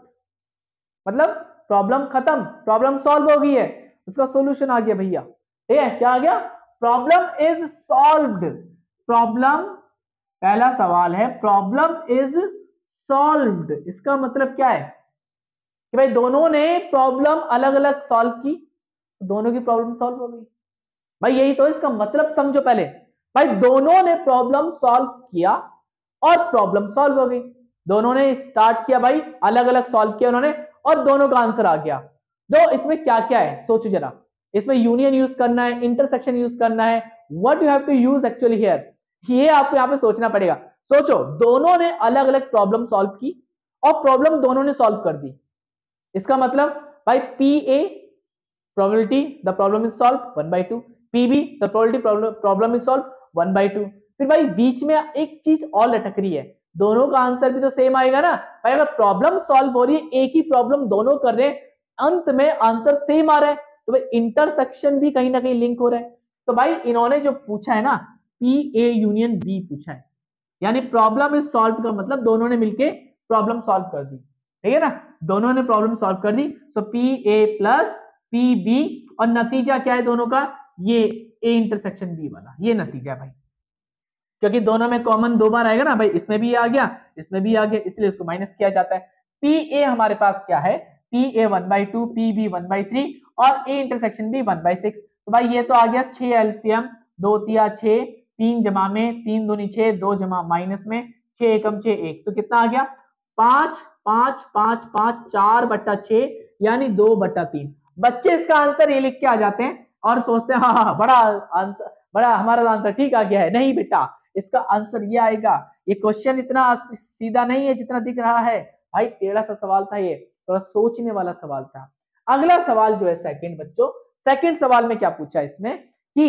मतलब प्रॉब्लम खत्म, प्रॉब्लम सॉल्व हो गई है, उसका सॉल्यूशन आ गया भैया, ठीक है, क्या आ गया, प्रॉब्लम इज सॉल्व्ड। प्रॉब्लम, पहला सवाल है प्रॉब्लम इज सॉल्व्ड, इसका मतलब क्या है कि भाई दोनों ने प्रॉब्लम अलग अलग सॉल्व की, दोनों की प्रॉब्लम सॉल्व हो गई भाई, यही तो इसका मतलब समझो पहले, भाई दोनों ने प्रॉब्लम सॉल्व किया और प्रॉब्लम सॉल्व हो गई, दोनों ने स्टार्ट किया भाई, अलग अलग सॉल्व किया उन्होंने और दोनों का आंसर आ गया। तो इसमें क्या क्या है सोचो जरा, इसमें यूनियन यूज करना है, इंटरसेक्शन यूज करना है, what you have to use actually here, ये आपको यहाँ पे सोचना पड़ेगा। सोचो दोनों ने अलग अलग प्रॉब्लम सॉल्व की और प्रॉब्लम दोनों ने सॉल्व कर दी, इसका मतलब भाई P A probability the problem is solve 1/2, P B the probability problem is solve 1/2। फिर भाई बीच में एक चीज और लटक रही है, दोनों का आंसर भी तो सेम आएगा ना भाई, अगर प्रॉब्लम सॉल्व हो रही है, एक ही प्रॉब्लम दोनों कर रहे हैं, अंत में आंसर सेम आ रहा है, तो भाई इंटरसेक्शन भी कहीं ना कहीं लिंक हो रहा है। तो भाई इन्होंने जो पूछा है ना, पी ए यूनियन बी पूछा है, यानी प्रॉब्लम इज सॉल्व का मतलब दोनों ने मिलके प्रॉब्लम सॉल्व कर दी, ठीक है ना, दोनों ने प्रॉब्लम सॉल्व कर दी। So P A plus P B, और नतीजा क्या है दोनों का, ये ए इंटरसेक्शन बी वाला, ये नतीजा भाई, क्योंकि दोनों में कॉमन दो बार आएगा ना भाई, इसमें भी आ गया इसमें भी आ गया, इसलिए इसको माइनस किया जाता है। पी ए हमारे पास क्या है, पी ए 1/2, पी बी 1/3 और ए इंटरसेक्शन भी 1/6। तो भाई ये तो आ गया 6 एलसीएम, 2 तिया 6, 3 जमा में 3 दूनी 6, 2 जमा माइनस में 6 एकम 6 1, तो कितना आ गया 5 5 5 5 4/6 यानी 2/3। बच्चे इसका आंसर ये लिख के आ जाते हैं और सोचते हैं हाँ बड़ा आंसर, बड़ा हमारा आंसर ठीक आ गया है। नहीं बेटा, इसका आंसर ये आएगा। ये क्वेश्चन इतना सीधा नहीं है जितना दिख रहा है भाई, टेढ़ा सा सवाल था, ये थोड़ा सोचने वाला सवाल था। अगला सवाल जो है सेकंड, बच्चों सेकंड सवाल में क्या पूछा इसमें कि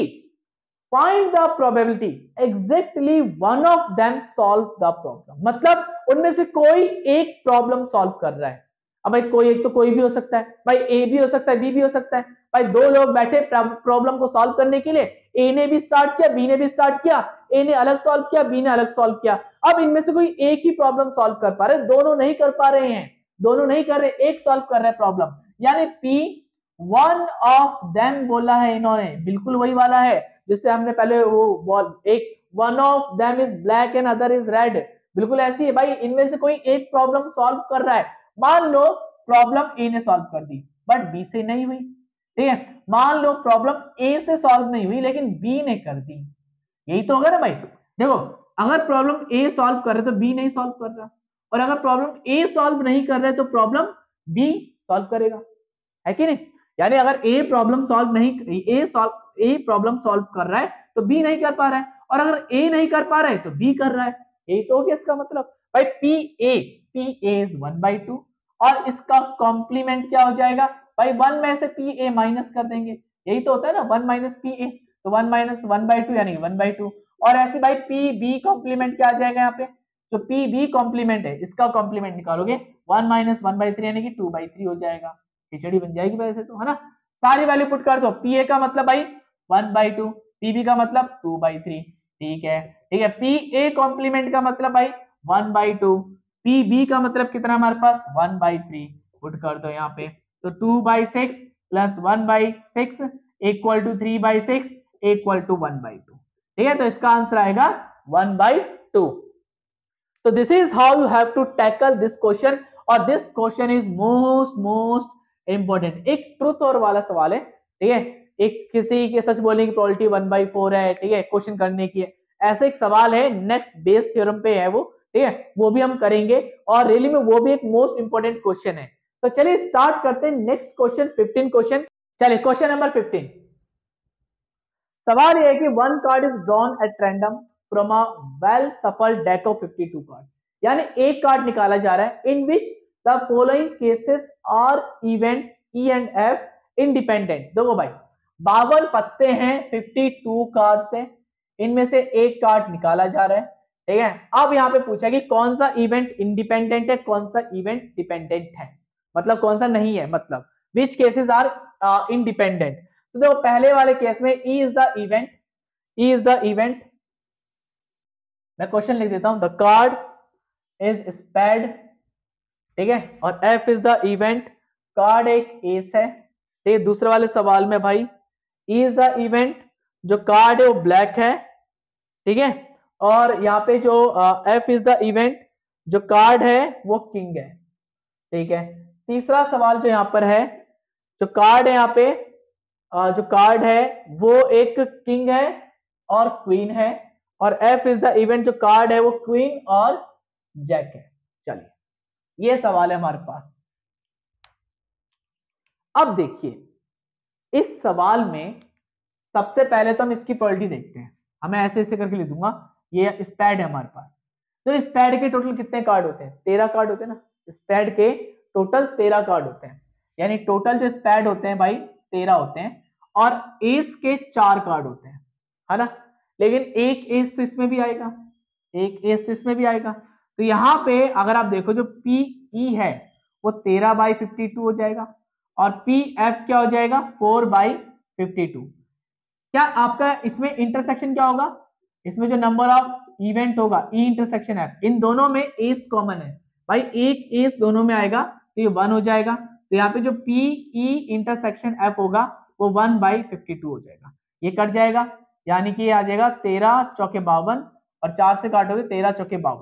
find the probability exactly one of them solve the problem. मतलब उनमें से कोई एक प्रॉब्लम सॉल्व कर रहा है। अब भाई कोई एक तो कोई भी हो सकता है, भाई ए भी हो सकता है, बी भी हो सकता है। भाई दो लोग बैठे प्रॉब्लम को सॉल्व करने के लिए, ए ने भी स्टार्ट किया, बी ने भी स्टार्ट किया, ए ने अलग सॉल्व किया, बी ने अलग सॉल्व किया। अब इनमें से कोई एक ही प्रॉब्लम सॉल्व कर पा रहे, दोनों नहीं कर पा रहे हैं, दोनों नहीं कर रहे, एक सॉल्व कर रहे हैं प्रॉब्लम, यानी पी वन ऑफ देम बोला है इन्होंने, बिल्कुल वही वाला है जिससे हमने पहले वो एक one of them is black and other is red, बिल्कुल ऐसी है भाई। इनमें से कोई एक प्रॉब्लम सॉल्व कर रहा है। मान लो प्रॉब्लम ए ने सॉल्व कर दी बट बी से नहीं हुई, ठीक है। मान लो प्रॉब्लम ए से सॉल्व नहीं हुई लेकिन बी ने कर दी, यही तो होगा ना भाई। देखो अगर प्रॉब्लम ए सॉल्व कर रहे तो बी नहीं सॉल्व कर रहा, और अगर प्रॉब्लम ए सॉल्व नहीं कर रहे तो प्रॉब्लम बी सॉल्व करेगा, है कि नहीं। यानी अगर ए प्रॉब्लम सॉल्व नहीं, ए प्रॉब्लम सॉल्व कर रहा है तो बी नहीं कर पा रहा है, और अगर ए नहीं कर पा रहा है तो बी कर रहा है, यही तो हो गया इसका मतलब। भाई पी ए इज 1/2 और इसका कॉम्प्लीमेंट क्या हो जाएगा भाई, 1 में से पी ए माइनस कर देंगे, यही तो होता है ना 1 माइनस पी ए, तो 1 माइनस 1/2 यानी 1/2। और ऐसे भाई पी बी कॉम्प्लीमेंट क्या आ जाएगा यहाँ पे, जो पी बी कॉम्प्लीमेंट है इसका कॉम्प्लीमेंट निकालोगे 1 माइनस 1/3 यानी कि 2/3 हो जाएगा, खिचड़ी बन जाएगी वैसे तो, है ना। सारी वैल्यू पुट कर दो, पी ए का मतलब भाई 1/2, पी बी का मतलब 2/3, ठीक है ठीक है। पी ए कॉम्प्लीमेंट का मतलब भाई 1/2, पी बी का मतलब कितना हमारे पास 1/3, पुट कर दो यहाँ पे, तो 2/6 plus 1/6 equal to 3/6 equal to 1/2, ठीक है। तो इसका आंसर आएगा 1/2। तो this is how you have to tackle this question, और this question is most important. एक ट्रुथ और वाला सवाल है, ठीक है। एक किसी के सच बोलने की प्रोबेबिलिटी 1/4 है, ठीक है, क्वेश्चन करने की है, ऐसे एक सवाल है, नेक्स्ट बेस थ्योरम पे है वो, ठीक है, वो भी हम करेंगे और रियली में वो भी एक मोस्ट इंपॉर्टेंट क्वेश्चन है। तो चलिए स्टार्ट करते हैं नेक्स्ट क्वेश्चन, 15 क्वेश्चन। चलिए क्वेश्चन नंबर 15, सवाल यह है कि one card is drawn at random from a well shuffled deck of 52 card, यानी एक कार्ड निकाला जा रहा है in which the following cases are events E and F independent. देखो भाई 52 पत्ते हैं 52 कार्ड से, इनमें से एक कार्ड निकाला जा रहा है, ठीक है। अब यहाँ पे पूछा कि कौन सा इवेंट इंडिपेंडेंट है, कौन सा इवेंट डिपेंडेंट है, मतलब कौन सा नहीं है, मतलब विच केसेस आर इंडिपेंडेंट। तो देखो पहले वाले केस में E is the event, E is the event, मैं क्वेश्चन लिख देता हूं, द कार्ड इज स्पेड, ठीक है, और F is the event, card एक एस है, ठीक है। दूसरे वाले सवाल में भाई ई इज द इवेंट, जो कार्ड है वो ब्लैक है, ठीक है, और यहाँ पे जो एफ इज द इवेंट, जो कार्ड है वो किंग है, ठीक है। तीसरा सवाल जो यहाँ पर है, जो कार्ड है यहाँ पे जो कार्ड है वो एक किंग है और क्वीन है, और एफ इज द इवेंट, जो कार्ड है वो क्वीन और जैक है। चलिए ये सवाल है हमारे पास। अब देखिए इस सवाल में सबसे पहले तो हम इसकी प्रोबेबिलिटी देखते हैं, हमें ऐसे ऐसे करके लिख दूंगा, ये स्पैड है हमारे पास। तो स्पैड के टोटल कितने कार्ड होते हैं, 13 कार्ड होते हैं ना, स्पैड के टोटल 13 कार्ड होते हैं, यानी टोटल जो स्पैड होते हैं भाई 13 होते हैं, और एस के 4 कार्ड होते हैं, है ना। लेकिन एक एस तो इसमें भी आएगा, एक एस तो इसमें भी आएगा, तो यहाँ पे अगर आप देखो जो पी ई है वो 13/52 हो जाएगा, और पी एफ क्या हो जाएगा 4/52। क्या आपका इसमें इंटरसेक्शन क्या होगा, इसमें जो नंबर ऑफ इवेंट होगा ई इंटरसेक्शन एफ, इन दोनों में एस कॉमन है भाई, एक एस दोनों में आएगा तो ये 1 हो जाएगा, तो यहाँ पे जो पी ई इंटरसेक्शन एफ होगा वो 1/52 हो जाएगा, ये कट जाएगा, यानी कि ये आ जाएगा 13 चौके 52, और 4 से काटोगे 13 चौके 52,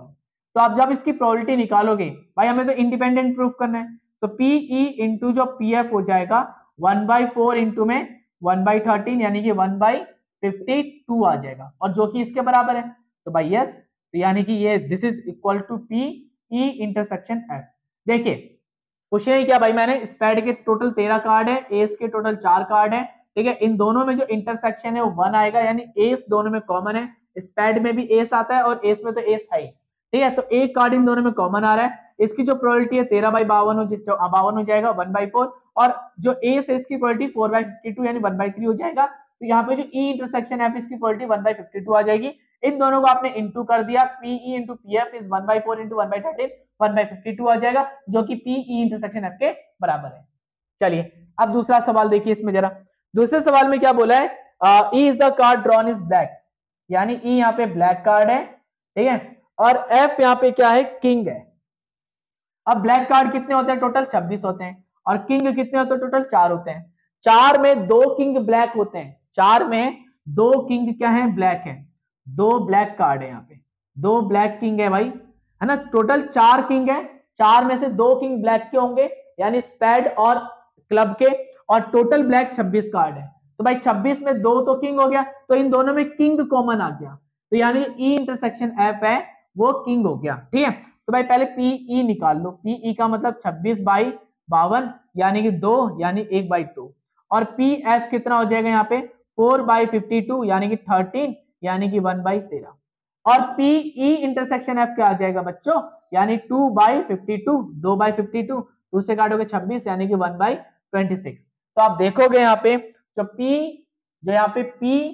तो आप जब इसकी प्रोबेबिलिटी निकालोगे भाई, हमें तो इंडिपेंडेंट प्रूफ करना है, तो पीई इंटू जो पीएफ हो जाएगा 1/4 इंटू में 1/13 यानी कि 1/52 आ जाएगा, और जो कि इसके बराबर है। तो भाई यस, तो यानी कि ये this is equal to P E intersection F. देखिए क्वेश्चन है क्या भाई, मैंने स्पैड के टोटल 13 कार्ड है, एस के टोटल 4 कार्ड है, ठीक है। इन दोनों में जो इंटरसेक्शन है वो 1 आएगा, यानी एस दोनों में कॉमन है, स्पैड में भी एस आता है और एस में तो एस है, ठीक है। तो एक कार्ड इन दोनों में कॉमन आ रहा है, इसकी जो प्रोबेबिलिटी है 13/52 हो जाएगा 1/4, और जो एस है इसकी प्रोबेबिलिटी 4/52 यानी 1/3 हो जाएगा। तो यहाँ पे जो ई इंटरसेक्शन है इसकी प्रोबेबिलिटी 1/52 आ जाएगी। इन दोनों को आपने इंटू कर दिया, P E into P F is 1/4 into 1/13 1/52 आ जाएगा, जो कि पीई इंटरसेक्शन एफ के बराबर है। चलिए अब दूसरा सवाल देखिए इसमें जरा। दूसरे सवाल में क्या बोला है, E is the card drawn is black, यानी ई यहाँ पे ब्लैक कार्ड है, ठीक है, और एफ यहाँ पे क्या है, किंग है। अब ब्लैक कार्ड कितने होते हैं, टोटल 26 होते हैं, और किंग कितने होते हैं, टोटल 4 होते हैं। 4 में 2 किंग ब्लैक होते हैं, 4 में 2 किंग क्या है, ब्लैक है, 2 ब्लैक कार्ड है यहाँ पे, 2 ब्लैक किंग है भाई, है ना। टोटल 4 किंग है, 4 में से 2 किंग ब्लैक के होंगे यानी स्पैड और क्लब के, और टोटल ब्लैक 26 कार्ड है। तो भाई 26 में 2 तो किंग हो गया, तो इन दोनों में किंग कॉमन आ गया, तो यानी ई इंटरसेक्शन एफ है वो किंग हो गया, ठीक है। तो भाई पहले पीई निकाल लो, पीई का मतलब 26/52 यानी कि 2 यानी 1/2, और पी एफ कितना हो जाएगा यहाँ पे 4/52 यानी कि 13 यानी कि 1/13, और पीई इंटरसेक्शन एफ क्या आ जाएगा बच्चों, यानी 2/52, 2/52, 2 से काटोगे 26 यानी कि 1/26। तो आप देखोगे यहाँ पे जो पी, जो यहाँ पे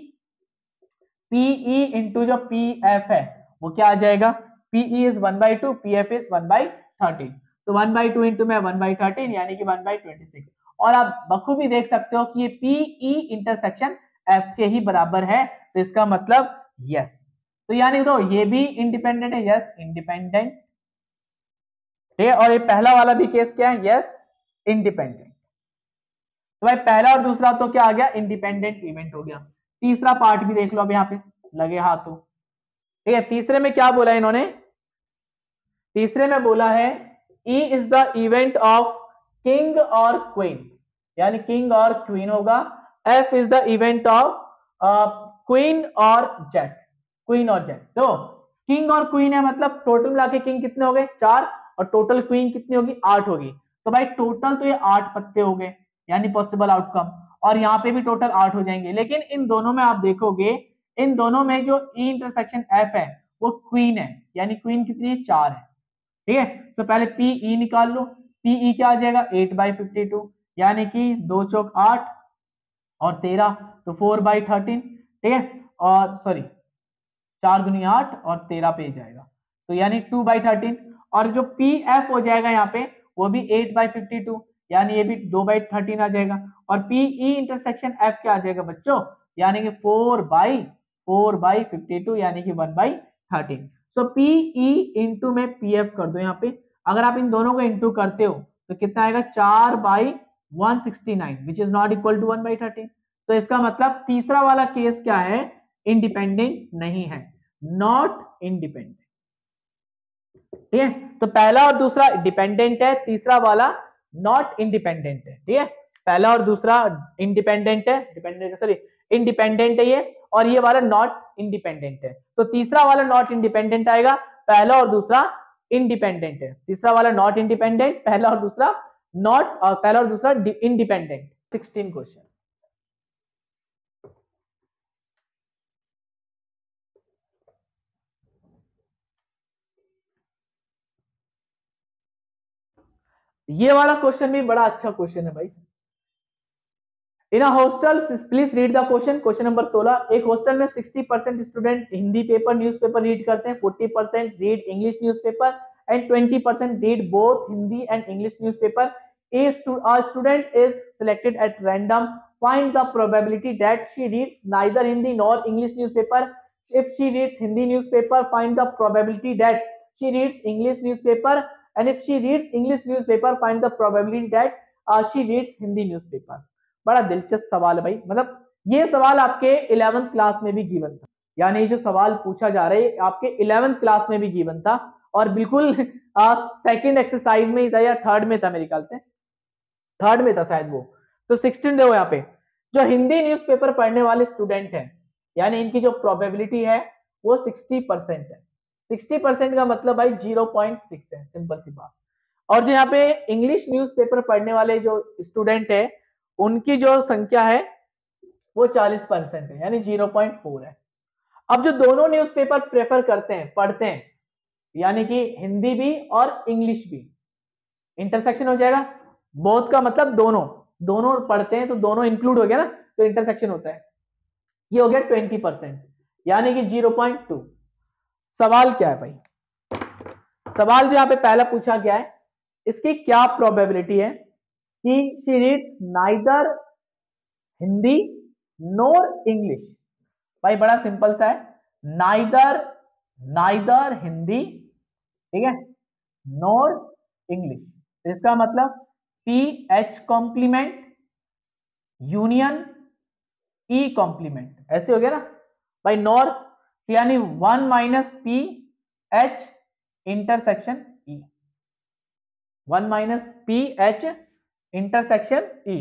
पीई इंटू जो पी एफ है वो क्या आ जाएगा, पीई इज 1/2, पीएफ इज 1/13, तो 1/2 इंटू में 1/13 यानी कि 1/26, और आप बखूबी देख सकते हो कि ये पीई इंटरसेक्शन एफ के ही बराबर है, तो इसका मतलब यस। तो यानी तो ये भी इंडिपेंडेंट है, यस इंडिपेंडेंट, ठीक है, और ये पहला वाला भी केस क्या है, यस इंडिपेंडेंट। तो भाई पहला और दूसरा तो क्या आ गया, इंडिपेंडेंट इवेंट हो गया। तीसरा पार्ट भी देख लो अब यहाँ पे लगे हाथों, ठीक है। तीसरे में क्या बोला इन्होंने, तीसरे में बोला है E is the event of king और क्वीन, यानी किंग और क्वीन होगा। F is the event of queen और जेट, क्वीन और जेट। तो किंग और क्वीन है मतलब टोटल मिला के किंग कितने हो गए 4, और टोटल क्वीन कितनी होगी 8 होगी। तो भाई टोटल तो ये 8 पत्ते हो गए, यानी पॉसिबल आउटकम, और यहाँ पे भी टोटल 8 हो जाएंगे। लेकिन इन दोनों में आप देखोगे, इन दोनों में जो ई इंटरसेक्शन एफ है वो क्वीन है, यानी क्वीन कितनी है 4 है, ठीक है। तो पहले पीई निकाल लो, पीई क्या आ जाएगा 8/52 यानी कि 2 चौक 8 और 13, तो 4/13, ठीक है, और सॉरी 4 दूनी 8 और 13 पे जाएगा, तो यानी 2/13, और जो पी एफ हो जाएगा यहाँ पे वो भी 8/52 यानी ये भी 2/13 आ जाएगा, और पीई इंटरसेक्शन एफ क्या आ जाएगा बच्चों, यानी कि 4/52 यानी कि 1/13। सो पीई इंटू में पीएफ कर दो यहाँ पे, अगर आप इन दोनों को इंटू करते हो तो कितना आएगा 4/169 which is not equal to 1/13। तो इसका मतलब तीसरा वाला केस क्या है, इंडिपेंडेंट नहीं है, नॉट इंडिपेंडेंट, ठीक है। तो पहला और दूसरा डिपेंडेंट है, तीसरा वाला नॉट इंडिपेंडेंट है, ठीक है। पहला और दूसरा इंडिपेंडेंट है, डिपेंडेंट सॉरी इंडिपेंडेंट है ये, और ये वाला नॉट इंडिपेंडेंट है। तो तीसरा वाला नॉट इंडिपेंडेंट आएगा, पहला और दूसरा इंडिपेंडेंट है, तीसरा वाला नॉट इंडिपेंडेंट, पहला और दूसरा नॉट, और पहला और दूसरा इंडिपेंडेंट। 16 क्वेश्चन। ये वाला क्वेश्चन भी बड़ा अच्छा क्वेश्चन है भाई। In a hostel, please read the question. Question number 16, एक हॉस्टल में 60% student Hindi paper newspaper read करते हैं, 40% read English newspaper and 20% read both Hindi and English newspaper. A student is selected at random. Find the probability that she reads neither Hindi nor English newspaper. If she reads Hindi newspaper, find the probability that she reads English newspaper. And if she reads English newspaper, find the probability that she reads Hindi newspaper. बड़ा दिलचस्प सवाल है भाई, मतलब ये सवाल आपके 11th class में भी गिवन था, यानी जो सवाल पूछा जा रहा है आपके 11th क्लास में भी गिवन था, और बिल्कुल सेकंड एक्सरसाइज में ही था या थर्ड में था, मेरे ख्याल से थर्ड में था शायद वो। तो 16 देखो यहाँ पे, जो हिंदी न्यूज़पेपर पढ़ने वाले स्टूडेंट हैं, यानी इनकी जो प्रोबेबिलिटी है वो 60% है। 60% का मतलब भाई 0.6 है, सिंपल सी बात। और जो यहाँ पे इंग्लिश न्यूज़पेपर पढ़ने वाले जो स्टूडेंट है, उनकी जो संख्या है वो 40% है, यानी 0.4 है। अब जो दोनों न्यूज़पेपर प्रेफर करते हैं, पढ़ते हैं, यानी कि हिंदी भी और इंग्लिश भी, इंटरसेक्शन हो जाएगा। बोथ का मतलब दोनों, दोनों पढ़ते हैं तो दोनों इंक्लूड हो गया ना, तो इंटरसेक्शन होता है। ये हो गया 20%, यानी कि 0.2। सवाल क्या है भाई? सवाल जो यहाँ पे पहला पूछा गया है, इसकी क्या प्रोबेबिलिटी है कि she reads neither Hindi nor English. भाई बड़ा सिंपल सा है, नाइदर, नाइदर हिंदी, ठीक है, नोर इंग्लिश। इसका मतलब P H complement union E complement, ऐसे हो गया ना भाई। नॉर यानी 1 minus P H intersection E, 1 minus P H intersection E.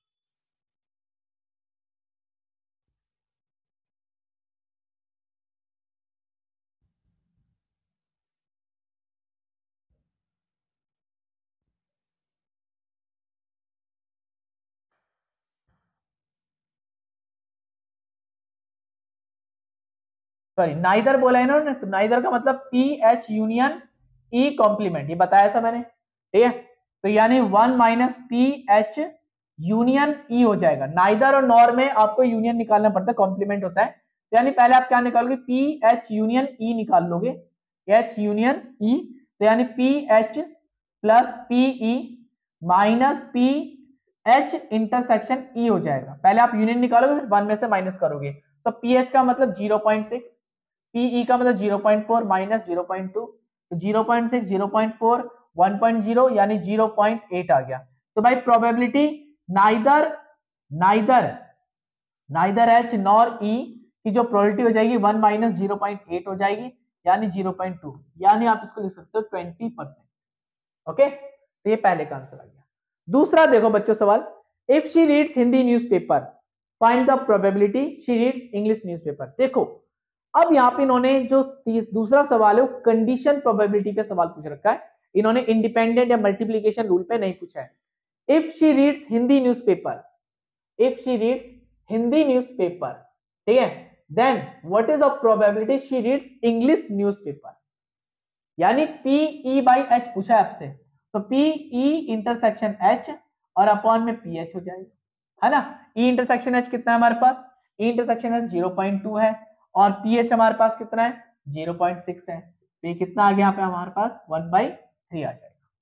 Sorry, neither बोला है इन्होंने, तो नाइदर का मतलब P H union E complement, ये बताया था मैंने, ठीक है। तो यानी 1 minus P H union E हो जाएगा। नाइदर और नॉर में आपको यूनियन निकालना पड़ता है, कॉम्प्लीमेंट होता है। तो यानी पहले आप क्या निकालोगे, पी एच यूनियन ई निकाल लोगे, एच यूनियन ई। तो यानी P H plus P E minus P H intersection E हो जाएगा। पहले आप यूनियन निकालोगे, फिर 1 में से माइनस करोगे। तो पी एच का मतलब 0.6, पीई का मतलब 0.4 माइनस 0.2, तो 0.6 0.4 1.0 यानी 0.8 आ गया। तो भाई probability neither, neither, neither H nor E की जो प्रोबेबिलिटी हो जाएगी 1 माइनस 0.8 हो जाएगी, यानी 0.2, यानी आप इसको लिख सकते हो 20%। ओके, तो ये पहले का आंसर आ गया। दूसरा देखो बच्चों सवाल, if she reads Hindi newspaper find the probability she reads English newspaper. देखो अब यहाँ पे इन्होंने जो दूसरा सवाल है वो कंडीशन प्रोबेबिलिटी का सवाल पूछ रखा है, इन्होंने इंडिपेंडेंट या मल्टीप्लीकेशन रूल पे नहीं पूछा है। If she reads Hindi newspaper, if she reads Hindi newspaper, ठीक है, then what is the probability she reads English newspaper. यानी पीई बाई एच पूछा है आपसे, तो पीई इंटरसेक्शन एच और अपॉन में पी एच हो जाएगा, है ना। ई इंटरसेक्शन एच कितना है हमारे पास, ई इंटरसेक्शन एच 0.2 है, और पीएच हमारे पास कितना है 0.6 है। तो ये कितना आ गया यहाँ पे हमारे पास 1/3 आ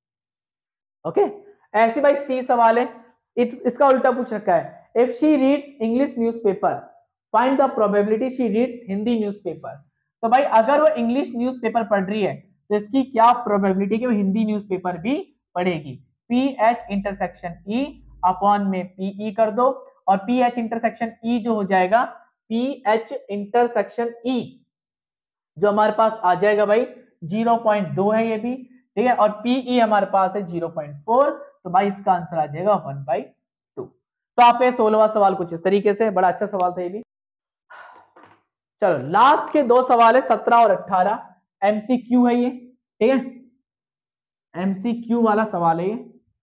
जाएगा। ओके, ऐसे भाई सी सवाल है, इसका उल्टा पूछ रखा है, if she reads English newspaper find the probability she reads Hindi newspaper. तो भाई अगर वो इंग्लिश न्यूज़पेपर पढ़ रही है तो इसकी क्या प्रोबेबिलिटी कि वो हिंदी न्यूज़पेपर भी पढ़ेगी। P H intersection E upon में पीई कर दो, और पी एच इंटरसेक्शन ई जो हो जाएगा पी एच इंटरसेक्शन ई, जो हमारे पास आ जाएगा भाई 0.2 है ये भी, ठीक है, और पीई हमारे पास है 0.4, तो भाई इसका आंसर आ जाएगा 1/2। तो आप ये 16वां सवाल कुछ इस तरीके से, बड़ा अच्छा सवाल था ये भी। चलो लास्ट के दो सवाल है 17 और 18, एमसीक्यू है ये, ठीक है, एमसीक्यू वाला सवाल है ये।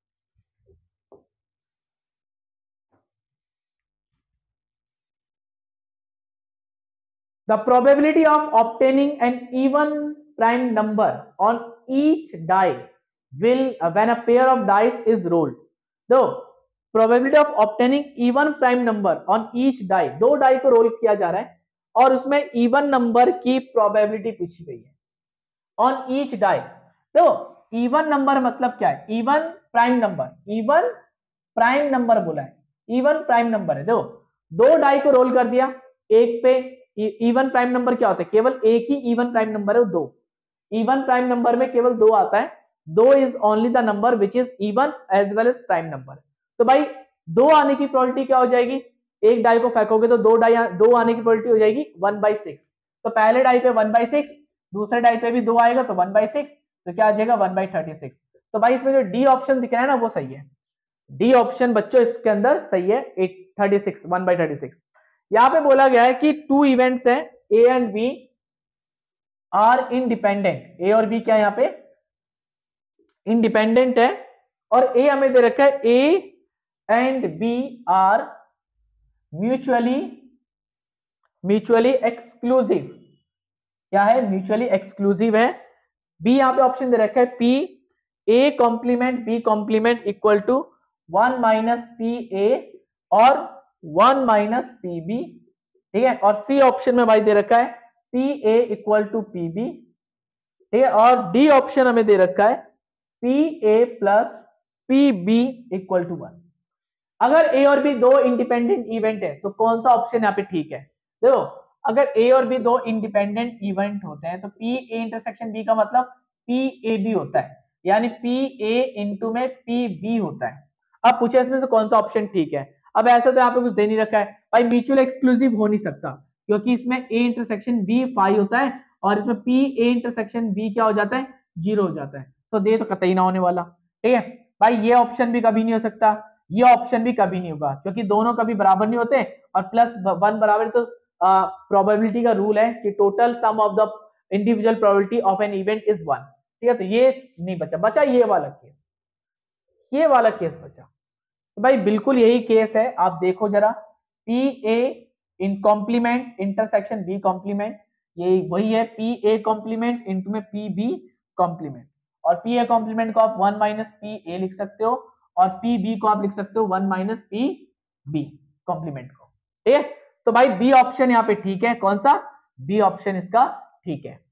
The probability of obtaining an even prime number on each die will when a pair of dice is rolled. दो probability of obtaining even prime number on each die, दो die को रोल किया जा रहा है और उसमें even नंबर की probability पूछी गई है on each die। तो even नंबर मतलब क्या है, even prime number, even prime number बोला है, इवन प्राइम नंबर है। देखो दो डाई को रोल कर दिया एक पे, इवन प्राइम नंबर क्या होता है, केवल एक ही इवन प्राइम नंबर है, दो। इवन प्राइम नंबर में केवल दो आता है, दो is only the number which is even as well as prime number. तो भाई दो आने की प्रोबेबिलिटी क्या हो जाएगी, एक डाई को फेंकोगे तो दो आने की प्रोबेबिलिटी हो जाएगी 1/6। तो पहले डाई पे 1/6, दूसरे डाइट पे भी 2 आएगा तो 1/6, तो क्या आ जाएगा 1/36। तो भाई इसमें जो डी ऑप्शन दिख रहा है ना वो सही है, डी ऑप्शन बच्चों इसके अंदर सही है, 836 1/36। यहां पे बोला गया है कि 2 इवेंट्स हैं A and B are independent, A और बी क्या है यहाँ पे इंडिपेंडेंट है, और ए हमें दे रखा है A and B are mutually exclusive, क्या है म्यूचुअली एक्सक्लूसिव है। बी यहाँ पे ऑप्शन दे रखा है P A complement B complement equal to 1 minus P A और 1 माइनस पी बी, ठीक है। और सी ऑप्शन में भाई दे रखा है P A equal to P B, ठीक है। और डी ऑप्शन हमें दे रखा है P A plus P B equal to 1। अगर ए और बी दो इंडिपेंडेंट इवेंट है तो कौन सा ऑप्शन यहाँ पे ठीक है? देखो अगर ए और बी दो इंडिपेंडेंट इवेंट होते हैं तो पी ए इंटरसेक्शन बी का मतलब पी ए बी होता है, यानी पी ए इंटू में पी बी होता है। अब पूछे इसमें से कौन सा ऑप्शन ठीक है? अब ऐसा तो यहाँ पे कुछ दे नहीं रखा है भाई, म्यूचुअल एक्सक्लूसिव हो नहीं सकता क्योंकि इसमें ए इंटरसेक्शन बी 5 होता है और इसमें पी ए इंटरसेक्शन बी क्या हो जाता है 0 हो जाता है, तो दे तो कतई ना होने वाला, ठीक है भाई। ये ऑप्शन भी कभी नहीं हो सकता, ये ऑप्शन भी कभी नहीं होगा क्योंकि दोनों कभी बराबर नहीं होते, और +1 बराबर तो प्रोबेबिलिटी का रूल है कि total sum of the individual probability of an event is 1, ठीक है। तो ये नहीं बचा ये वाला केस, ये वाला केस बचा। तो भाई बिल्कुल यही केस है, आप देखो जरा P A in complement intersection B complement, ये वही है पी ए कॉम्प्लीमेंट इंटू में पी बी कॉम्प्लीमेंट, और पी ए कॉम्प्लीमेंट को आप 1 माइनस पी ए लिख सकते हो और पी बी को आप लिख सकते हो 1 माइनस पी बी कॉम्प्लीमेंट को, ठीक है। तो भाई बी ऑप्शन यहाँ पे ठीक है, कौन सा? बी ऑप्शन इसका ठीक है।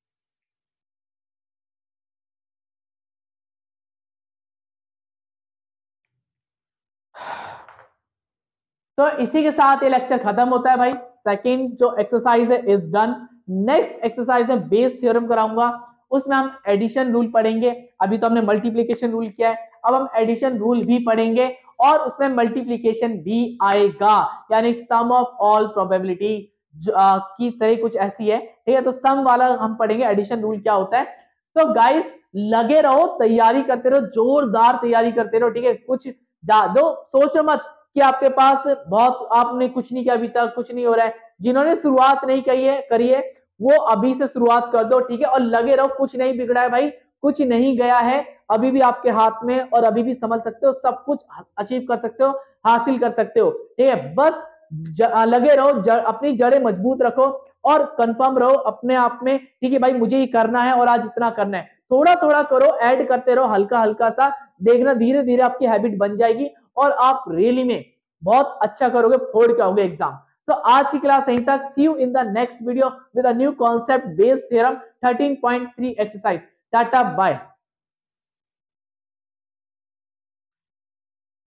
तो इसी के साथ ये लेक्चर खत्म होता है भाई। सेकंड जो एक्सरसाइज है इज डन। नेक्स्ट एक्सरसाइज में बेस थ्योरम कराऊंगा, उसमें हम एडिशन रूल पढ़ेंगे। अभी तो हमने मल्टीप्लिकेशन रूल किया है, अब हम एडिशन रूल भी पढ़ेंगे और उसमें मल्टीप्लिकेशन भी आएगा, यानी सम ऑफ ऑल प्रोबेबिलिटी की तरह कुछ ऐसी है, ठीक है। तो सम वाला हम पढ़ेंगे, एडिशन रूल क्या होता है। तो गाइस लगे रहो, तैयारी करते रहो, जोरदार तैयारी करते रहो, ठीक है। कुछ दो सोचो मत कि आपके पास बहुत आपने कुछ नहीं किया, अभी तक कुछ नहीं हो रहा है। जिन्होंने शुरुआत नहीं करी है वो अभी से शुरुआत कर दो, ठीक है। और लगे रहो, कुछ नहीं बिगड़ा है भाई, कुछ नहीं गया है, अभी भी आपके हाथ में, और अभी भी समझ सकते हो, सब कुछ अचीव कर सकते हो, हासिल कर सकते हो, ठीक है। बस लगे रहो, अपनी जड़ें मजबूत रखो और कंफर्म रहो अपने आप में, ठीक है भाई मुझे ये करना है और आज इतना करना है। थोड़ा थोड़ा करो, ऐड करते रहो हल्का हल्का सा, देखना धीरे धीरे आपकी हैबिट बन जाएगी और आप रैली में बहुत अच्छा करोगे, फोड़ के आओगे एग्जाम। सो आज की क्लास यहीं तक। See you in the next video with a new concept Bayes theorem 13.3 exercise. Ta ta bye.